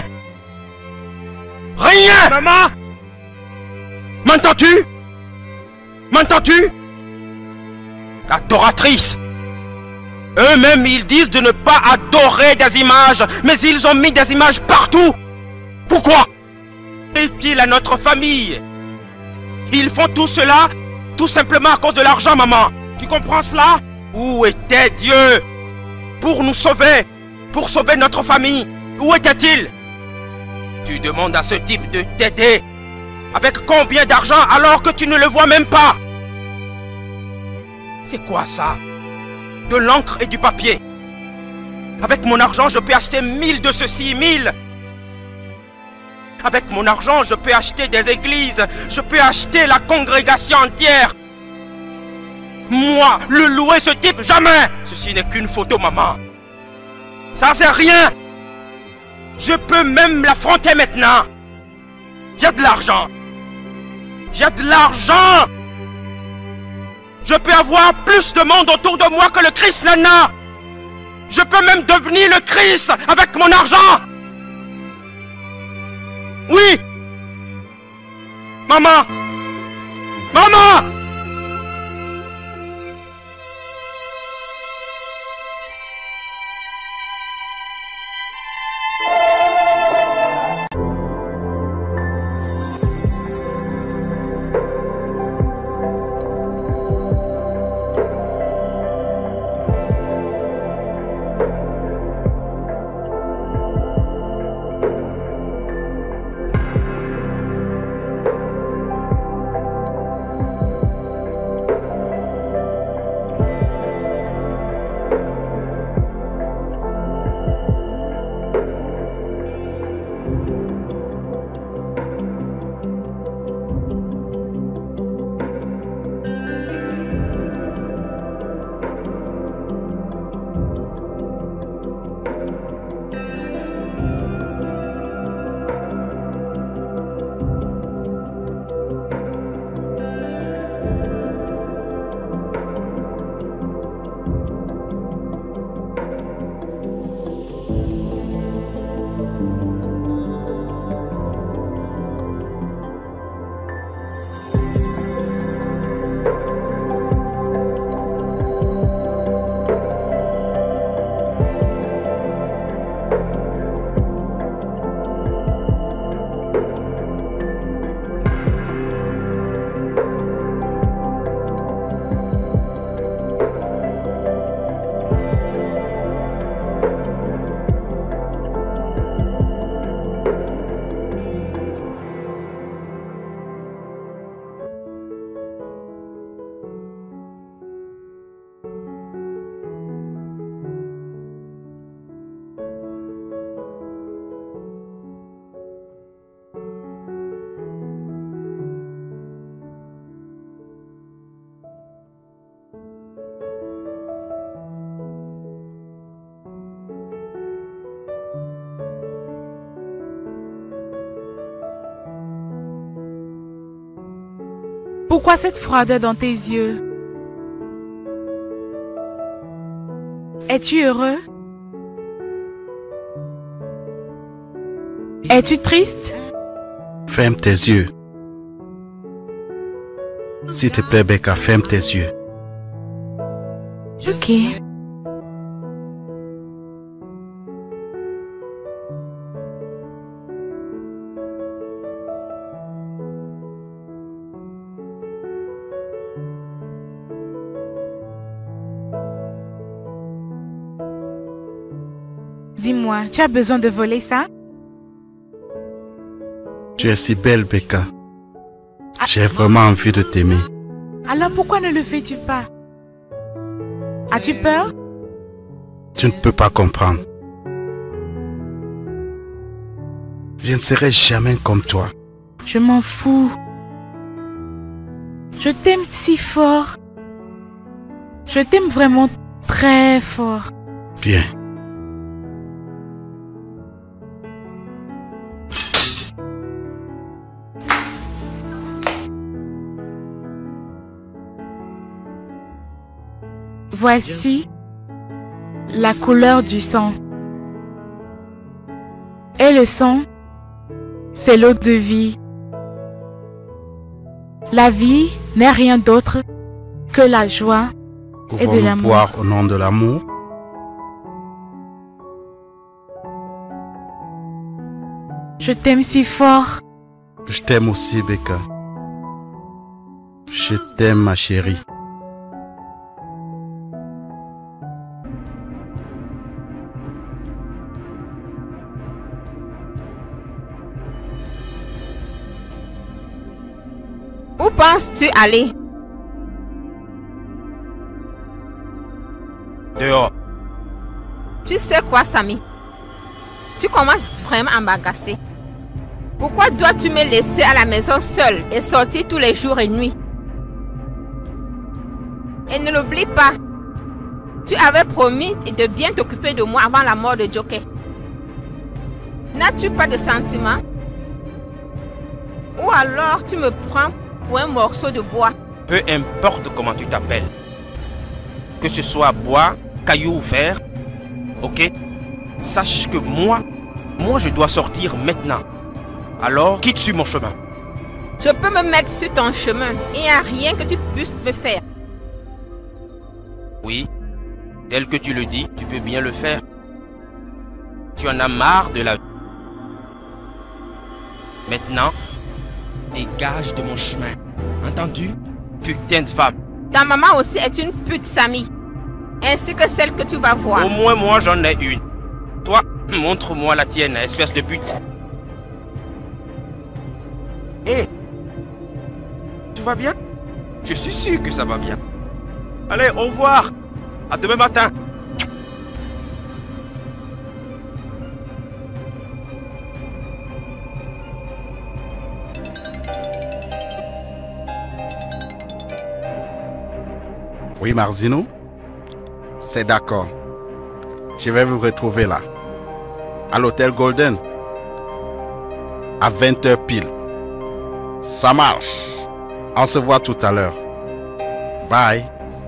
Rien! Maman! M'entends-tu? M'entends-tu? Adoratrice! Eux-mêmes, ils disent de ne pas adorer des images, mais ils ont mis des images partout. Pourquoi? Est-il à notre famille? Ils font tout cela tout simplement à cause de l'argent, maman. Tu comprends cela? Où était Dieu pour nous sauver, pour sauver notre famille? Où était-il? Tu demandes à ce type de t'aider. Avec combien d'argent alors que tu ne le vois même pas? C'est quoi ça? De l'encre et du papier. Avec mon argent, je peux acheter mille de ceci, mille. Avec mon argent, je peux acheter des églises. Je peux acheter la congrégation entière. Moi, le louer ce type, jamais. Ceci n'est qu'une photo, maman. Ça c'est rien. Je peux même l'affronter maintenant. J'ai de l'argent. J'ai de l'argent. Je peux avoir plus de monde autour de moi que le Christ n'en a. Je peux même devenir le Christ avec mon argent. Oui. Maman. Maman. Pourquoi cette froideur dans tes yeux? Es-tu heureux? Es-tu triste? Ferme tes yeux. S'il te plaît, Becca, ferme tes yeux. Ok. Dis-moi, tu as besoin de voler ça? Tu es si belle, Becca. J'ai vraiment envie de t'aimer. Alors pourquoi ne le fais-tu pas? As-tu peur? Tu ne peux pas comprendre. Je ne serai jamais comme toi. Je m'en fous. Je t'aime si fort. Je t'aime vraiment très fort. Bien. Voici la couleur du sang. Et le sang, c'est l'eau de vie. La vie n'est rien d'autre que la joie et de Pouvons-nous l'amour. boire au nom de l'amour? Je t'aime si fort. Je t'aime aussi, Becca. Je t'aime, ma chérie. Où penses-tu aller? Dehors. Tu sais quoi, Samy? Tu commences vraiment à m'agacer. Pourquoi dois-tu me laisser à la maison seule et sortir tous les jours et nuits? Et ne l'oublie pas, tu avais promis de bien t'occuper de moi avant la mort de Joker. N'as-tu pas de sentiments? Ou alors tu me prends pour un morceau de bois? Peu importe comment tu t'appelles. Que ce soit bois, caillou ou fer. Ok? Sache que moi, moi je dois sortir maintenant. Alors quitte sur mon chemin. Je peux me mettre sur ton chemin. Il n'y a rien que tu puisses me faire. Oui, tel que tu le dis, tu peux bien le faire. Tu en as marre de la vie. Maintenant, dégage de mon chemin. Entendu? Putain de femme. Ta maman aussi est une pute, Samy. Ainsi que celle que tu vas voir. Au moins moi j'en ai une. Toi, montre-moi la tienne, espèce de pute. Hé, tout va bien? Je suis sûr que ça va bien. Allez, au revoir. À demain matin. Oui, Marzino? C'est d'accord. Je vais vous retrouver là. À l'hôtel Golden. À vingt heures pile. Ça marche. On se voit tout à l'heure. Bye.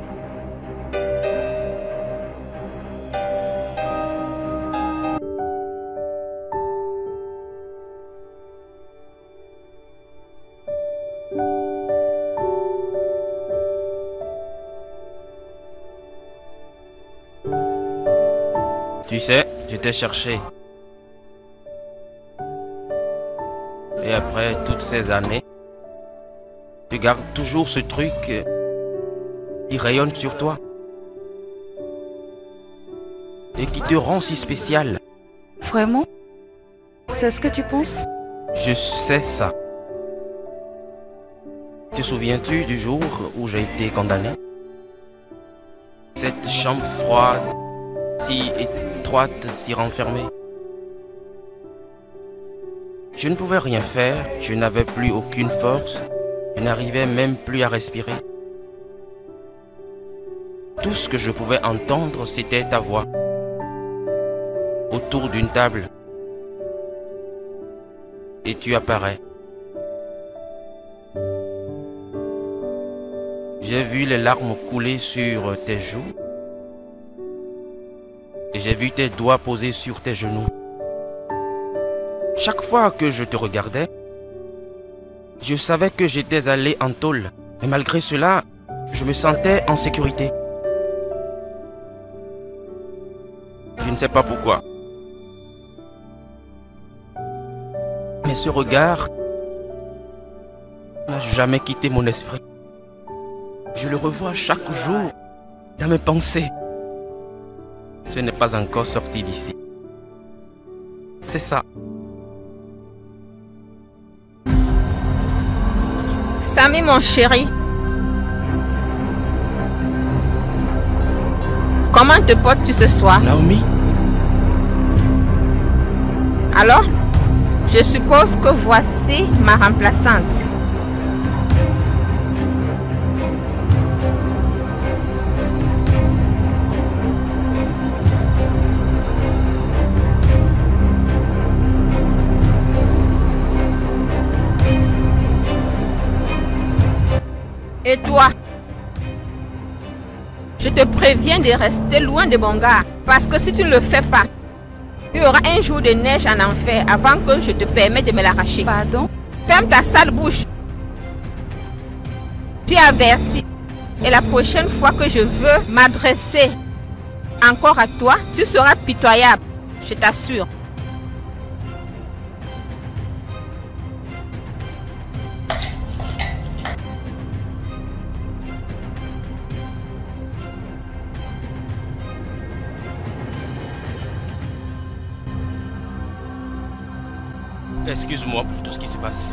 Tu sais, je t'ai cherché. Et après toutes ces années, tu gardes toujours ce truc euh, qui rayonne sur toi. Et qui te rend si spécial. Vraiment? C'est ce que tu penses? Je sais ça. Te souviens-tu du jour où j'ai été condamné? Cette chambre froide, si étroite, si renfermée. Je ne pouvais rien faire, je n'avais plus aucune force, je n'arrivais même plus à respirer. Tout ce que je pouvais entendre, c'était ta voix. Autour d'une table. Et tu apparais. J'ai vu les larmes couler sur tes joues. Et j'ai vu tes doigts posés sur tes genoux. Chaque fois que je te regardais, je savais que j'étais allé en tôle. Mais malgré cela, je me sentais en sécurité. Je ne sais pas pourquoi. Mais ce regard n'a jamais quitté mon esprit. Je le revois chaque jour dans mes pensées. Ce n'est pas encore sorti d'ici. C'est ça. Samy, mon chéri. Comment te portes-tu ce soir? Naomi? Alors, je suppose que voici ma remplaçante. Et toi? Je te préviens de rester loin de mon gars, parce que si tu ne le fais pas, il y aura un jour de neige en enfer avant que je te permette de me l'arracher. Pardon? Ferme ta sale bouche. Tu es averti. Et la prochaine fois que je veux m'adresser encore à toi, tu seras pitoyable, je t'assure. Excuse-moi pour tout ce qui se passe.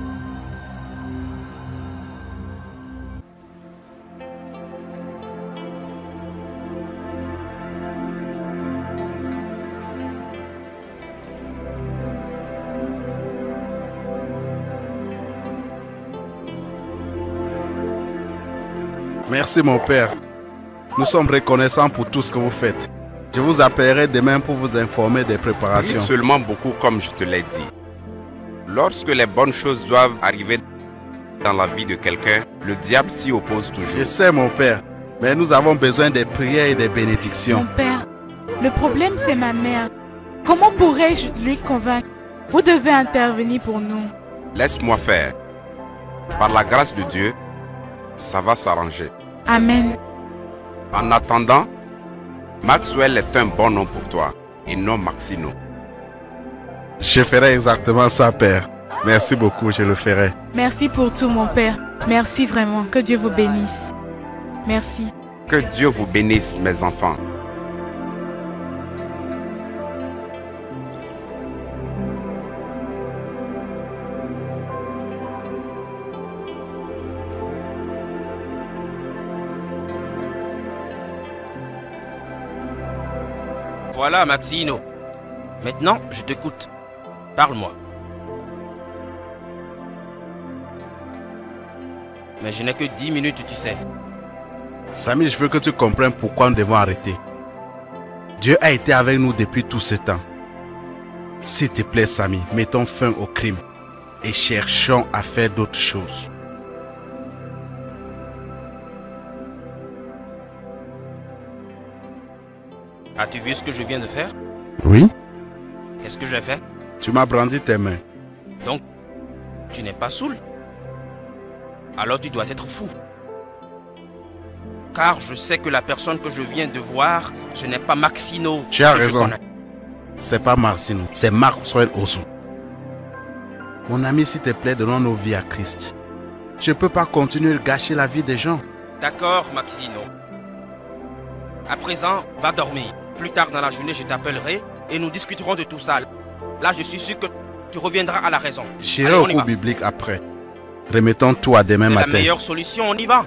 Merci mon père. Nous sommes reconnaissants pour tout ce que vous faites. Je vous appellerai demain pour vous informer des préparations. Prie seulement beaucoup comme je te l'ai dit. Lorsque les bonnes choses doivent arriver dans la vie de quelqu'un, le diable s'y oppose toujours. Je sais mon père, mais nous avons besoin des prières et des bénédictions. Mon père, le problème c'est ma mère. Comment pourrais-je lui convaincre? Vous devez intervenir pour nous. Laisse-moi faire. Par la grâce de Dieu, ça va s'arranger. Amen. En attendant, Maxwell est un bon nom pour toi et non Maxino. Je ferai exactement ça, père. Merci beaucoup, je le ferai. Merci pour tout, mon père. Merci vraiment. Que Dieu vous bénisse. Merci. Que Dieu vous bénisse, mes enfants. Voilà, Maxino. Maintenant, je t'écoute. Parle-moi. Mais je n'ai que dix minutes, tu sais. Samy, je veux que tu comprennes pourquoi nous devons arrêter. Dieu a été avec nous depuis tout ce temps. S'il te plaît, Samy, mettons fin au crime et cherchons à faire d'autres choses. As-tu vu ce que je viens de faire? Oui. Qu'est-ce que j'ai fait? Tu m'as brandi tes mains. Donc, tu n'es pas saoul? Alors tu dois être fou. Car je sais que la personne que je viens de voir, ce n'est pas Maxino. Tu as raison. C'est pas Maxino, c'est Maxwell Ozu. Mon ami, s'il te plaît, donnons nos vies à Christ. Je ne peux pas continuer de gâcher la vie des gens. D'accord, Maxino. À présent, va dormir. Plus tard dans la journée, je t'appellerai et nous discuterons de tout ça. Là, je suis sûr que tu reviendras à la raison. J'irai au cours biblique après. Remettons tout à demain matin. C'est la meilleure solution, on y va.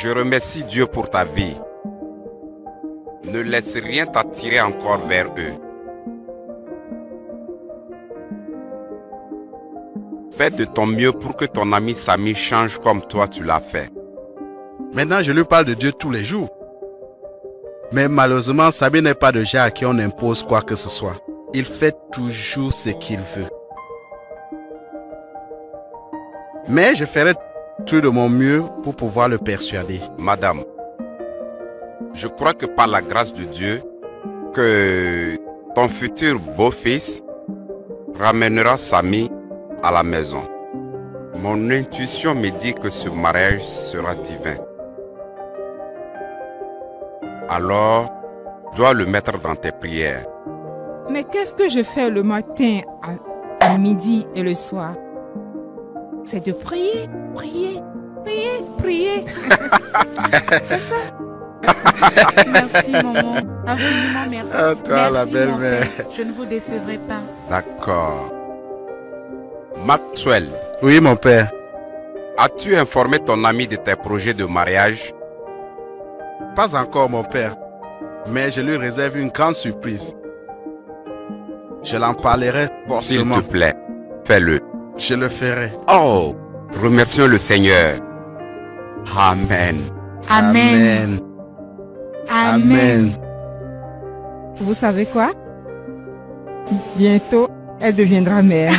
Je remercie Dieu pour ta vie. Ne laisse rien t'attirer encore vers eux. Fais de ton mieux pour que ton ami Samy change comme toi tu l'as fait. Maintenant, je lui parle de Dieu tous les jours. Mais malheureusement, Samy n'est pas de genre à qui on impose quoi que ce soit. Il fait toujours ce qu'il veut. Mais je ferai tout de mon mieux pour pouvoir le persuader. Madame, je crois que par la grâce de Dieu, que ton futur beau-fils ramènera Samy à la maison. Mon intuition me dit que ce mariage sera divin. Alors, tu dois le mettre dans tes prières. Mais qu'est-ce que je fais le matin, à, à midi et le soir? C'est de prier, prier, prier, prier. C'est ça. Merci, maman. Absolument merci. Ah, toi, merci, la belle-mère. Je ne vous décevrai pas. D'accord. Maxwell. Oui, mon père. As-tu informé ton ami de tes projets de mariage? Pas encore, mon père. Mais je lui réserve une grande surprise. Je l'en parlerai forcément. S'il te plaît, fais-le. Je le ferai. Oh, remercions le Seigneur. Amen. Amen. Amen. Amen. Vous savez quoi? Bientôt, elle deviendra mère.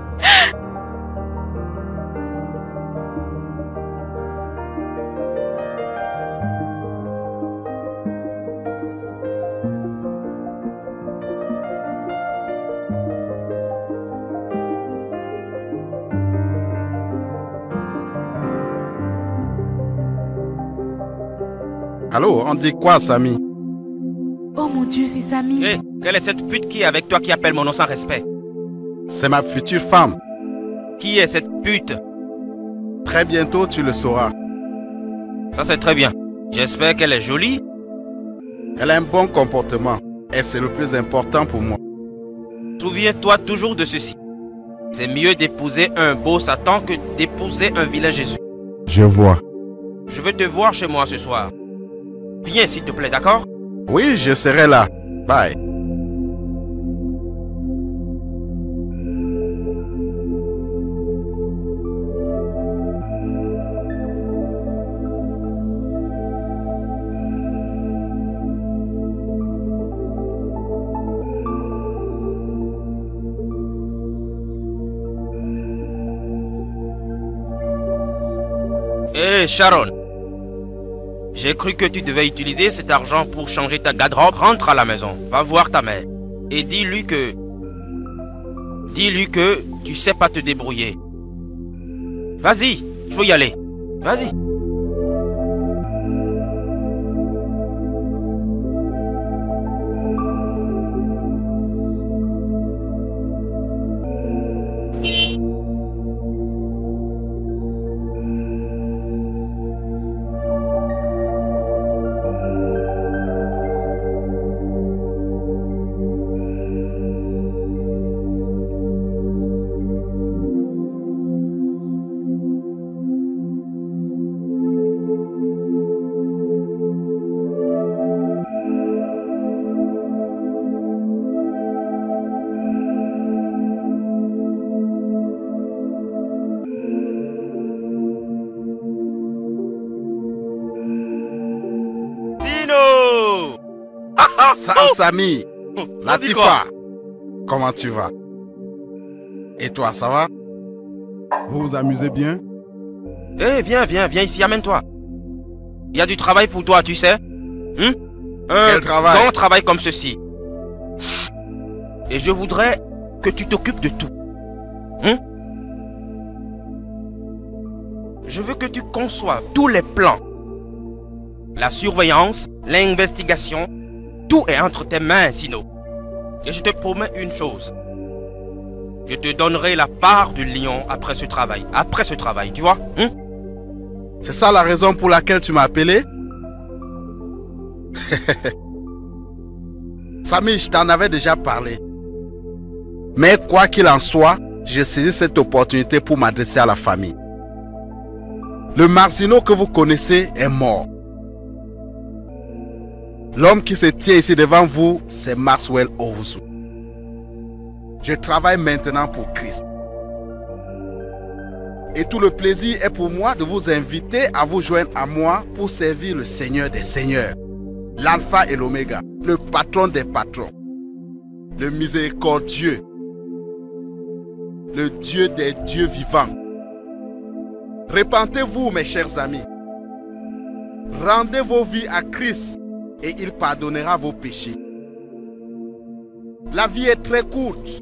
Allô, on dit quoi, Samy? Oh mon Dieu, c'est Samy. Hé, hey, quelle est cette pute qui est avec toi qui appelle mon nom sans respect? C'est ma future femme. Qui est cette pute? Très bientôt, tu le sauras. Ça, c'est très bien. J'espère qu'elle est jolie. Elle a un bon comportement. Et c'est le plus important pour moi. Souviens-toi toujours de ceci. C'est mieux d'épouser un beau Satan que d'épouser un vilain Jésus. Je vois. Je veux te voir chez moi ce soir. Viens s'il te plaît, d'accord? Oui, je serai là. Bye. Hé, hey, Sharon. J'ai cru que tu devais utiliser cet argent pour changer ta garde-robe. Rentre à la maison, va voir ta mère. Et dis-lui que... Dis-lui que tu sais pas te débrouiller. Vas-y, il faut y aller. Vas-y. Samy, Latifa, comment tu vas? Et toi, ça va? Vous vous amusez bien? Eh, hey, viens, viens, viens ici, amène-toi. Il y a du travail pour toi, tu sais. Hum? Un Quel travail? grand travail comme ceci. Et je voudrais que tu t'occupes de tout. Hum? Je veux que tu conçoives tous les plans. La surveillance, l'investigation, tout est entre tes mains, Sino. Et je te promets une chose. Je te donnerai la part du lion après ce travail. Après ce travail, tu vois? Hein? C'est ça la raison pour laquelle tu m'as appelé? Samy, je t'en avais déjà parlé. Mais quoi qu'il en soit, j'ai saisi cette opportunité pour m'adresser à la famille. Le Marcino que vous connaissez est mort. L'homme qui se tient ici devant vous, c'est Maxwell Owusu. Je travaille maintenant pour Christ. Et tout le plaisir est pour moi de vous inviter à vous joindre à moi pour servir le Seigneur des Seigneurs, l'Alpha et l'Oméga, le patron des patrons, le miséricordieux, le Dieu des dieux vivants. Repentez-vous, mes chers amis. Rendez vos vies à Christ et il pardonnera vos péchés. La vie est très courte.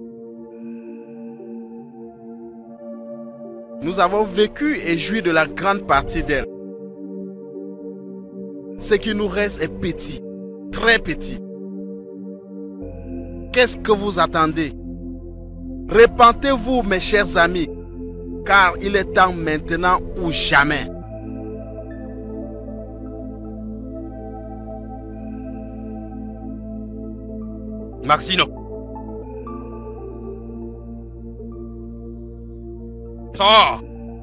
Nous avons vécu et joui de la grande partie d'elle. Ce qui nous reste est petit, très petit. Qu'est-ce que vous attendez? Repentez-vous, mes chers amis, car il est temps maintenant ou jamais. Maxino. Sors.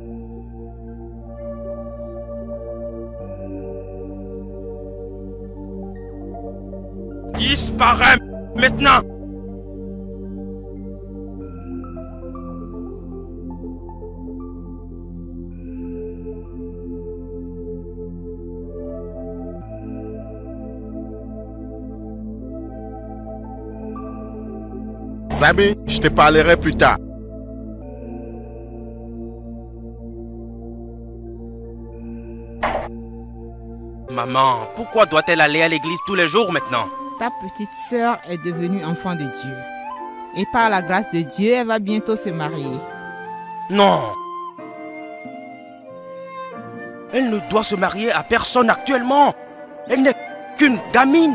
Disparais maintenant. Samy, je te parlerai plus tard. Maman, pourquoi doit-elle aller à l'église tous les jours maintenant? Ta petite sœur est devenue enfant de Dieu. Et par la grâce de Dieu, elle va bientôt se marier. Non. Elle ne doit se marier à personne actuellement. Elle n'est qu'une gamine.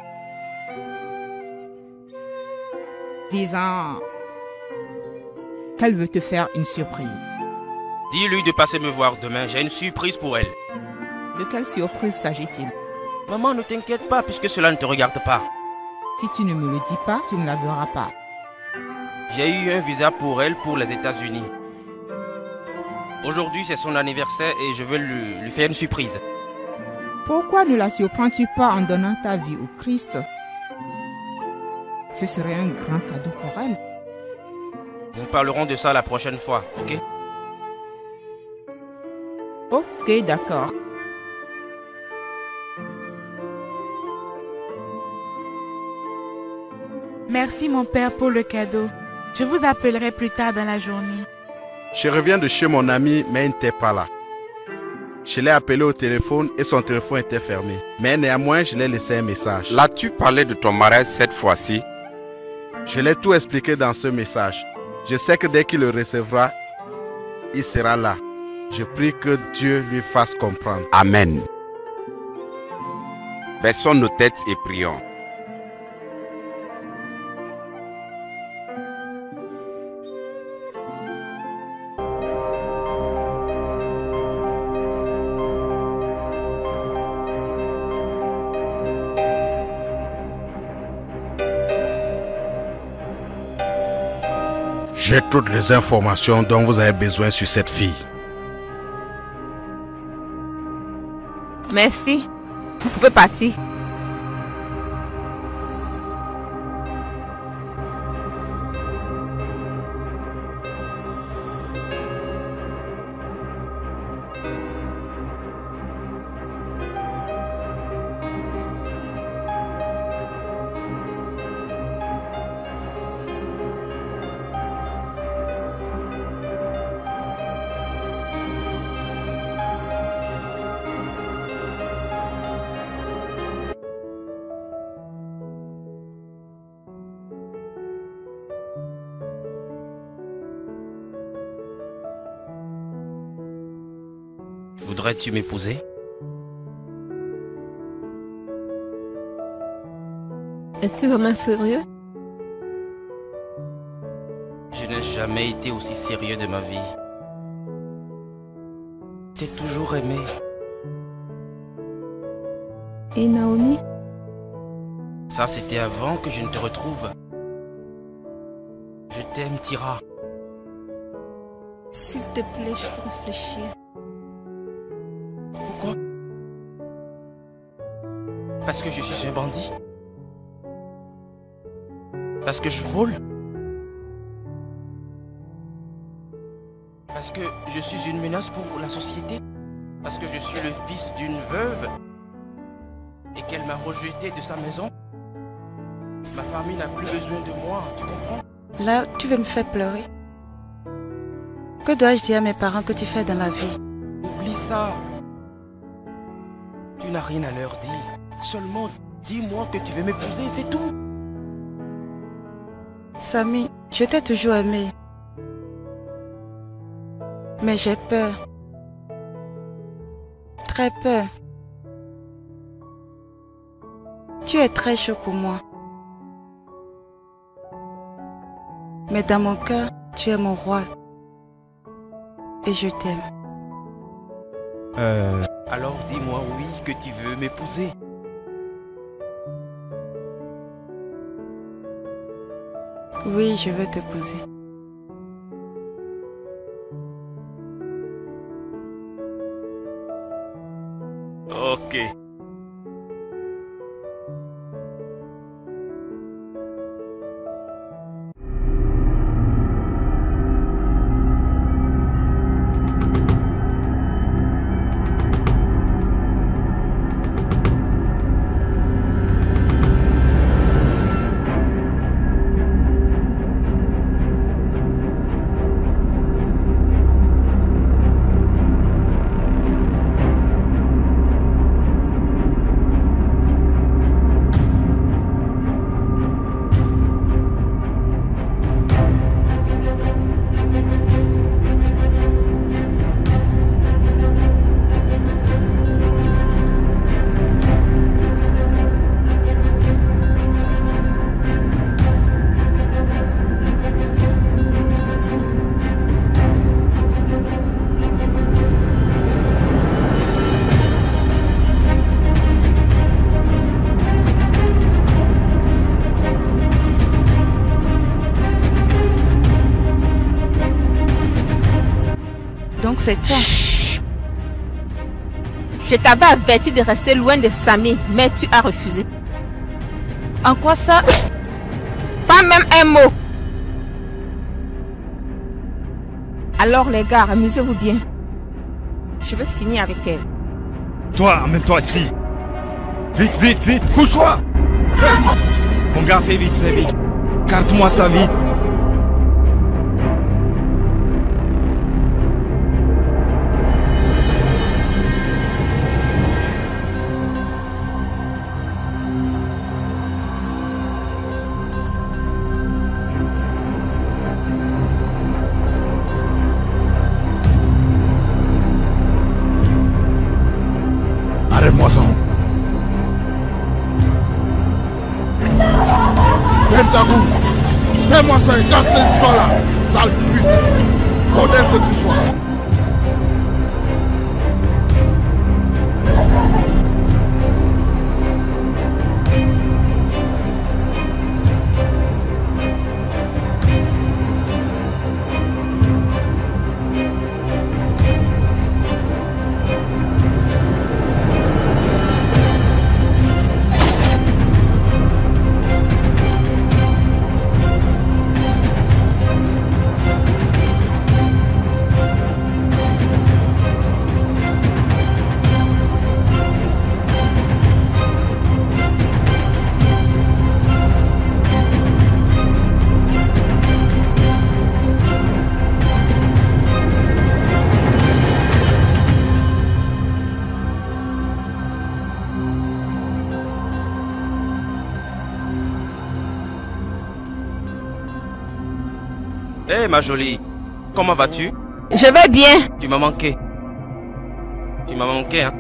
Disant qu'elle veut te faire une surprise. Dis-lui de passer me voir demain, j'ai une surprise pour elle. De quelle surprise s'agit-il? Maman, ne t'inquiète pas puisque cela ne te regarde pas. Si tu ne me le dis pas, tu ne la verras pas. J'ai eu un visa pour elle pour les États-Unis. Aujourd'hui, c'est son anniversaire et je veux lui, lui faire une surprise. Pourquoi ne la surprends-tu pas en donnant ta vie au Christ? Ce serait un grand cadeau pour elle. Nous parlerons de ça la prochaine fois, ok? Ok, d'accord. Merci mon père pour le cadeau. Je vous appellerai plus tard dans la journée. Je reviens de chez mon ami, mais il n'était pas là. Je l'ai appelé au téléphone et son téléphone était fermé. Mais néanmoins, je lui ai laissé un message. L'as-tu parlé de ton mariage cette fois-ci? Je l'ai tout expliqué dans ce message. Je sais que dès qu'il le recevra, il sera là. Je prie que Dieu lui fasse comprendre. Amen. Baissons nos têtes et prions. J'ai toutes les informations dont vous avez besoin sur cette fille. Merci. Vous pouvez partir. Voudrais-tu m'épouser? Es-tu vraiment sérieux? Je n'ai jamais été aussi sérieux de ma vie. Je t'ai toujours aimé. Et Naomi? Ça, c'était avant que je ne te retrouve. Je t'aime, Tira. S'il te plaît, je réfléchis. Parce que je suis un bandit? Parce que je vole? Parce que je suis une menace pour la société? Parce que je suis le fils d'une veuve et qu'elle m'a rejeté de sa maison? Ma famille n'a plus besoin de moi, tu comprends? Là, tu veux me faire pleurer. Que dois-je dire à mes parents que tu fais dans la vie? Oublie ça. Tu n'as rien à leur dire. Seulement, dis-moi que tu veux m'épouser, c'est tout. Samy, je t'ai toujours aimé. Mais j'ai peur. Très peur. Tu es très chaud pour moi. Mais dans mon cœur, tu es mon roi. Et je t'aime. Euh... Alors dis-moi oui que tu veux m'épouser. Oui, je veux t'épouser. Ok. Donc c'est toi. Je t'avais averti de rester loin de Samy, mais tu as refusé. En quoi ça? Pas même un mot. Alors les gars, amusez-vous bien. Je veux finir avec elle. Toi, amène-toi ici. Vite, vite, vite, couche-toi. Mon gars, fais vite, fais vite. Garde-moi ça vite. Arrête-moi ça. Ferme ta bouche. Fais-moi ça et garde cette histoire-là. Sale pute. Modèle que tu sois. Hé hey, ma jolie, comment vas-tu? Je vais bien. Tu m'as manqué. Tu m'as manqué, hein?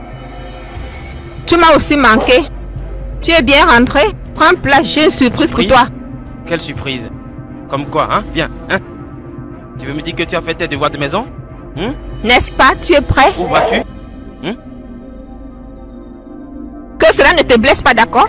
Tu m'as aussi manqué. Tu es bien rentré? Prends place, j'ai une surprise, surprise pour toi. Quelle surprise? Comme quoi, hein? Viens, hein? Tu veux me dire que tu as fait tes devoirs de maison? Hein? N'est-ce pas? Tu es prêt? Où vas-tu? Hein? Que cela ne te blesse pas, d'accord?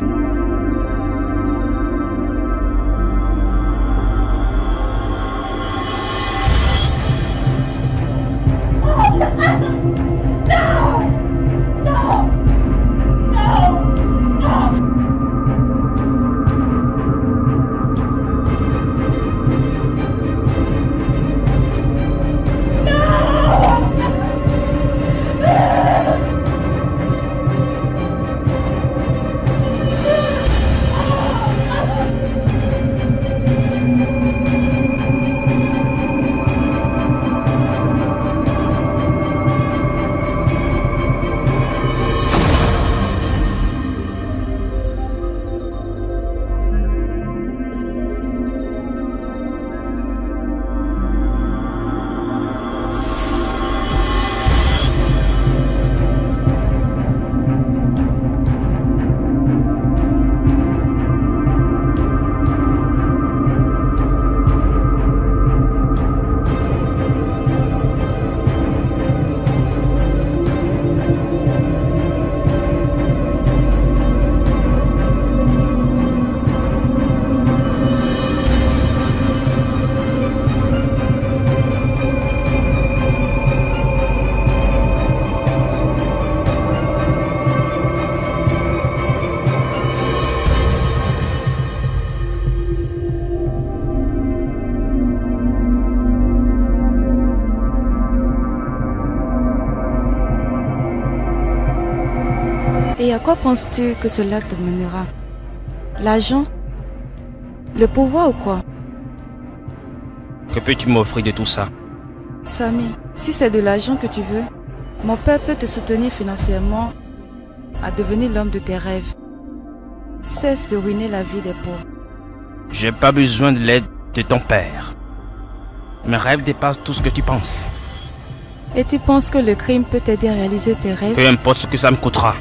Et à quoi penses-tu que cela te mènera? L'argent? Le pouvoir ou quoi? Que peux-tu m'offrir de tout ça? Samy, si c'est de l'argent que tu veux, mon père peut te soutenir financièrement à devenir l'homme de tes rêves. Cesse de ruiner la vie des pauvres. J'ai pas besoin de l'aide de ton père. Mes rêves dépassent tout ce que tu penses. Et tu penses que le crime peut t'aider à réaliser tes rêves? Peu importe ce que ça me coûtera.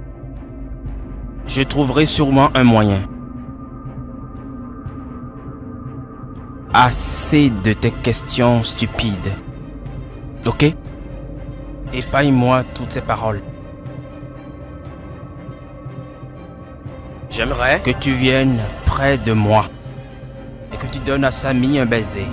Je trouverai sûrement un moyen. Assez de tes questions stupides. Ok? Épargne-moi toutes ces paroles. J'aimerais que tu viennes près de moi et que tu donnes à Samy un baiser.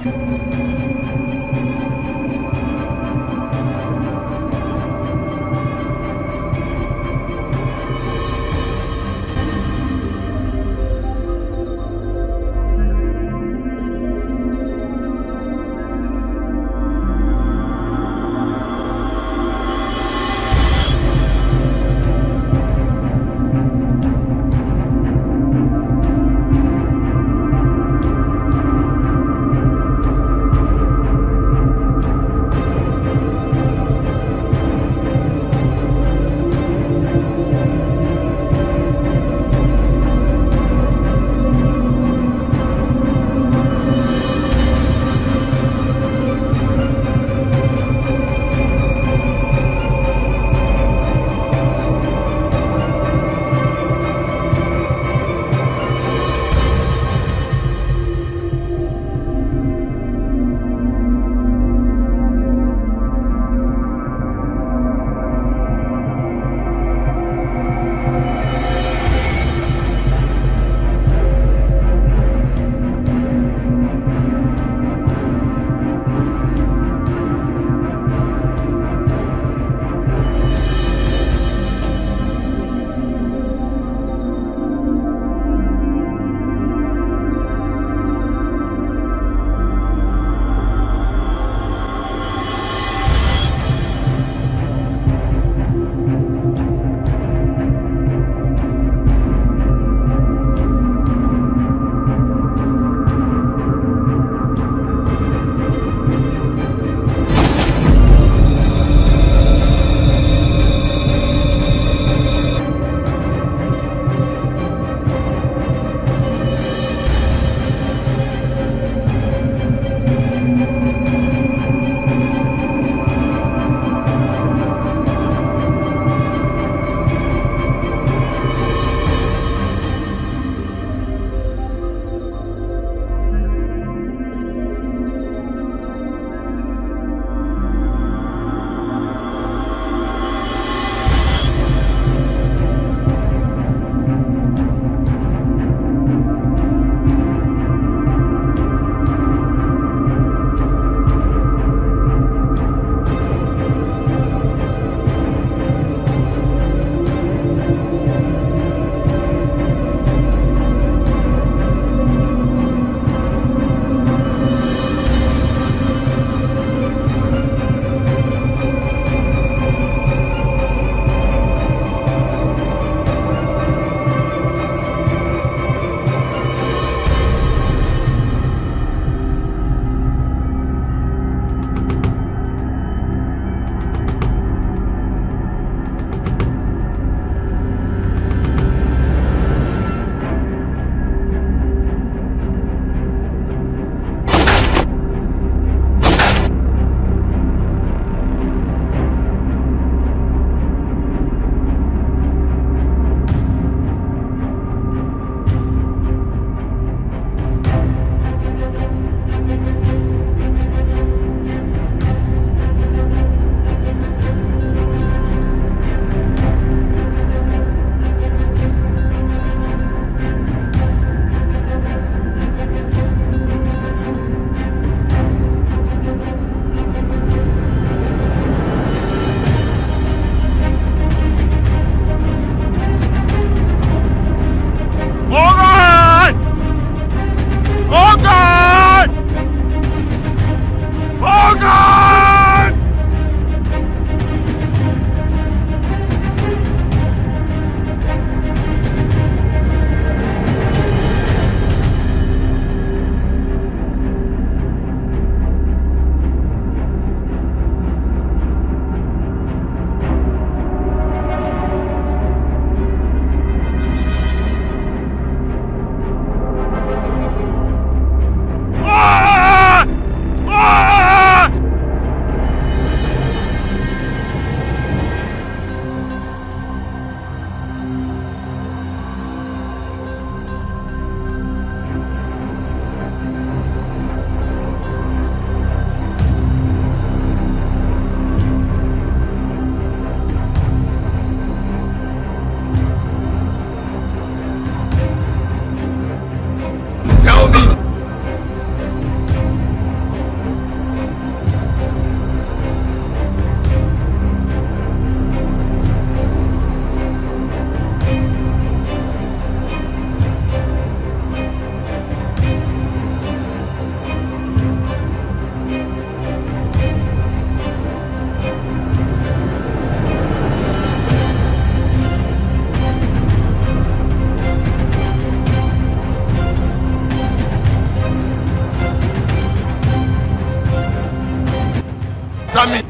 Samy.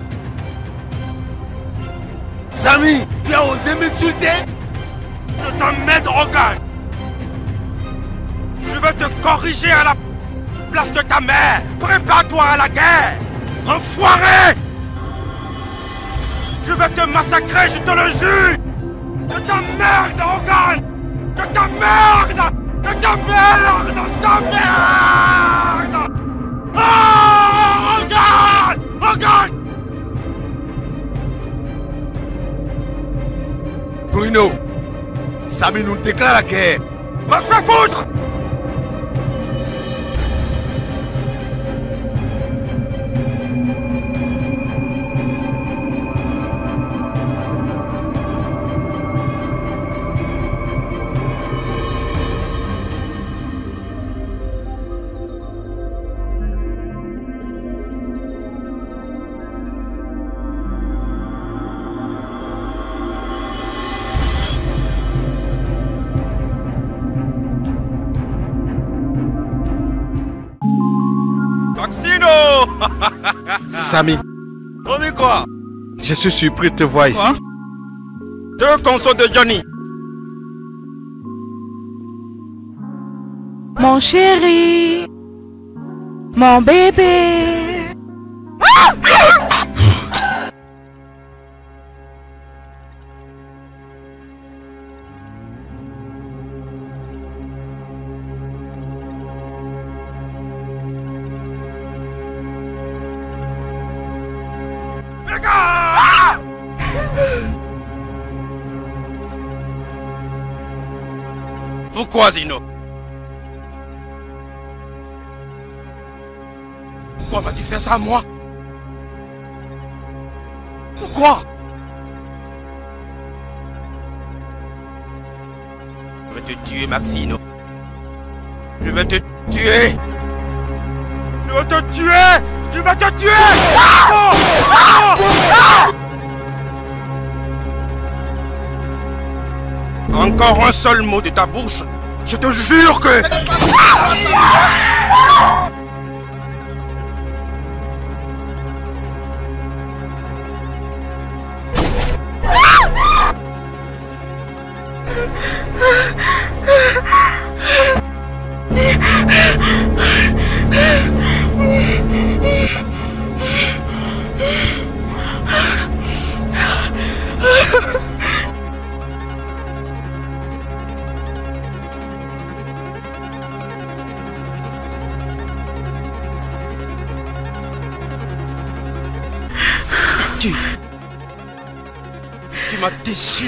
Samy, tu as osé m'insulter? Je t'emmène, Rogan. Je vais te corriger à la place de ta mère. Prépare-toi à la guerre. Enfoiré! Je vais te massacrer, je te le jure. Je t'emmerde, Rogan. Je t'emmerde. Je t'emmerde. Je t'emmerde. Ah, Rogan! Rogan! Bruno, Samy nous déclare la guerre. Va te faire foutre! Samy. On dit quoi? Je suis surpris de te voir ici. Quoi? Deux consoles de Johnny. Mon chéri. Mon bébé. Pourquoi, Zino? Pourquoi m'as-tu fait ça à moi? Pourquoi? Je vais te tuer, Maxino. Je vais te tuer. Je vais te tuer. Je vais te tuer. Ah! Ah! Ah! Encore un seul mot de ta bouche, je te jure que... Tu... Tu m'as déçu.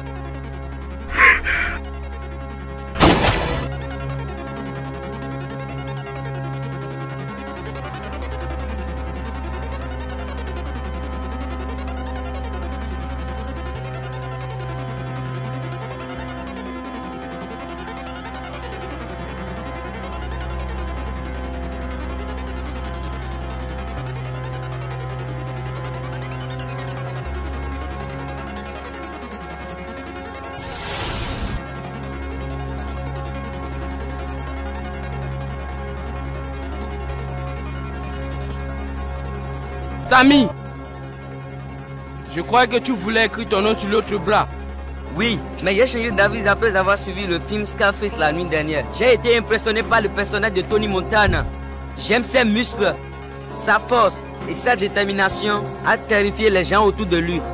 Samy, je crois que tu voulais écrire ton nom sur l'autre bras. Oui, mais j'ai changé d'avis après avoir suivi le film Scarface la nuit dernière. J'ai été impressionné par le personnage de Tony Montana. J'aime ses muscles, sa force et sa détermination à terrifier les gens autour de lui.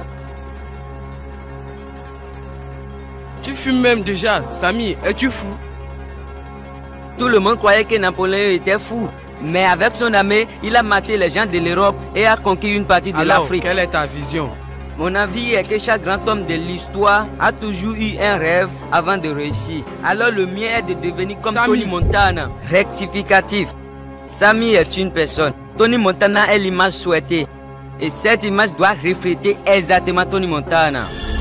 Tu fumes même déjà, Samy, es-tu fou? Tout le monde croyait que Napoléon était fou. Mais avec son armée, il a maté les gens de l'Europe et a conquis une partie de l'Afrique. Quelle est ta vision? Mon avis est que chaque grand homme de l'histoire a toujours eu un rêve avant de réussir. Alors le mien est de devenir comme Samy. Tony Montana. Rectificatif. Samy est une personne. Tony Montana est l'image souhaitée. Et cette image doit refléter exactement Tony Montana.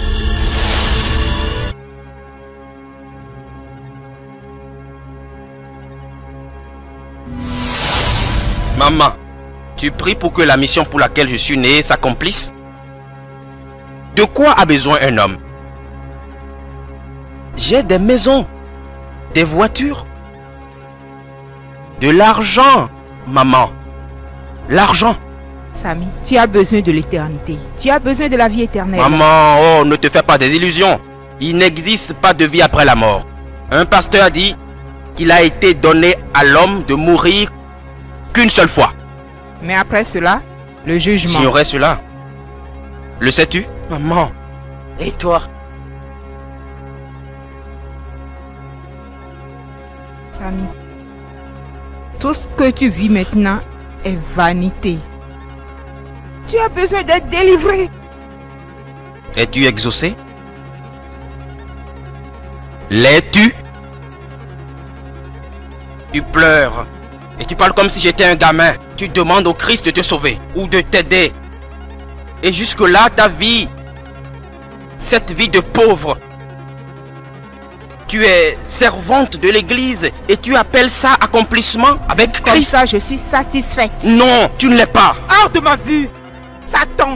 Maman, tu pries pour que la mission pour laquelle je suis né s'accomplisse? De quoi a besoin un homme? J'ai des maisons, des voitures, de l'argent, maman. L'argent. Samy, tu as besoin de l'éternité. Tu as besoin de la vie éternelle. Maman, oh, ne te fais pas des illusions. Il n'existe pas de vie après la mort. Un pasteur a dit qu'il a été donné à l'homme de mourir qu'une seule fois. Mais après cela, le jugement. J'ignorais cela. Le sais-tu? Maman. Et toi? Samy, tout ce que tu vis maintenant est vanité. Tu as besoin d'être délivré. Es-tu exaucé? L'es-tu? Tu pleures et tu parles comme si j'étais un gamin. Tu demandes au Christ de te sauver ou de t'aider. Et jusque-là, ta vie, cette vie de pauvre, tu es servante de l'église et tu appelles ça accomplissement avec Christ? Comme ça, je suis satisfaite. Non, tu ne l'es pas. Hors de ma vue, Satan.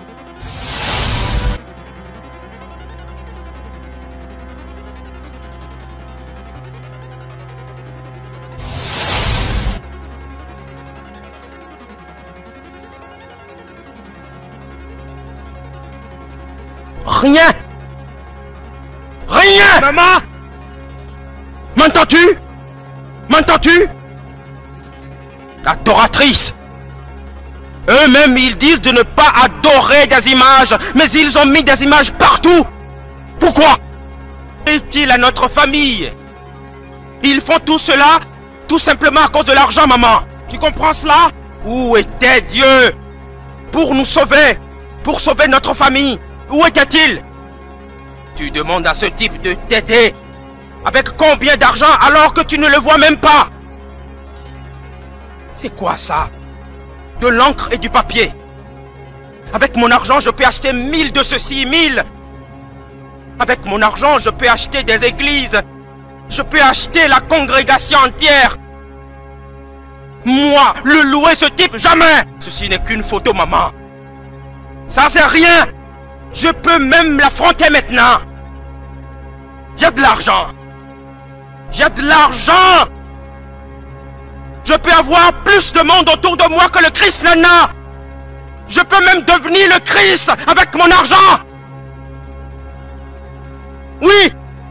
Rien. Rien. Maman. M'entends-tu? M'entends-tu? Adoratrice. Eux-mêmes, ils disent de ne pas adorer des images, mais ils ont mis des images partout. Pourquoi? Est-il à notre famille? Ils font tout cela tout simplement à cause de l'argent, maman. Tu comprends cela? Où était Dieu pour nous sauver, pour sauver notre famille? Où était-il? Tu demandes à ce type de t'aider. Avec combien d'argent alors que tu ne le vois même pas? C'est quoi ça? De l'encre et du papier. Avec mon argent, je peux acheter mille de ceci, mille. Avec mon argent, je peux acheter des églises. Je peux acheter la congrégation entière. Moi, le louer ce type, jamais. Ceci n'est qu'une photo, maman. Ça, c'est rien. Je peux même l'affronter maintenant. J'ai de l'argent. J'ai de l'argent. Je peux avoir plus de monde autour de moi que le Christ n'en a. Je peux même devenir le Christ avec mon argent. Oui.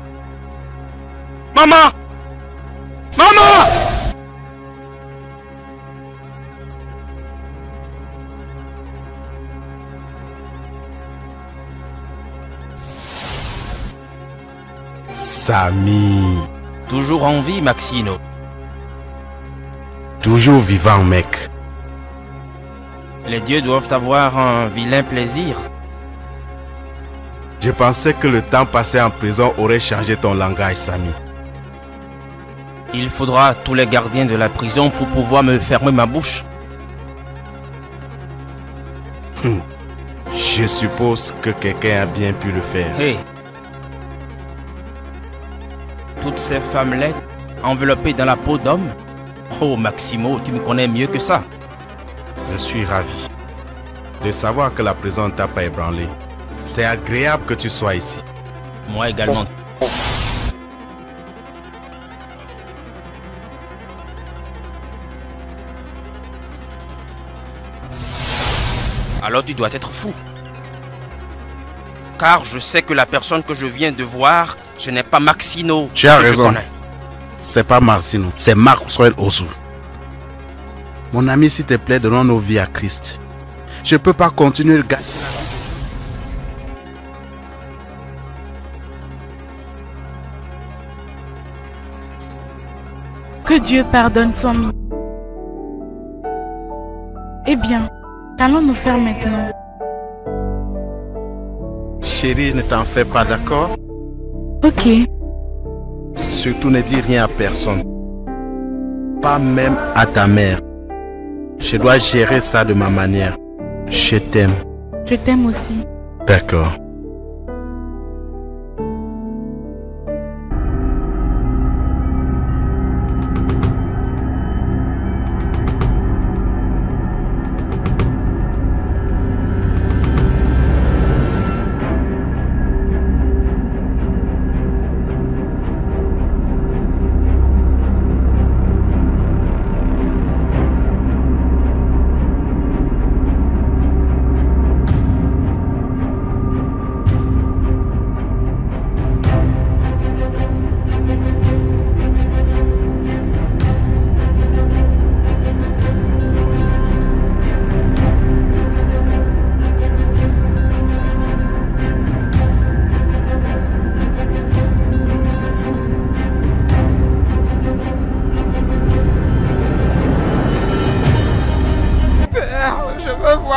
Maman. Maman. Samy. Toujours en vie, Maxino. Toujours vivant, mec. Les dieux doivent avoir un vilain plaisir. Je pensais que le temps passé en prison aurait changé ton langage, Samy. Il faudra tous les gardiens de la prison pour pouvoir me fermer ma bouche. Hum. Je suppose que quelqu'un a bien pu le faire. Hey. Toutes ces femmes-là enveloppées dans la peau d'homme. Oh Maximo, tu me connais mieux que ça. Je suis ravi de savoir que la prison ne t'a pas ébranlé. C'est agréable que tu sois ici. Moi également. Alors tu dois être fou. Car je sais que la personne que je viens de voir, ce n'est pas Maxino. Tu as raison. C'est pas Marcino, c'est Maxwell Ozu. Mon ami, s'il te plaît, donnons nos vies à Christ. Je peux pas continuer de gagner. Que Dieu pardonne Samy. Eh bien, qu'allons-nous faire maintenant? Chérie, ne t'en fais pas, d'accord? Ok. Surtout ne dis rien à personne. Pas même à ta mère. Je dois gérer ça de ma manière. Je t'aime. Je t'aime aussi. D'accord.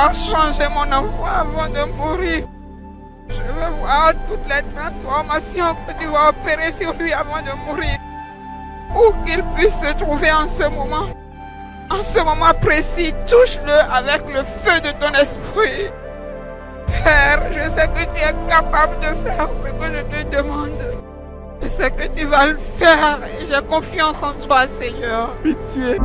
voir changer mon enfant avant de mourir. Je veux voir toutes les transformations que tu vas opérer sur lui avant de mourir. Où qu'il puisse se trouver en ce moment. En ce moment précis, touche-le avec le feu de ton esprit. Père, je sais que tu es capable de faire ce que je te demande. Je sais que tu vas le faire et j'ai confiance en toi, Seigneur. Pitié.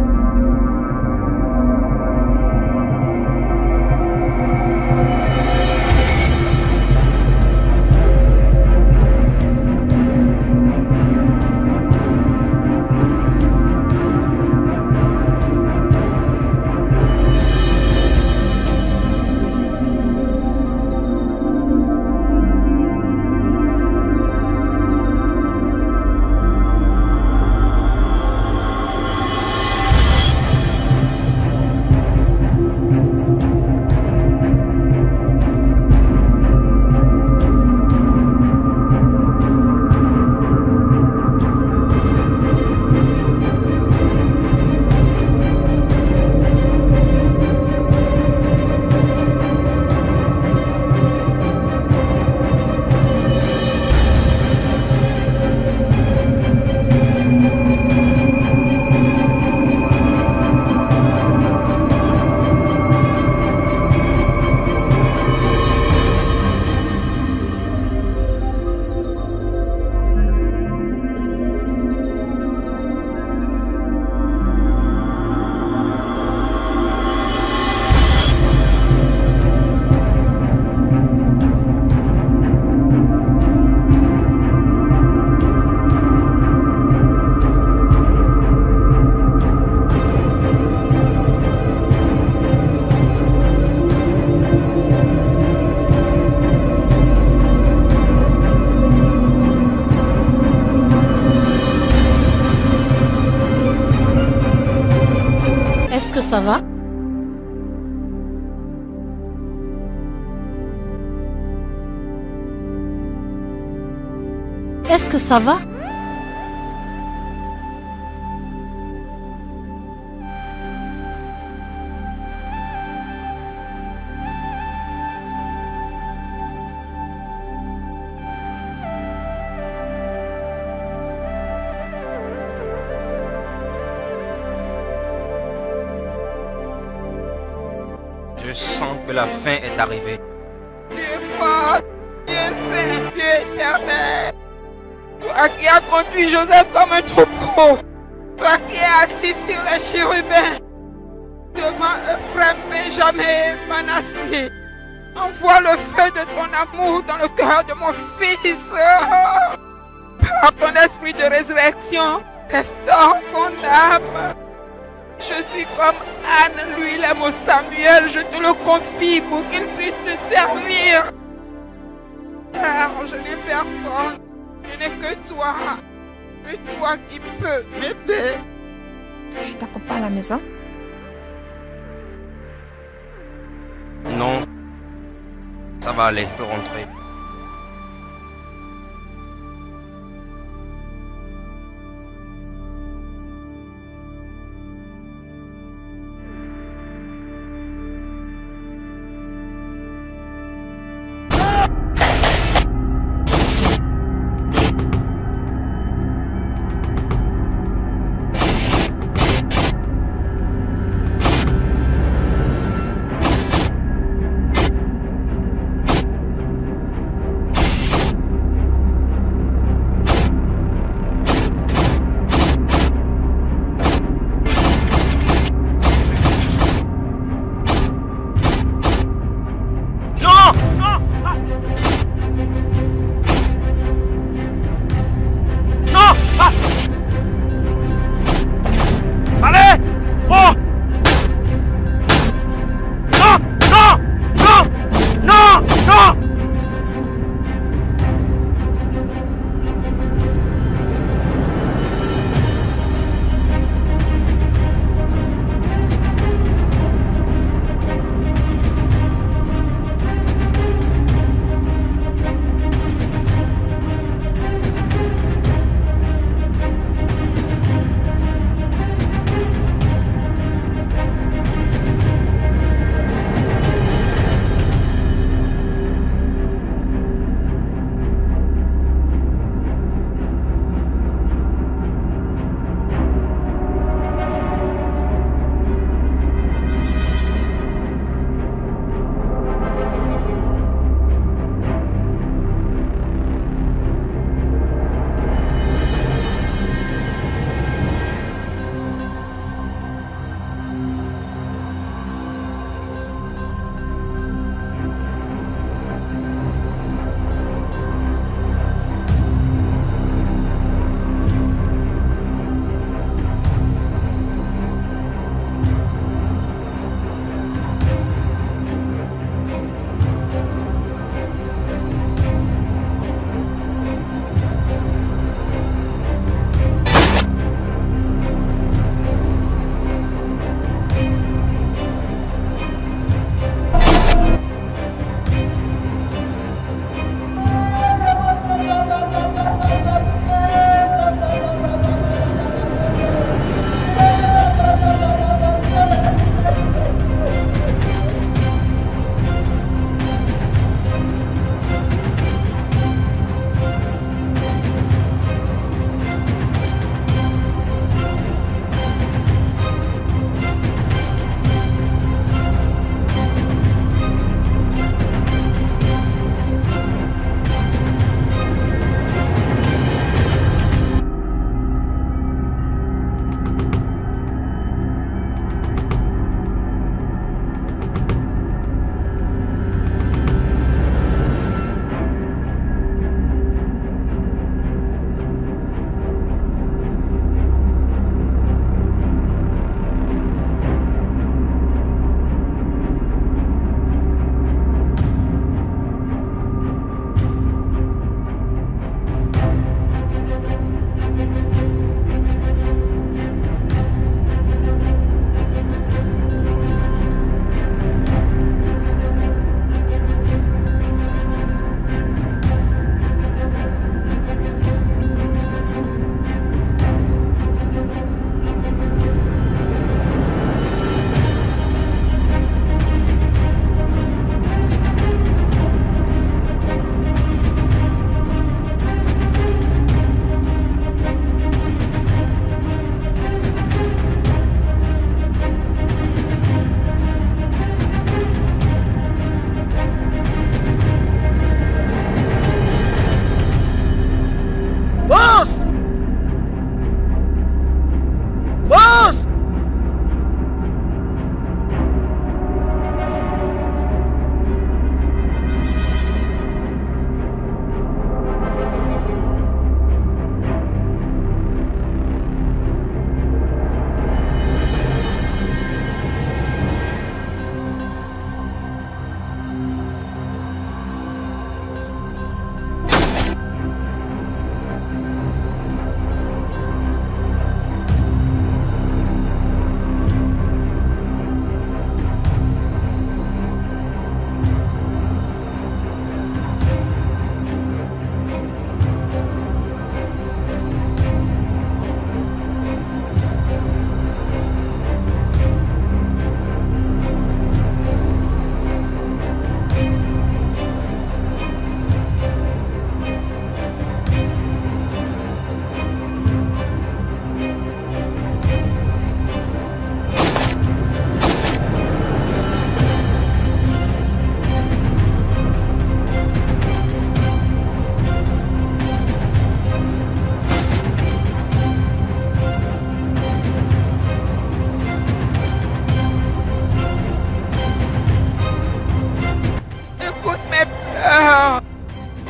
Est-ce que ça va? Est-ce que ça va? Je sens que la fin est arrivée. Tu es fort, Dieu saint, Dieu éternel. Toi qui as conduit Joseph comme un troupeau. Toi qui es assis sur les chérubins. Devant Ephraim, Benjamin et Manassé. Envoie le feu de ton amour dans le cœur de mon fils. Par ton esprit de résurrection, restaure son âme. Je suis comme Anne, lui, l'aime au Samuel. Je te le confie pour qu'il puisse te servir. Car je n'ai personne. Je n'ai que toi. Que toi qui peux m'aider. Je t'accompagne à la maison. Non. Ça va aller, je peux rentrer.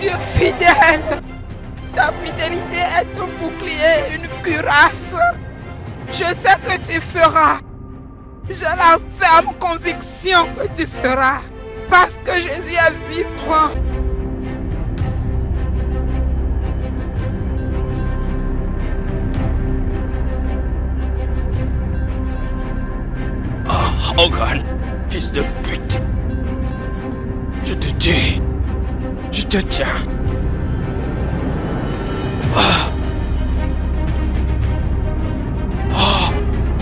Dieu fidèle. Ta fidélité est un bouclier, une cuirasse. Je sais que tu feras. J'ai la ferme conviction que tu feras. Parce que Jésus est vivant. Oh, Hogan, fils de pute. Je te tue. Je te tiens. Ah. Oh.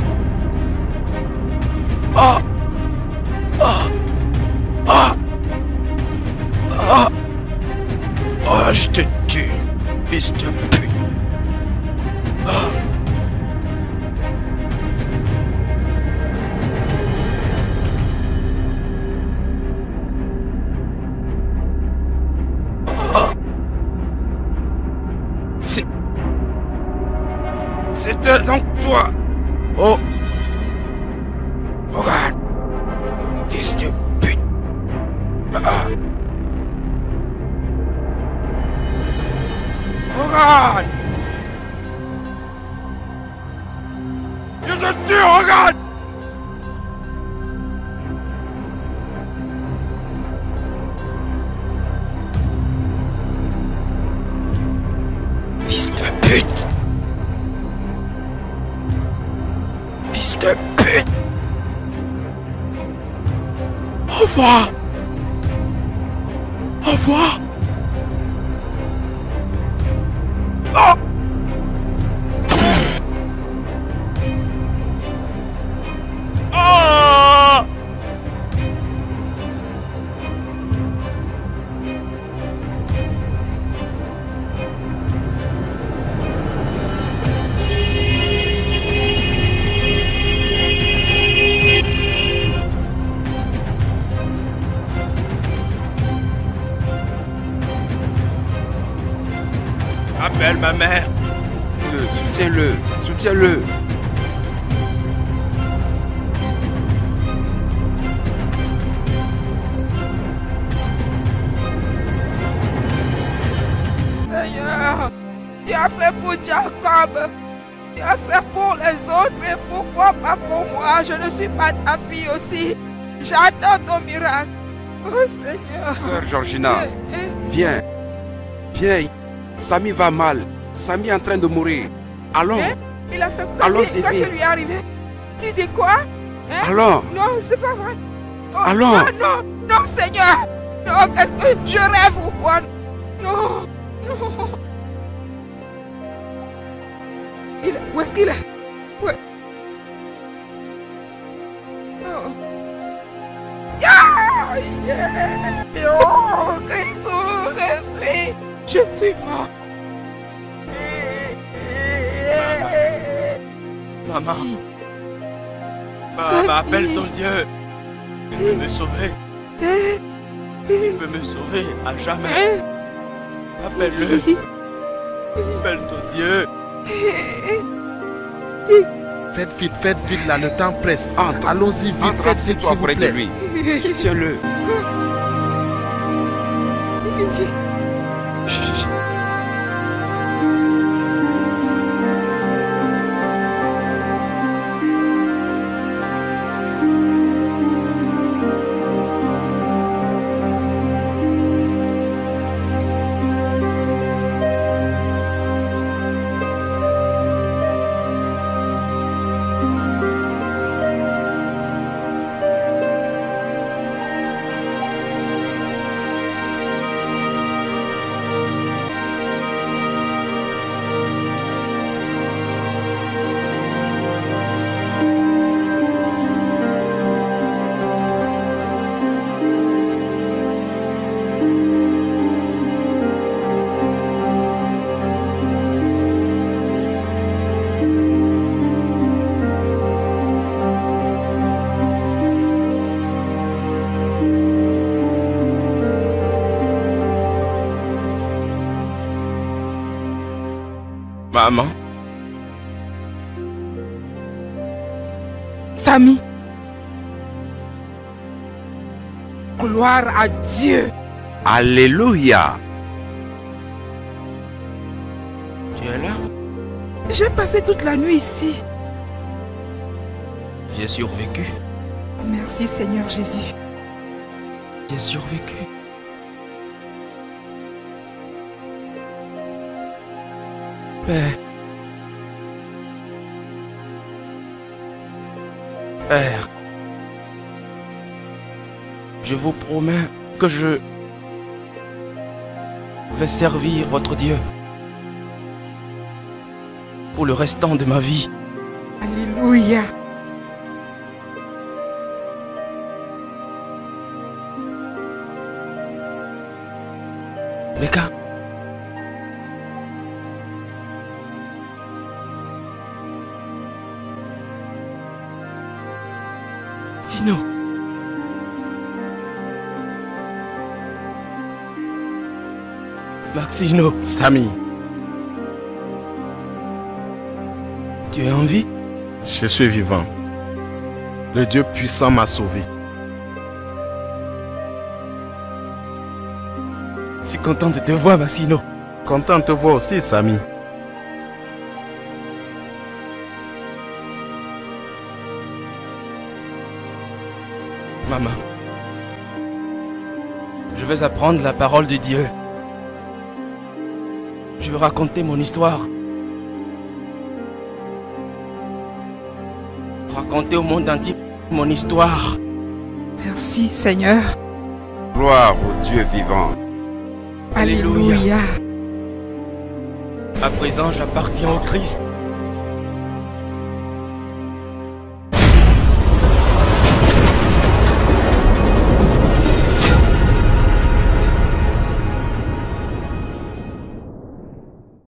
Oh. Oh. Oh. Oh. Oh, je te tue, fils de pute. Oh. C'était donc toi. Oh. Regarde. Fils de pute. Ah. Regarde. Je te tue, regarde. Fils de pute. Fils de pute. Au revoir. Au revoir. Oh. Oh. Appelle ma mère. Soutiens-le, soutiens-le. Seigneur, tu as fait pour Jacob. Tu as fait pour les autres et pourquoi pas pour moi? Je ne suis pas ta fille aussi. J'attends ton miracle. Oh Seigneur. Sœur Georgina, viens. Viens. Samy va mal. Samy est en train de mourir. Allons. Hein? Il a fait quoi? Allons Qu'est-ce qui aider. lui est arrivé? Tu dis quoi? Hein? Allons. Non, c'est pas vrai. Oh, Allons. Non, non, non, Seigneur. Non, qu'est-ce que je rêve ou quoi? Non, non. Il est... Où est-ce qu'il est? Où est... Oh. Ah, yeah. Oh, Christ, ressuscite. Je suis mort. Maman. Maman, appelle ton Dieu. Il peut me sauver. Il peut me sauver à jamais. Appelle-le. Appelle ton Dieu. Faites vite, faites vite, là, le temps presse. Entre. Allons-y vite, Entre, faites vite, assieds-toi s'il vous près de plaît. lui. Soutiens-le. Maman. Samy. Gloire à Dieu. Alléluia. Tu es là? J'ai passé toute la nuit ici. J'ai survécu. Merci Seigneur Jésus. J'ai survécu. Père. Père. Je vous promets que je vais servir votre Dieu pour le restant de ma vie. Alléluia. Becca. Sino. Maxino. Samy. Tu es en vie? Je suis vivant. Le Dieu puissant m'a sauvé. Je suis content de te voir, Maxino. Content de te voir aussi, Samy. Maman, je vais apprendre la parole de Dieu. Je vais raconter mon histoire. Raconter au monde entier mon histoire. Merci Seigneur. Gloire au Dieu vivant. Alléluia. À présent, j'appartiens au Christ.